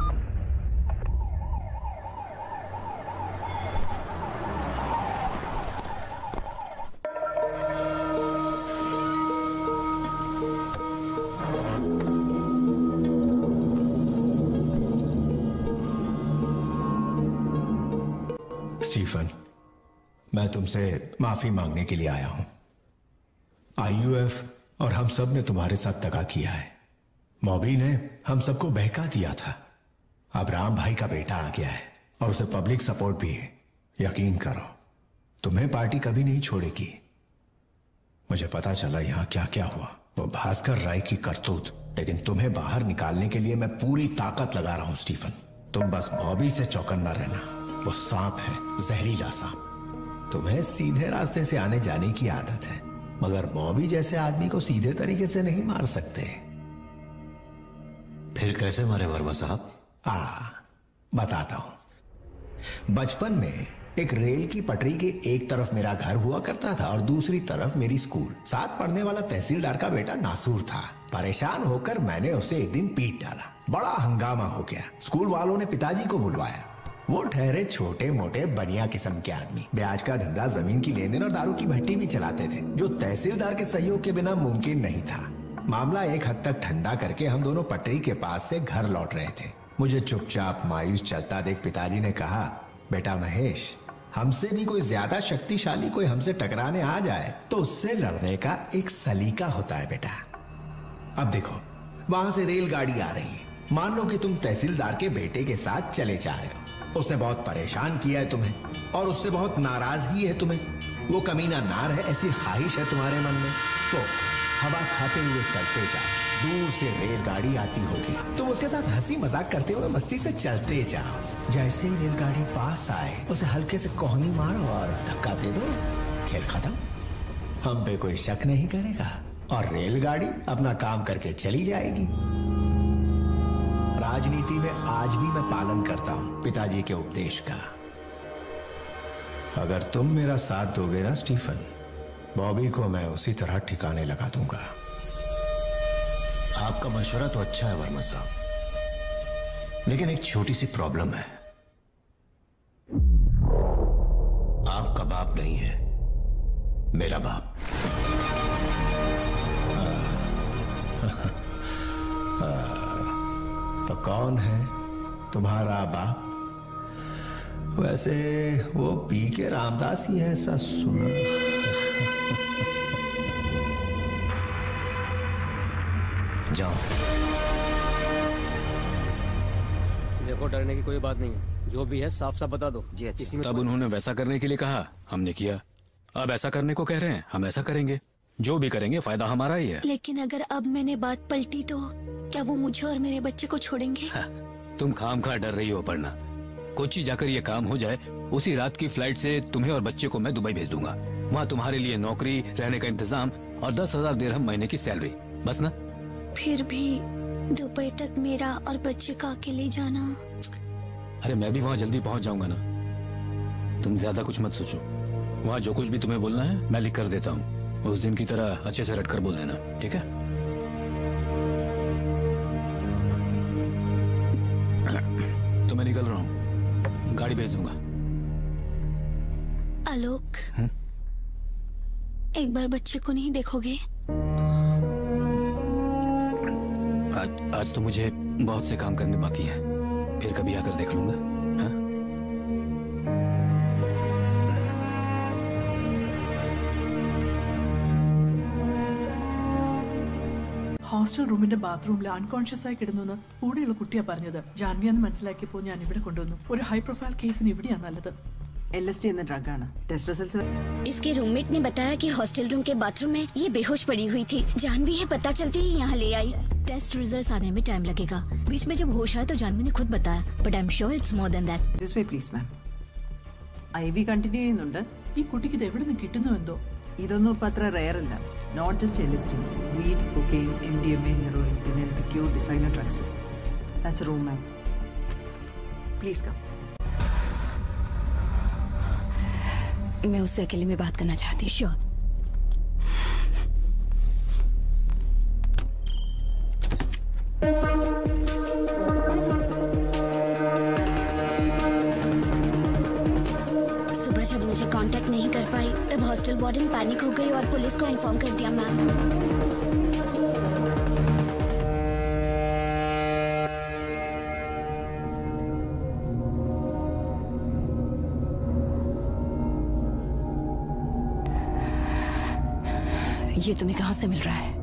स्टीफन, मैं तुमसे माफी मांगने के लिए आया हूं। आईयूएफ और हम सब ने तुम्हारे साथ दगा किया है। मॉबी ने हम सबको बहका दिया था। अब राम भाई का बेटा आ गया है और उसे पब्लिक सपोर्ट भी है। यकीन करो, तुम्हें पार्टी कभी नहीं छोड़ेगी। मुझे पता चला यहां क्या क्या हुआ, वो भास्कर राय की करतूत, लेकिन तुम्हें बाहर निकालने के लिए मैं पूरी ताकत लगा रहा हूं स्टीफन। तुम बस बॉबी से चौकन्ना रहना। वो सांप है, जहरीला सांप। तुम्हें सीधे रास्ते से आने जाने की आदत है, मगर बॉबी जैसे आदमी को सीधे तरीके से नहीं मार सकते। फिर कैसे मारे वर्मा साहब? बताता हूं। बचपन में एक रेल की पटरी के एक तरफ मेरा घर हुआ करता था और दूसरी तरफ मेरी स्कूल। साथ पढ़ने वाला तहसीलदार का बेटा नासूर था। परेशान होकर मैंने उसे एक दिन पीट डाला। बड़ा हंगामा हो गया। स्कूल वालों ने पिताजी को बुलवाया। वो ठहरे छोटे मोटे बनिया किस्म के आदमी, ब्याज का धंधा, जमीन की लेनदेन और दारू की भट्टी भी चलाते थे, जो तहसीलदार के सहयोग के बिना मुमकिन नहीं था। मामला एक हद तक ठंडा करके हम दोनों पटरी के पास से घर लौट रहे थे। मुझे चुपचाप मायूस चलता देख पिताजी ने कहा, बेटा महेश, हमसे भी कोई ज्यादा शक्तिशाली कोई हमसे टकराने आ जाए तो उससे लड़ने का एक सलीका होता है बेटा। अब देखो, वहां से रेलगाड़ी आ रही है। मान लो कि तुम तहसीलदार के बेटे के साथ चले जा रहे हो। उसने बहुत परेशान किया है तुम्हें और उससे बहुत नाराजगी है तुम्हें। वो कमीना नार है, ऐसी ख्वाहिश है तुम्हारे मन में, तो हवा खाते हुए चलते जाओ। दूर से रेलगाड़ी आती होगी, तुम उसके साथ हंसी मजाक करते हुए मस्ती से चलते जाओ। जैसे ही रेलगाड़ी पास आए उसे हल्के से कोहनी मारो और धक्का दे दो, खेल खत्म। हम पे कोई शक नहीं करेगा और रेलगाड़ी अपना काम करके चली जाएगी। राजनीति में आज भी मैं पालन करता हूं पिताजी के उपदेश का। अगर तुम मेरा साथ दोगे ना स्टीफन, बॉबी को मैं उसी तरह ठिकाने लगा दूंगा। आपका मशवरा तो अच्छा है वर्मा साहब, लेकिन एक छोटी सी प्रॉब्लम है। आपका बाप नहीं है, मेरा बाप। तो कौन है तुम्हारा बाप? वैसे वो पीके रामदास ही है, ऐसा सुना। जाओ। देखो, डरने की कोई बात नहीं है, जो भी है साफ साफ बता दो। जी अच्छा। तब उन्होंने वैसा करने के लिए कहा, हमने किया। अब ऐसा करने को कह रहे हैं, हम ऐसा करेंगे। जो भी करेंगे फायदा हमारा ही है। लेकिन अगर अब मैंने बात पलटी तो क्या वो मुझे और मेरे बच्चे को छोड़ेंगे? तुम खामखा डर रही हो अपर्णा। कोच्चि जाकर ये काम हो जाए, उसी रात की फ्लाइट से तुम्हें और बच्चे को मैं दुबई भेज दूंगा। वहाँ तुम्हारे लिए नौकरी, रहने का इंतजाम और 10,000 दिरहम महीने की सैलरी, बस ना। फिर भी दुबई तक मेरा और बच्चे का अकेले जाना। अरे मैं भी वहाँ जल्दी पहुँच जाऊंगा ना। तुम ज्यादा कुछ मत सोचो। वहाँ जो कुछ भी तुम्हें बोलना है मैं लिख कर देता हूँ। उस दिन की तरह अच्छे से रटकर बोल देना, ठीक है? तो मैं निकल रहा हूँ, गाड़ी भेज दूंगा। आलोक, एक बार बच्चे को नहीं देखोगे? आज तो मुझे बहुत से काम करने बाकी हैं, फिर कभी आकर देख लूंगा। हाँ? ഹോസ്റ്റൽ റൂമിന്റെ ബാത്റൂമിൽ അൺകോൺഷ്യസ് ആയി കിടന്നു കൂടെയുള്ള കുട്ടിയാ പറഞ്ഞത്. ജാൻവിയാന്ന് മനസ്സിലാക്കിയപ്പോൾ ഞാൻ ഇവിടെ കൊണ്ടുവന്നു. ഒരു ഹൈ പ്രൊഫൈൽ കേസിന് ഇവിടെയാ നല്ലത്. LSD എന്ന ഡ്രഗാണ്. टेस्ट रिजल्ट्स इसके रूममेट ने बताया कि हॉस्टल रूम के बाथरूम में ये बेहोश पड़ी हुई थी। जानवी है पता चलती ही यहाँ ले आई। टेस्ट रिजल्ट्स आने में टाइम लगेगा। बीच में जब होश आया तो जानवी ने खुद बताया, but I am sure it's more than that. This way please ma'am. IV continue ചെയ്യുന്നുണ്ട്. ഈ കുട്ടിക്ക് ഇത് എവിടെ നിന്ന് കിട്ടുന്നുവെന്തോ? ഇതൊന്നും ഇപ്പൊ അത്ര റെയർ അല്ല. Not just LSD, weed, cocaine, MDMA, heroin, പിന്നെ എന്തൊക്കെയോ designer drugs. That's a room ma'am. Please come. मैं उससे अकेले में बात करना चाहती हूँ। श्योर। सुबह जब मुझे कांटेक्ट नहीं कर पाई तब हॉस्टल वार्डन पैनिक हो गई और पुलिस को इन्फॉर्म कर दिया मैम। ये तुम्हें कहां से मिल रहा है?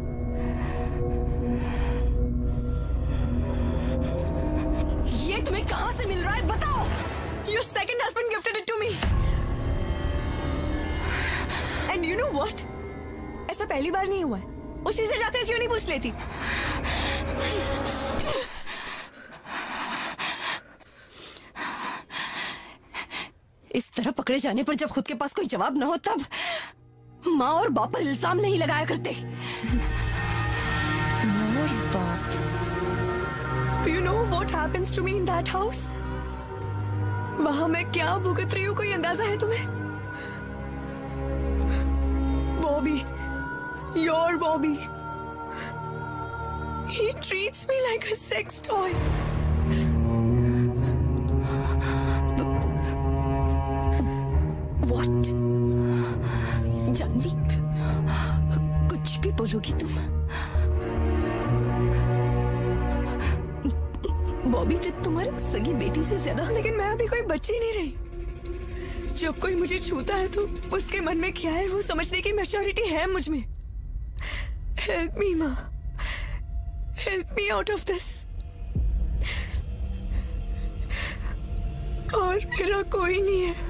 ये तुम्हें कहां से मिल रहा है बताओ? Your second husband gifted it to me. And you know what? ऐसा पहली बार नहीं हुआ है। उसी से जाकर क्यों नहीं पूछ लेती? इस तरह पकड़े जाने पर जब खुद के पास कोई जवाब न हो तब माँ और बाप पर इल्जाम नहीं लगाया करते। माँ और बाप। Do you know what happens to me in that house? वहां मैं क्या भुगत रही हूँ, कोई अंदाजा है तुम्हें? Bobby, your Bobby, he treats me like a sex toy. What? Janvi, कुछ भी बोलोगी तुम? बॉबी तो तुम्हारी सगी बेटी से ज्यादा, लेकिन मैं अभी कोई बच्ची नहीं रही। जब कोई मुझे छूता है तो उसके मन में क्या है वो समझने की मैच्योरिटी है मुझ में। हेल्प मी माँ, help me out of this. और मेरा कोई नहीं है।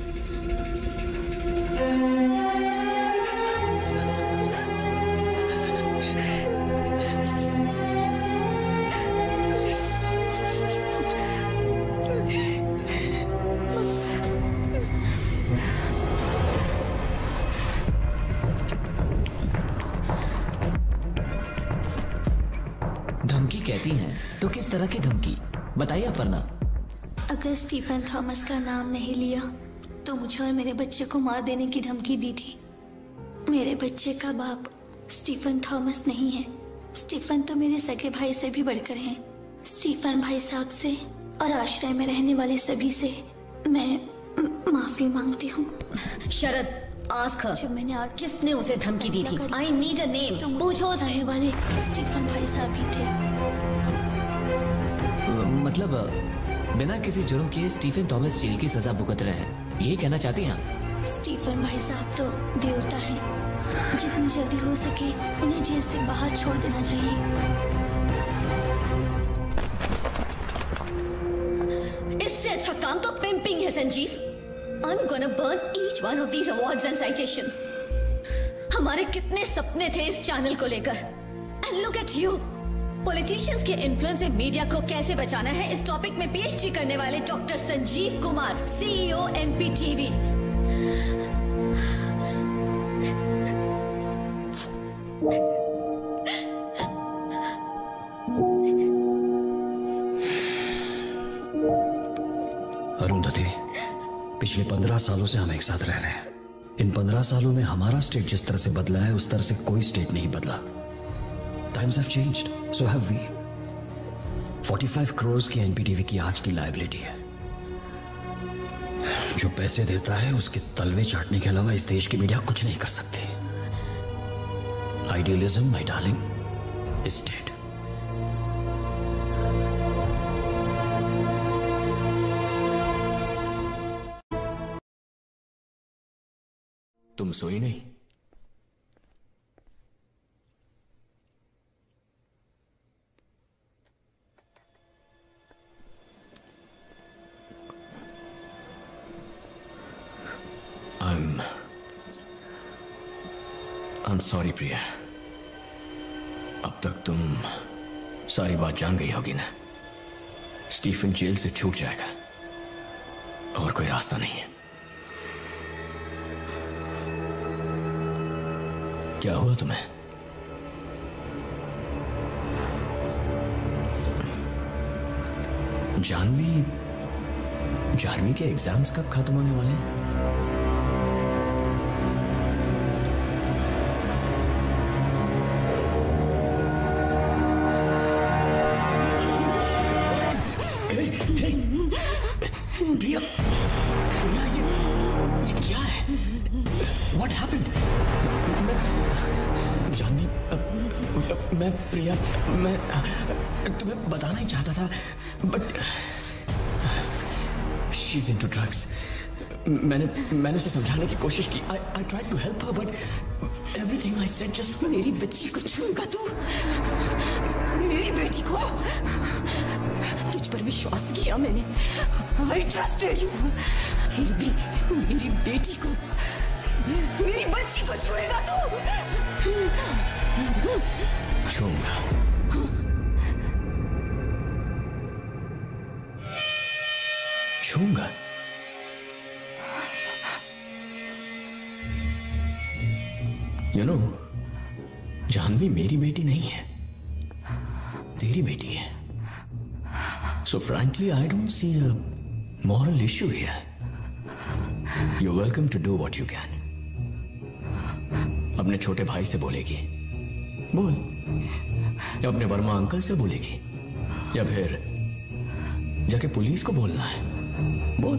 धमकी कहती हैं तो किस तरह की धमकी बताइए अपर्णा। अगर स्टीफन थॉमस का नाम नहीं लिया तो मुझे और मेरे बच्चे को मार देने की धमकी दी थी। मेरे बच्चे का बाप स्टीफन थॉमस नहीं है। स्टीफन तो मेरे सगे भाई से भी बढ़कर हैं। स्टीफन भाई साहब से और आश्रय में रहने वाले सभी से मैं माफी मांगती हूँ। शरद, आस्क हर, मैंने किसने उसे धमकी दी थी? I need a name. पूछो उसने। वाले स्टीफन भाई साहब ही थे। मतलब बिना किसी जुर्म के स्टीफन थॉमस जेल की सजा भुगत रहे हैं, यही कहना चाहती हैं? स्टीफन भाई साहब तो देवता हैं। जितनी जल्दी हो सके उन्हें जेल से बाहर छोड़ देना चाहिए। इससे अच्छा काम तो पिंपिंग है Sanjeev. I'm gonna burn each one of these awards and citations. हमारे कितने सपने थे इस चैनल को लेकर। And look at you. Politicians के इन्फ्लुएंस से मीडिया को कैसे बचाना है, इस टॉपिक में पीएचडी करने वाले doctor Sanjeev Kumar, CEO NPTV. Arundhati, पिछले 15 सालों से हम एक साथ रह रहे हैं। इन 15 सालों में हमारा स्टेट जिस तरह से बदला है उस तरह से कोई स्टेट नहीं बदला। Times have changed, so have we. 45 crore की एनपीटीवी की आज की लायबिलिटी है। जो पैसे देता है उसके तलवे चाटने के अलावा इस देश की मीडिया कुछ नहीं कर सकती। Idealism, my darling, is dead. तुम सोई नहीं? I'm sorry प्रिया। अब तक तुम सारी बात जान गई होगी ना। स्टीफन जेल से छूट जाएगा और कोई रास्ता नहीं है। क्या हुआ तुम्हें? जानवी के एग्जाम्स कब खत्म होने वाले हैं? प्रिया, ये क्या है? What happened? जानवी, मैं प्रिया, मैं तुम्हें बताना ही चाहता था, बट she's into drugs. मैंने उसे समझाने की कोशिश की। I tried to help her, but everything I said just मेरी बच्ची को छूएगा तू? मेरी बेटी को? तुझ पर विश्वास किया मैंने। I trusted you. फिर भी मेरी बेटी को, मेरी बच्ची को छुएगा तू? छूंगा। छूंगा। You know, जानवी मेरी बेटी नहीं है, तेरी बेटी है। So frankly, I don't see a moral issue here. You're welcome to do what you can. अपने छोटे भाई से बोलेगी, बोल, या अपने वर्मा अंकल से बोलेगी, या फिर जाके पुलिस को बोलना है, बोल।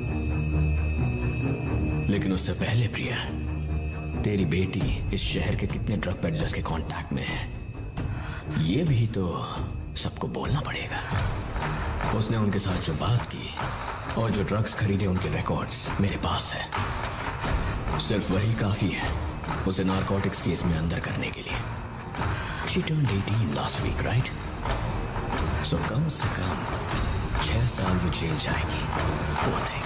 लेकिन उससे पहले प्रिया, तेरी बेटी इस शहर के कितने ड्रग पेडलर्स के कांटेक्ट में है, ये भी तो सबको बोलना पड़ेगा। उसने उनके साथ जो बात की और जो ड्रग्स खरीदे उनके रिकॉर्ड्स मेरे पास है। सिर्फ वही काफी है उसे नारकोटिक्स केस में अंदर करने के लिए। She turned 18 last week, right? So कम से कम 6 साल वो जेल जाएगी। Poor thing.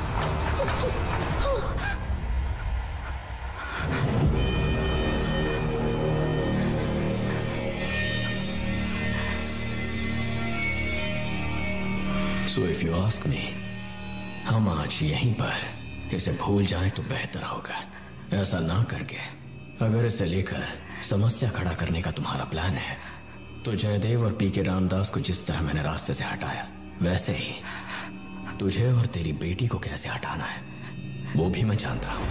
So if you ask me, हम आज यहीं पर इसे भूल जाएं तो बेहतर होगा। ऐसा ना करके अगर इसे लेकर समस्या खड़ा करने का तुम्हारा प्लान है तो जयदेव और पीके रामदास को जिस तरह मैंने रास्ते से हटाया वैसे ही तुझे और तेरी बेटी को कैसे हटाना है वो भी मैं जानता हूं।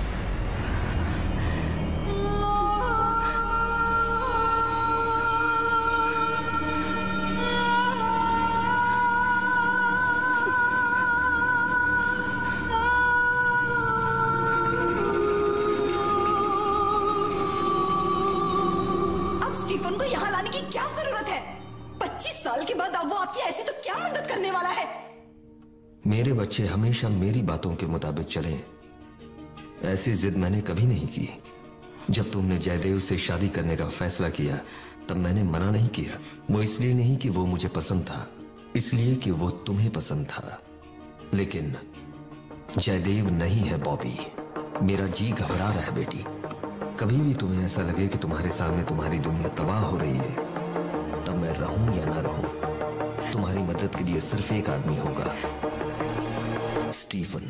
मेरे बच्चे हमेशा मेरी बातों के मुताबिक चले, ऐसी जिद मैंने कभी नहीं की। जब तुमने जयदेव से शादी करने का फैसला किया तब मैंने मना नहीं किया। वो इसलिए नहीं कि वो मुझे पसंद था, इसलिए कि वो तुम्हें पसंद था। लेकिन जयदेव नहीं है बॉबी। मेरा जी घबरा रहा है बेटी। कभी भी तुम्हें ऐसा लगे कि तुम्हारे सामने तुम्हारी दुनिया तबाह हो रही है, तब मैं रहूं या ना रहूं, तुम्हारी मदद के लिए सिर्फ एक आदमी होगा, स्टीफन।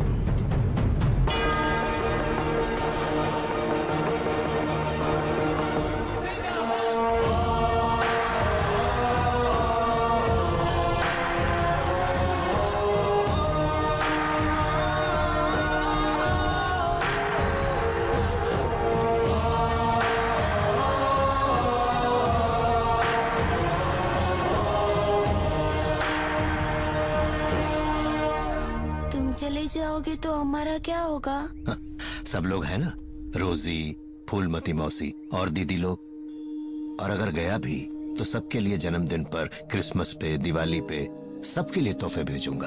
चले जाओगे तो हमारा क्या होगा? सब लोग हैं ना, रोजी, फूलमती मौसी और दीदी लोग। और अगर गया भी तो सबके लिए जन्मदिन पर, क्रिसमस पे, दिवाली पे सबके लिए तोहफे भेजूंगा।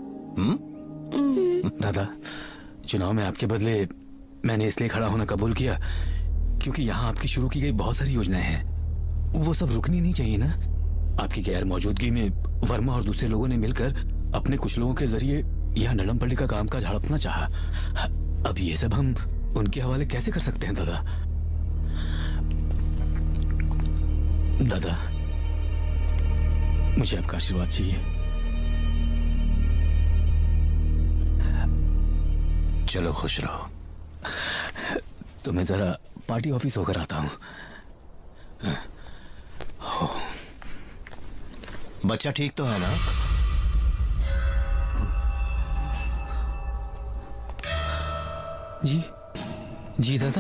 दादा, चुनाव में आपके बदले मैंने इसलिए खड़ा होना कबूल किया क्योंकि यहाँ आपकी शुरू की गई बहुत सारी योजनाएं हैं, वो सब रुकनी नहीं चाहिए ना। आपकी गैर मौजूदगी में वर्मा और दूसरे लोगों ने मिलकर अपने कुछ लोगों के जरिए यह नलमपल्ली का कामकाज हड़पना चाहा। अब ये सब हम उनके हवाले कैसे कर सकते हैं दादा? दादा, मुझे आपका आशीर्वाद चाहिए। चलो खुश रहो। तो मैं जरा पार्टी ऑफिस होकर आता हूं। बच्चा ठीक तो है ना? जी दादा।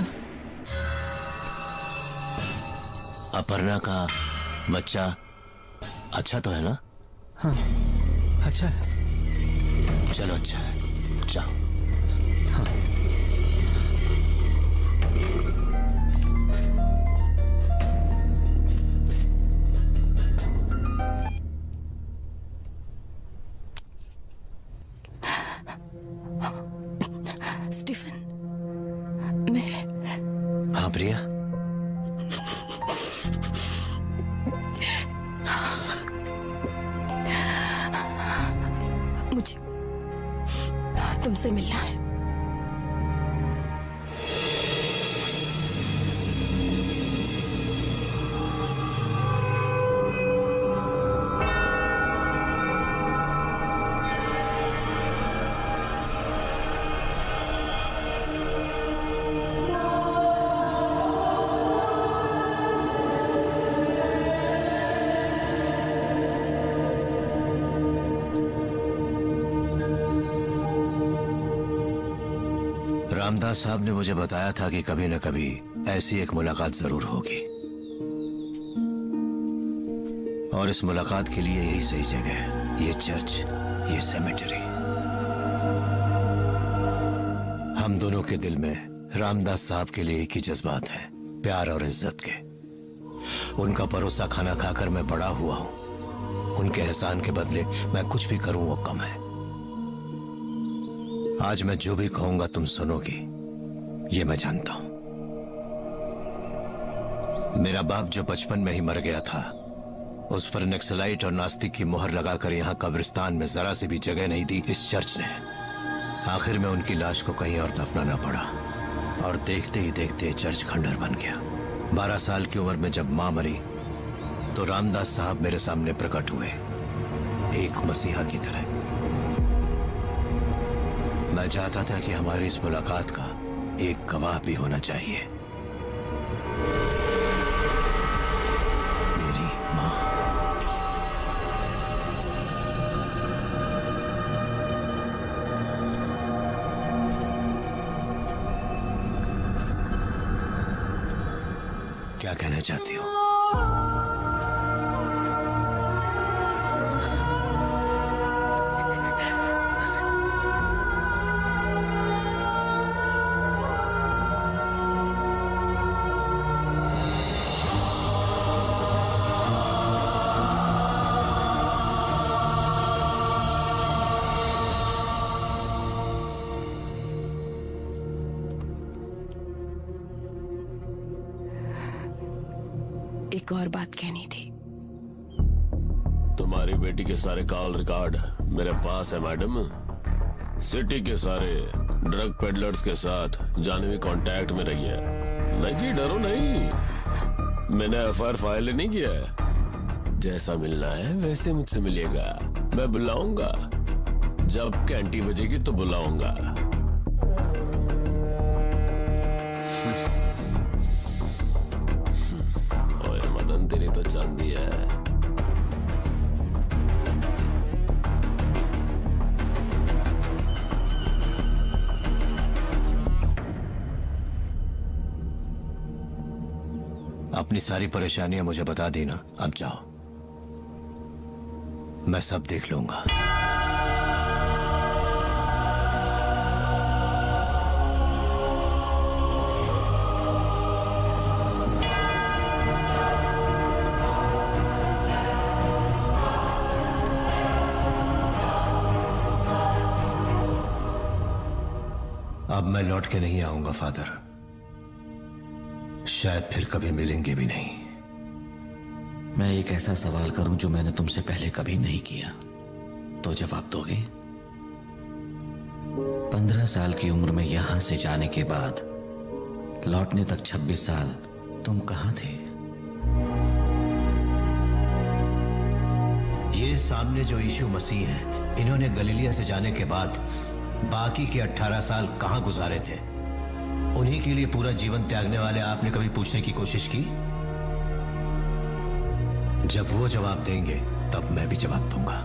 अपर्णा का बच्चा अच्छा तो है ना? हाँ, अच्छा है। चलो अच्छा है, जाओ। हाँ। स्टीफन, हाँ प्रिया। मुझे तुमसे मिलना है। रामदास साहब ने मुझे बताया था कि कभी न कभी ऐसी एक मुलाकात जरूर होगी, और इस मुलाकात के लिए यही सही जगह है, ये चर्च, ये सेमेटरी। हम दोनों के दिल में रामदास साहब के लिए एक ही जज्बात है, प्यार और इज्जत के। उनका परोसा खाना खाकर मैं बड़ा हुआ हूं। उनके एहसान के बदले मैं कुछ भी करूं वो कम है। आज मैं जो भी कहूंगा तुम सुनोगी, ये मैं जानता हूं। मेरा बाप जो बचपन में ही मर गया था, उस पर नक्सलाइट और नास्तिक की मोहर लगाकर यहां कब्रिस्तान में जरा सी भी जगह नहीं दी इस चर्च ने। आखिर में उनकी लाश को कहीं और दफनाना पड़ा, और देखते ही देखते चर्च खंडहर बन गया। 12 साल की उम्र में जब मां मरी तो रामदास साहब मेरे सामने प्रकट हुए, एक मसीहा की तरह। मैं चाहता था कि हमारी इस मुलाकात का एक गवाह भी होना चाहिए, मेरी मां। क्या कहना चाहती हो? एक और बात कहनी थी। तुम्हारी बेटी के सारे कॉल रिकॉर्ड मेरे पास है मैडम। सिटी के सारे ड्रग पेडलर्स के साथ जानवी कांटेक्ट में रही है। नहीं जी, डरो नहीं, मैंने एफआईआर फाइल नहीं किया है। जैसा मिलना है वैसे मुझसे मिलेगा। मैं बुलाऊंगा, जब कैंटी बजेगी तो बुलाऊंगा। तेरी तो चांदी है। अपनी सारी परेशानियां मुझे बता दी ना, अब जाओ, मैं सब देख लूंगा। अब मैं लौट के नहीं आऊंगा फादर, शायद फिर कभी मिलेंगे भी नहीं। मैं एक ऐसा सवाल करूं जो मैंने तुमसे पहले कभी नहीं किया, तो जवाब दोगे? 15 साल की उम्र में यहां से जाने के बाद लौटने तक 26 साल तुम कहां थे? ये सामने जो यीशु मसीह हैं, इन्होंने गलीलिया से जाने के बाद बाकी के 18 साल कहां गुजारे थे? उन्हीं के लिए पूरा जीवन त्यागने वाले आपने कभी पूछने की कोशिश की? जब वो जवाब देंगे तब मैं भी जवाब दूंगा।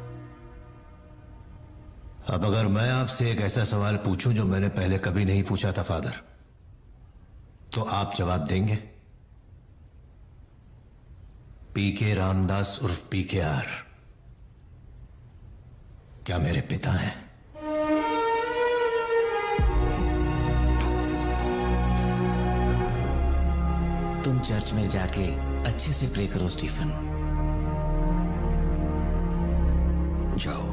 अब अगर मैं आपसे एक ऐसा सवाल पूछूं जो मैंने पहले कभी नहीं पूछा था फादर, तो आप जवाब देंगे? पीके रामदास उर्फ PKR क्या मेरे पिता हैं? तुम चर्च में जाके अच्छे से प्रे करो स्टीफन। जाओ।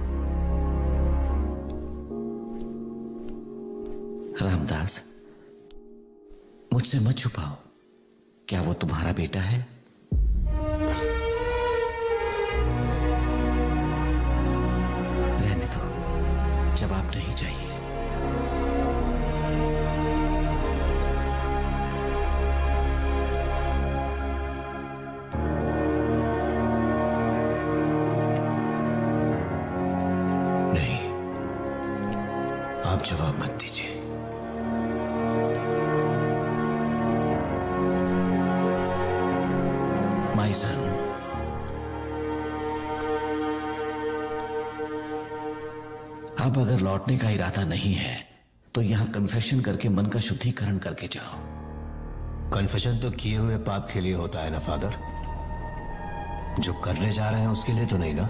रामदास, मुझसे मत छुपाओ, क्या वो तुम्हारा बेटा है? रहने दो, जवाब नहीं चाहिए। आप जवाब मत दीजिए। माय सन, अब अगर लौटने का इरादा नहीं है तो यहाँ कन्फेशन करके मन का शुद्धिकरण करके जाओ। कन्फेशन तो किए हुए पाप के लिए होता है ना फादर, जो करने जा रहे हैं उसके लिए तो नहीं ना।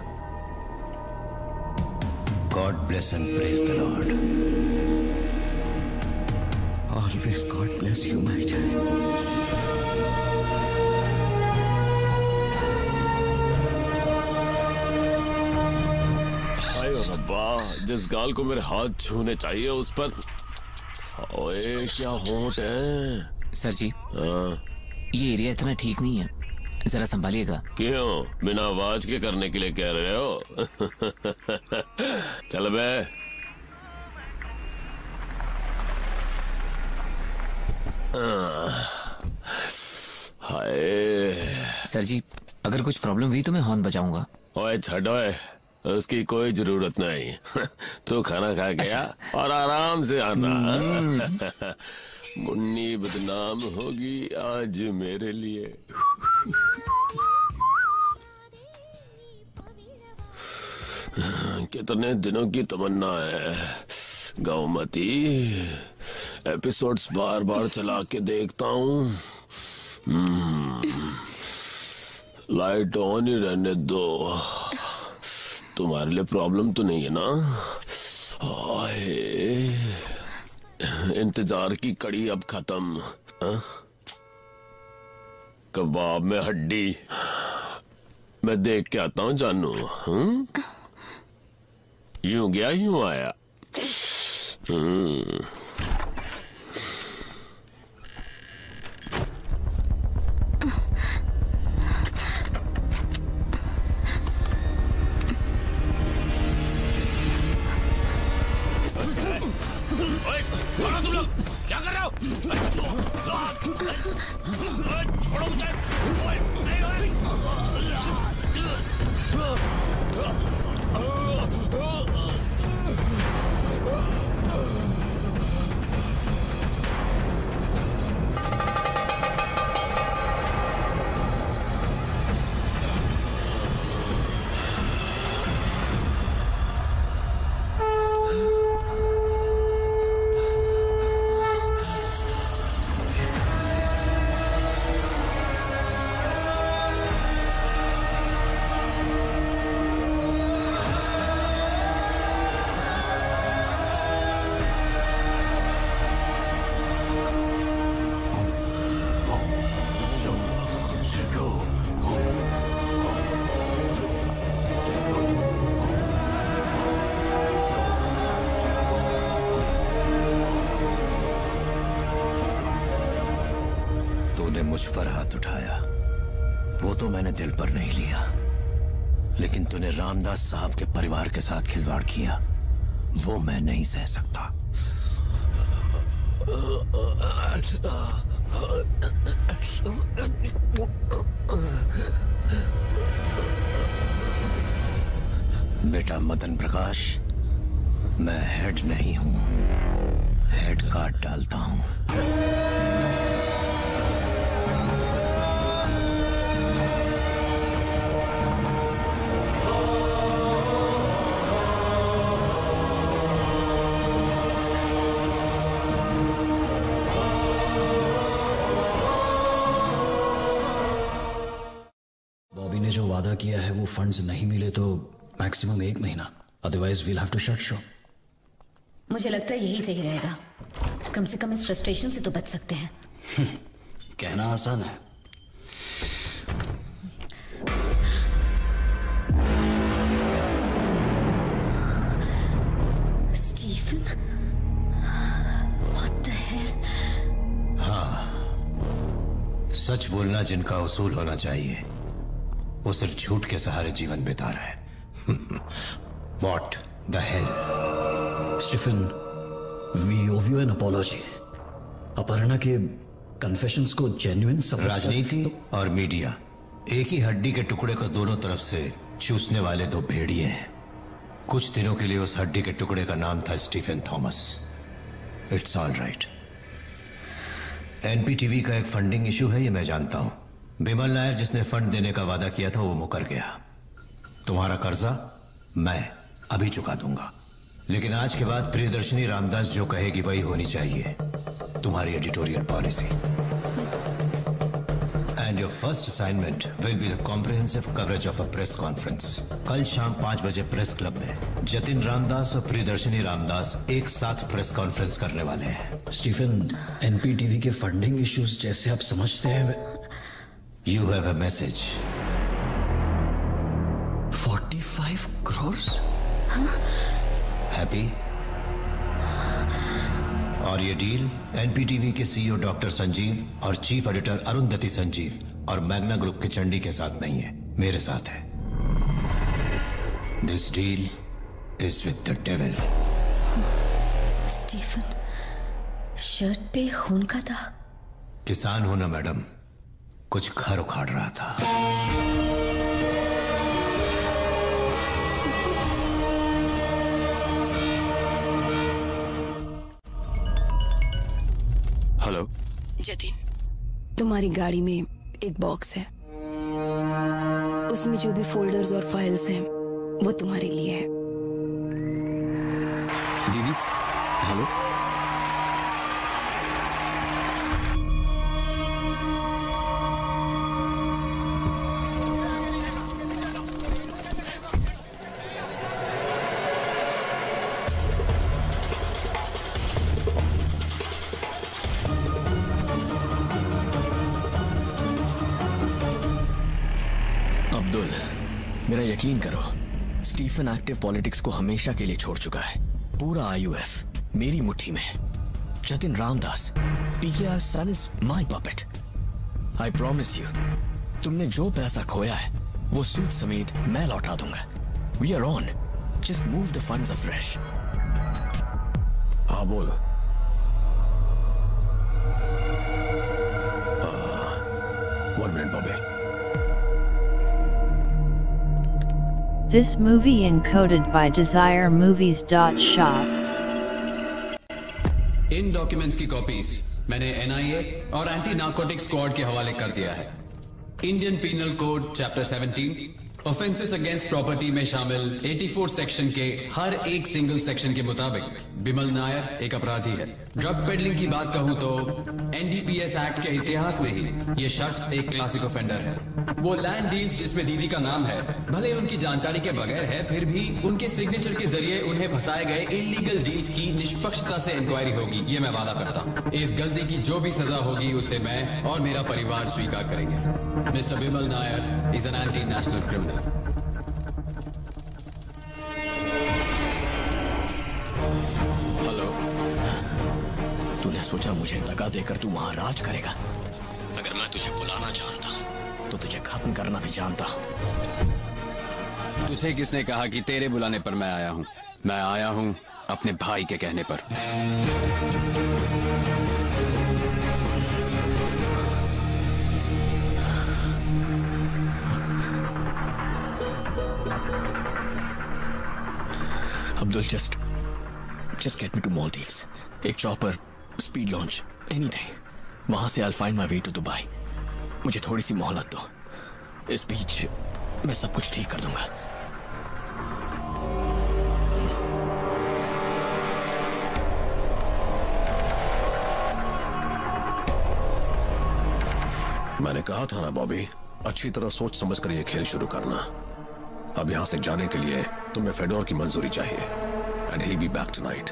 God bless and praise the lord. Always God bless you my child. जिस गाल को मेरे हाथ छूने चाहिए उस पर ओए क्या होंठ है। सर जी, ये एरिया इतना ठीक नहीं है, जरा संभालिएगा। क्यों, बिना आवाज के करने के लिए कह रहे हो? चल बे। हाय सर जी, अगर कुछ प्रॉब्लम हुई तो मैं हॉर्न बजाऊंगा। ओए छड़ो, उसकी कोई जरूरत नहीं। तू खाना खा गया और आराम से आना। मुन्नी बदनाम होगी आज मेरे लिए। कितने दिनों की तमन्ना है गौमती, एपिसोड्स बार बार चला के देखता हूँ। लाइट ऑन ही रहने दो, तुम्हारे लिए प्रॉब्लम तो नहीं है ना? इंतजार की कड़ी अब खत्म। कबाब में हड्डी, मैं देख के आता हूँ जानू। यूं गया यूं आया। तुम लोग क्या कर रहे हो? छोड़ो मुझे। मुझ पर हाथ उठाया, वो तो मैंने दिल पर नहीं लिया, लेकिन तूने रामदास साहब के परिवार के साथ खिलवाड़ किया, वो मैं नहीं सह सकता। बेटा मदन प्रकाश, मैं हेड नहीं हूं, हेड काट डालता हूं। बॉबी ने जो वादा किया है वो फंड्स नहीं मिले तो मैक्सिमम 1 महीना, otherwise we'll have to shut shop. मुझे लगता है यही सही रहेगा, कम से कम इस फ्रस्ट्रेशन से तो बच सकते हैं। कहना आसान है। Stephen, what the hell? हाँ, सच बोलना जिनका उसूल होना चाहिए वो सिर्फ झूठ के सहारे जीवन बिता रहा है। What the hell? Stephen, we owe you an apology. Aparna के कन्फेशंस को जेन्युइन समझ। राजनीति और मीडिया एक ही हड्डी के टुकड़े को दोनों तरफ से चूसने वाले दो भेड़िए हैं। कुछ दिनों के लिए उस हड्डी के टुकड़े का नाम था Stephen Thomas. It's all right. NPTV का एक फंडिंग इशू है, ये मैं जानता हूं। बिमल नायर जिसने फंड देने का वादा किया था वो मुकर गया। तुम्हारा कर्जा मैं अभी चुका दूंगा। लेकिन आज के बाद प्रियदर्शनी रामदास जो कहेगी वही होनी चाहिए, तुम्हारी editorial policy. And your first assignment will be the comprehensive coverage of a press conference. कल शाम 5 बजे प्रेस क्लब में जतिन रामदास और प्रियदर्शनी रामदास एक साथ प्रेस कॉन्फ्रेंस करने वाले हैं। स्टीफन, एनपीटीवी के फंडिंग इश्यूज जैसे आप समझते हैं। You have a message. 45 crores? Happy? और ये डील एनपीटीवी के सीईओ डॉक्टर संजीव और चीफ एडिटर अरुंधति संजीव और मैग्ना ग्रुप के चंडी के साथ नहीं है, मेरे साथ है। This deal is with the devil. Stephen, shirt पे खून का दाग। किसान हो ना मैडम, कुछ घर उखाड़ रहा था। हेलो जतिन, तुम्हारी गाड़ी में एक बॉक्स है, उसमें जो भी फोल्डर्स और फाइल्स हैं वो तुम्हारे लिए है। दीदी, हेलो। अब्दुल, मेरा यकीन करो, स्टीफन एक्टिव पॉलिटिक्स को हमेशा के लिए छोड़ चुका है। पूरा आईयूएफ मेरी मुट्ठी में। Jatin Ramdas, PKR son is my puppet. I promise you, तुमने जो पैसा खोया है वो सूद समेत मैं लौटा दूंगा। We are on, just move the funds afresh. हाँ बोल। One minute Bobby. This movie encoded by DesireMovies.shop. इन डॉक्यूमेंट्स की कॉपीज मैंने एनआईए और एंटी नार्कोटिक्स स्क्वाड के हवाले कर दिया है। Indian penal code chapter 17 offences against property में शामिल 84 सेक्शन के हर एक सिंगल सेक्शन के मुताबिक बिमल नायर एक अपराधी है। ड्रग पेडलिंग की बात कहूं तो एनडीपीएस एक्ट के इतिहास में ही ये शख्स एक क्लासिक ऑफेंडर है। वो लैंड डील्स जिसमें दीदी का नाम है, भले उनकी जानकारी के बगैर है, फिर भी उनके सिग्नेचर के जरिए उन्हें फंसाए गए इलीगल डील्स की निष्पक्षता से इंक्वायरी होगी, ये मैं वादा करता हूँ। इस गलती की जो भी सजा होगी उसे मैं और मेरा परिवार स्वीकार करेंगे। Mister Bimal Nair is an anti national criminal. Hello, तूने सोचा मुझे दगा देकर तू वहां राज करेगा? अगर मैं तुझे बुलाना जानता तो तुझे खत्म करना भी जानता। तुझे किसने कहा कि तेरे बुलाने पर मैं आया हूं? मैं आया हूं अपने भाई के कहने पर। Abdul, just get me to Maldives. एक चॉपर, स्पीड लॉन्च, एनीथिंग। वहां से I'll find my way to Dubai. मुझे थोड़ी सी मोहलत दो, इस बीच मैं सब कुछ ठीक कर दूंगा। मैंने कहा था ना बॉबी, अच्छी तरह सोच समझ कर ये खेल शुरू करना। अब यहां से जाने के लिए तुम्हें फेडोर की मंजूरी चाहिए। And he'll be back tonight.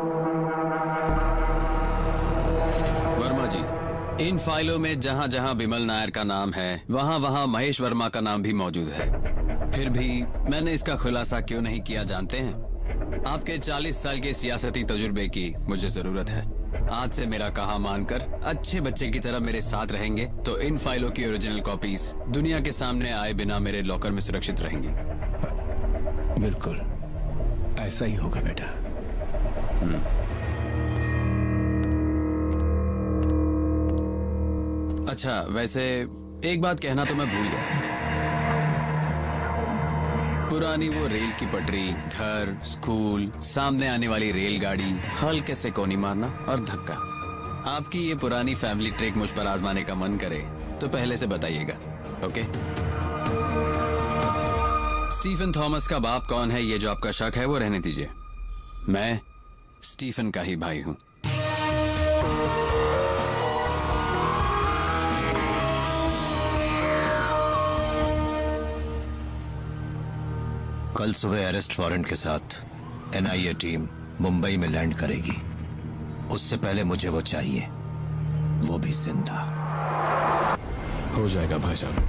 Verma ji, इन फाइलों में जहां जहां बिमल नायर का नाम है वहां वहां महेश वर्मा का नाम भी मौजूद है। फिर भी मैंने इसका खुलासा क्यों नहीं किया जानते हैं? आपके 40 साल के सियासती तजुर्बे की मुझे जरूरत है। आज से मेरा कहा मानकर अच्छे बच्चे की तरह मेरे साथ रहेंगे तो इन फाइलों की ओरिजिनल कॉपीज दुनिया के सामने आए बिना मेरे लॉकर में सुरक्षित रहेंगी। बिल्कुल ऐसा ही होगा बेटा। अच्छा, वैसे एक बात कहना तो मैं भूल गया। पुरानी वो रेल की पटरी, घर, स्कूल, सामने आने वाली रेलगाड़ी, हल्के से कोनी मारना और धक्का। आपकी ये पुरानी फैमिली ट्रिक मुझ पर आजमाने का मन करे तो पहले से बताइएगा, ओके? स्टीफन थॉमस का बाप कौन है ये जो आपका शक है वो रहने दीजिए। मैं स्टीफन का ही भाई हूं। कल सुबह अरेस्ट वारंट के साथ एनआईए टीम मुंबई में लैंड करेगी। उससे पहले मुझे वो चाहिए, वो भी जिंदा। हो जाएगा भाईजान।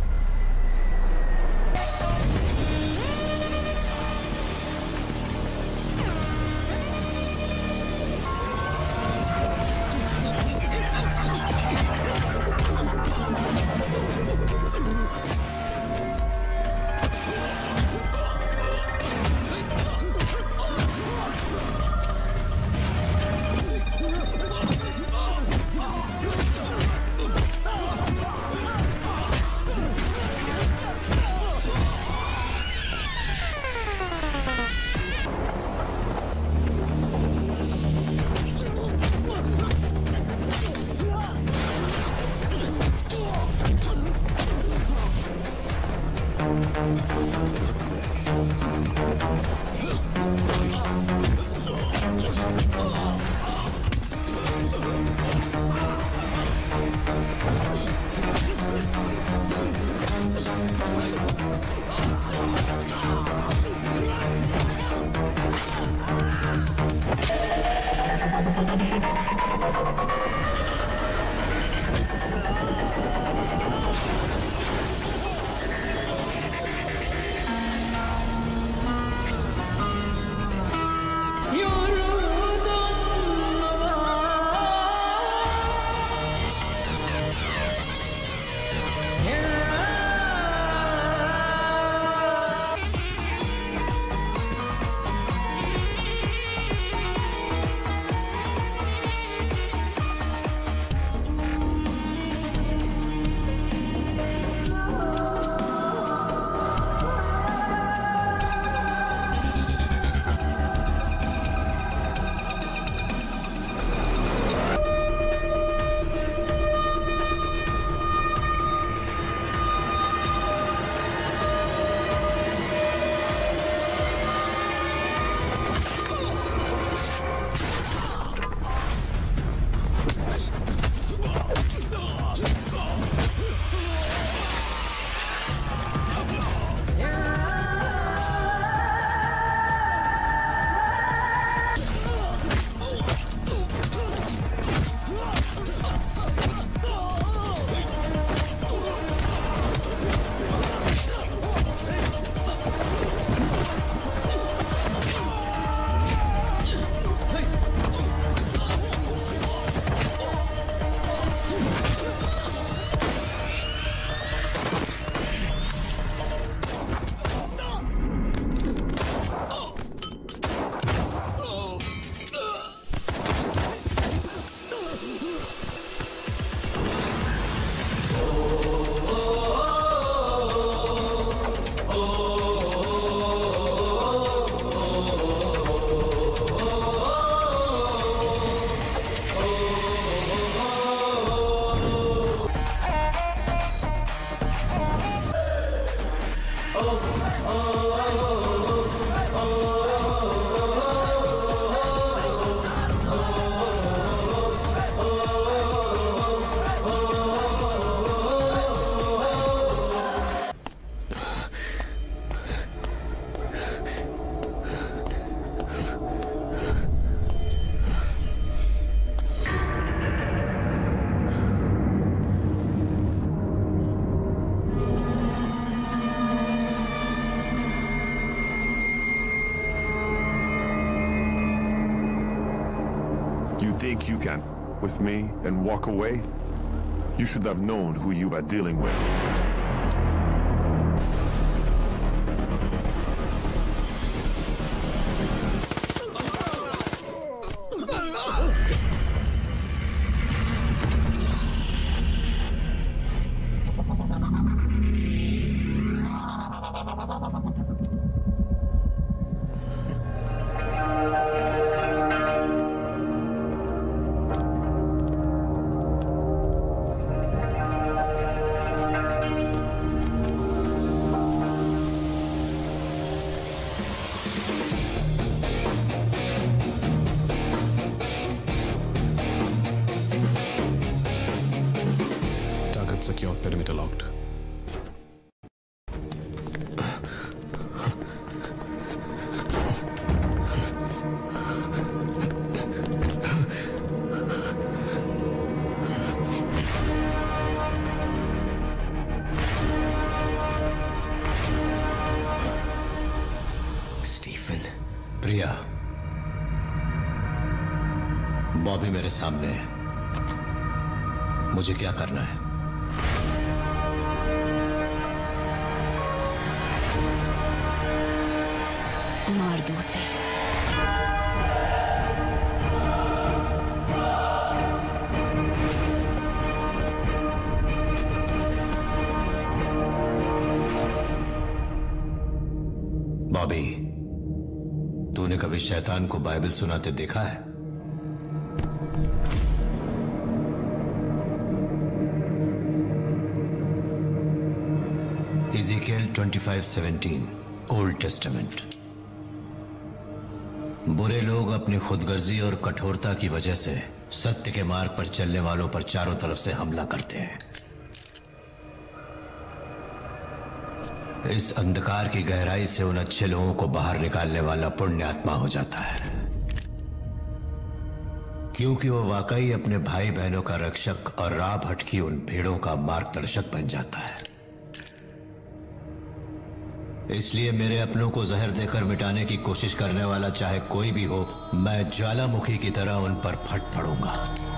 Think you can with me and walk away? You should have known who you were dealing with. प्रिया, बॉबी मेरे सामने है, मुझे क्या करना है? मार दो उसे। बॉबी, तूने कभी शैतान को बाइबल सुनाते देखा है? Ezekiel 25:17 old testament. बुरे लोग अपनी खुदगर्जी और कठोरता की वजह से सत्य के मार्ग पर चलने वालों पर चारों तरफ से हमला करते हैं। इस अंधकार की गहराई से उन अच्छे लोगों को बाहर निकालने वाला पुण्य आत्मा हो जाता है, क्योंकि वो वाकई अपने भाई बहनों का रक्षक और राह भटकी उन भेड़ों का मार्गदर्शक बन जाता है। इसलिए मेरे अपनों को जहर देकर मिटाने की कोशिश करने वाला चाहे कोई भी हो, मैं ज्वालामुखी की तरह उन पर फट पड़ूंगा।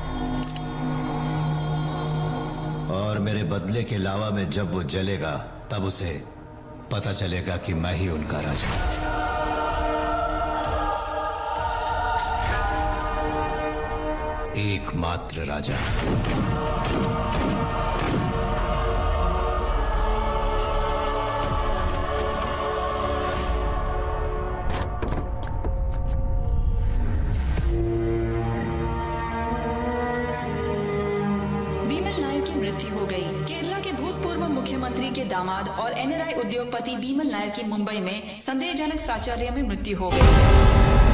और मेरे बदले के लावा में जब वो जलेगा, तब उसे पता चलेगा कि मैं ही उनका राजा हूं। एकमात्र राजा। मुख्यमंत्री के दामाद और एनआरआई उद्योगपति बीमल नायर की मुंबई में संदेहजनक साहचर्य में मृत्यु हो गई।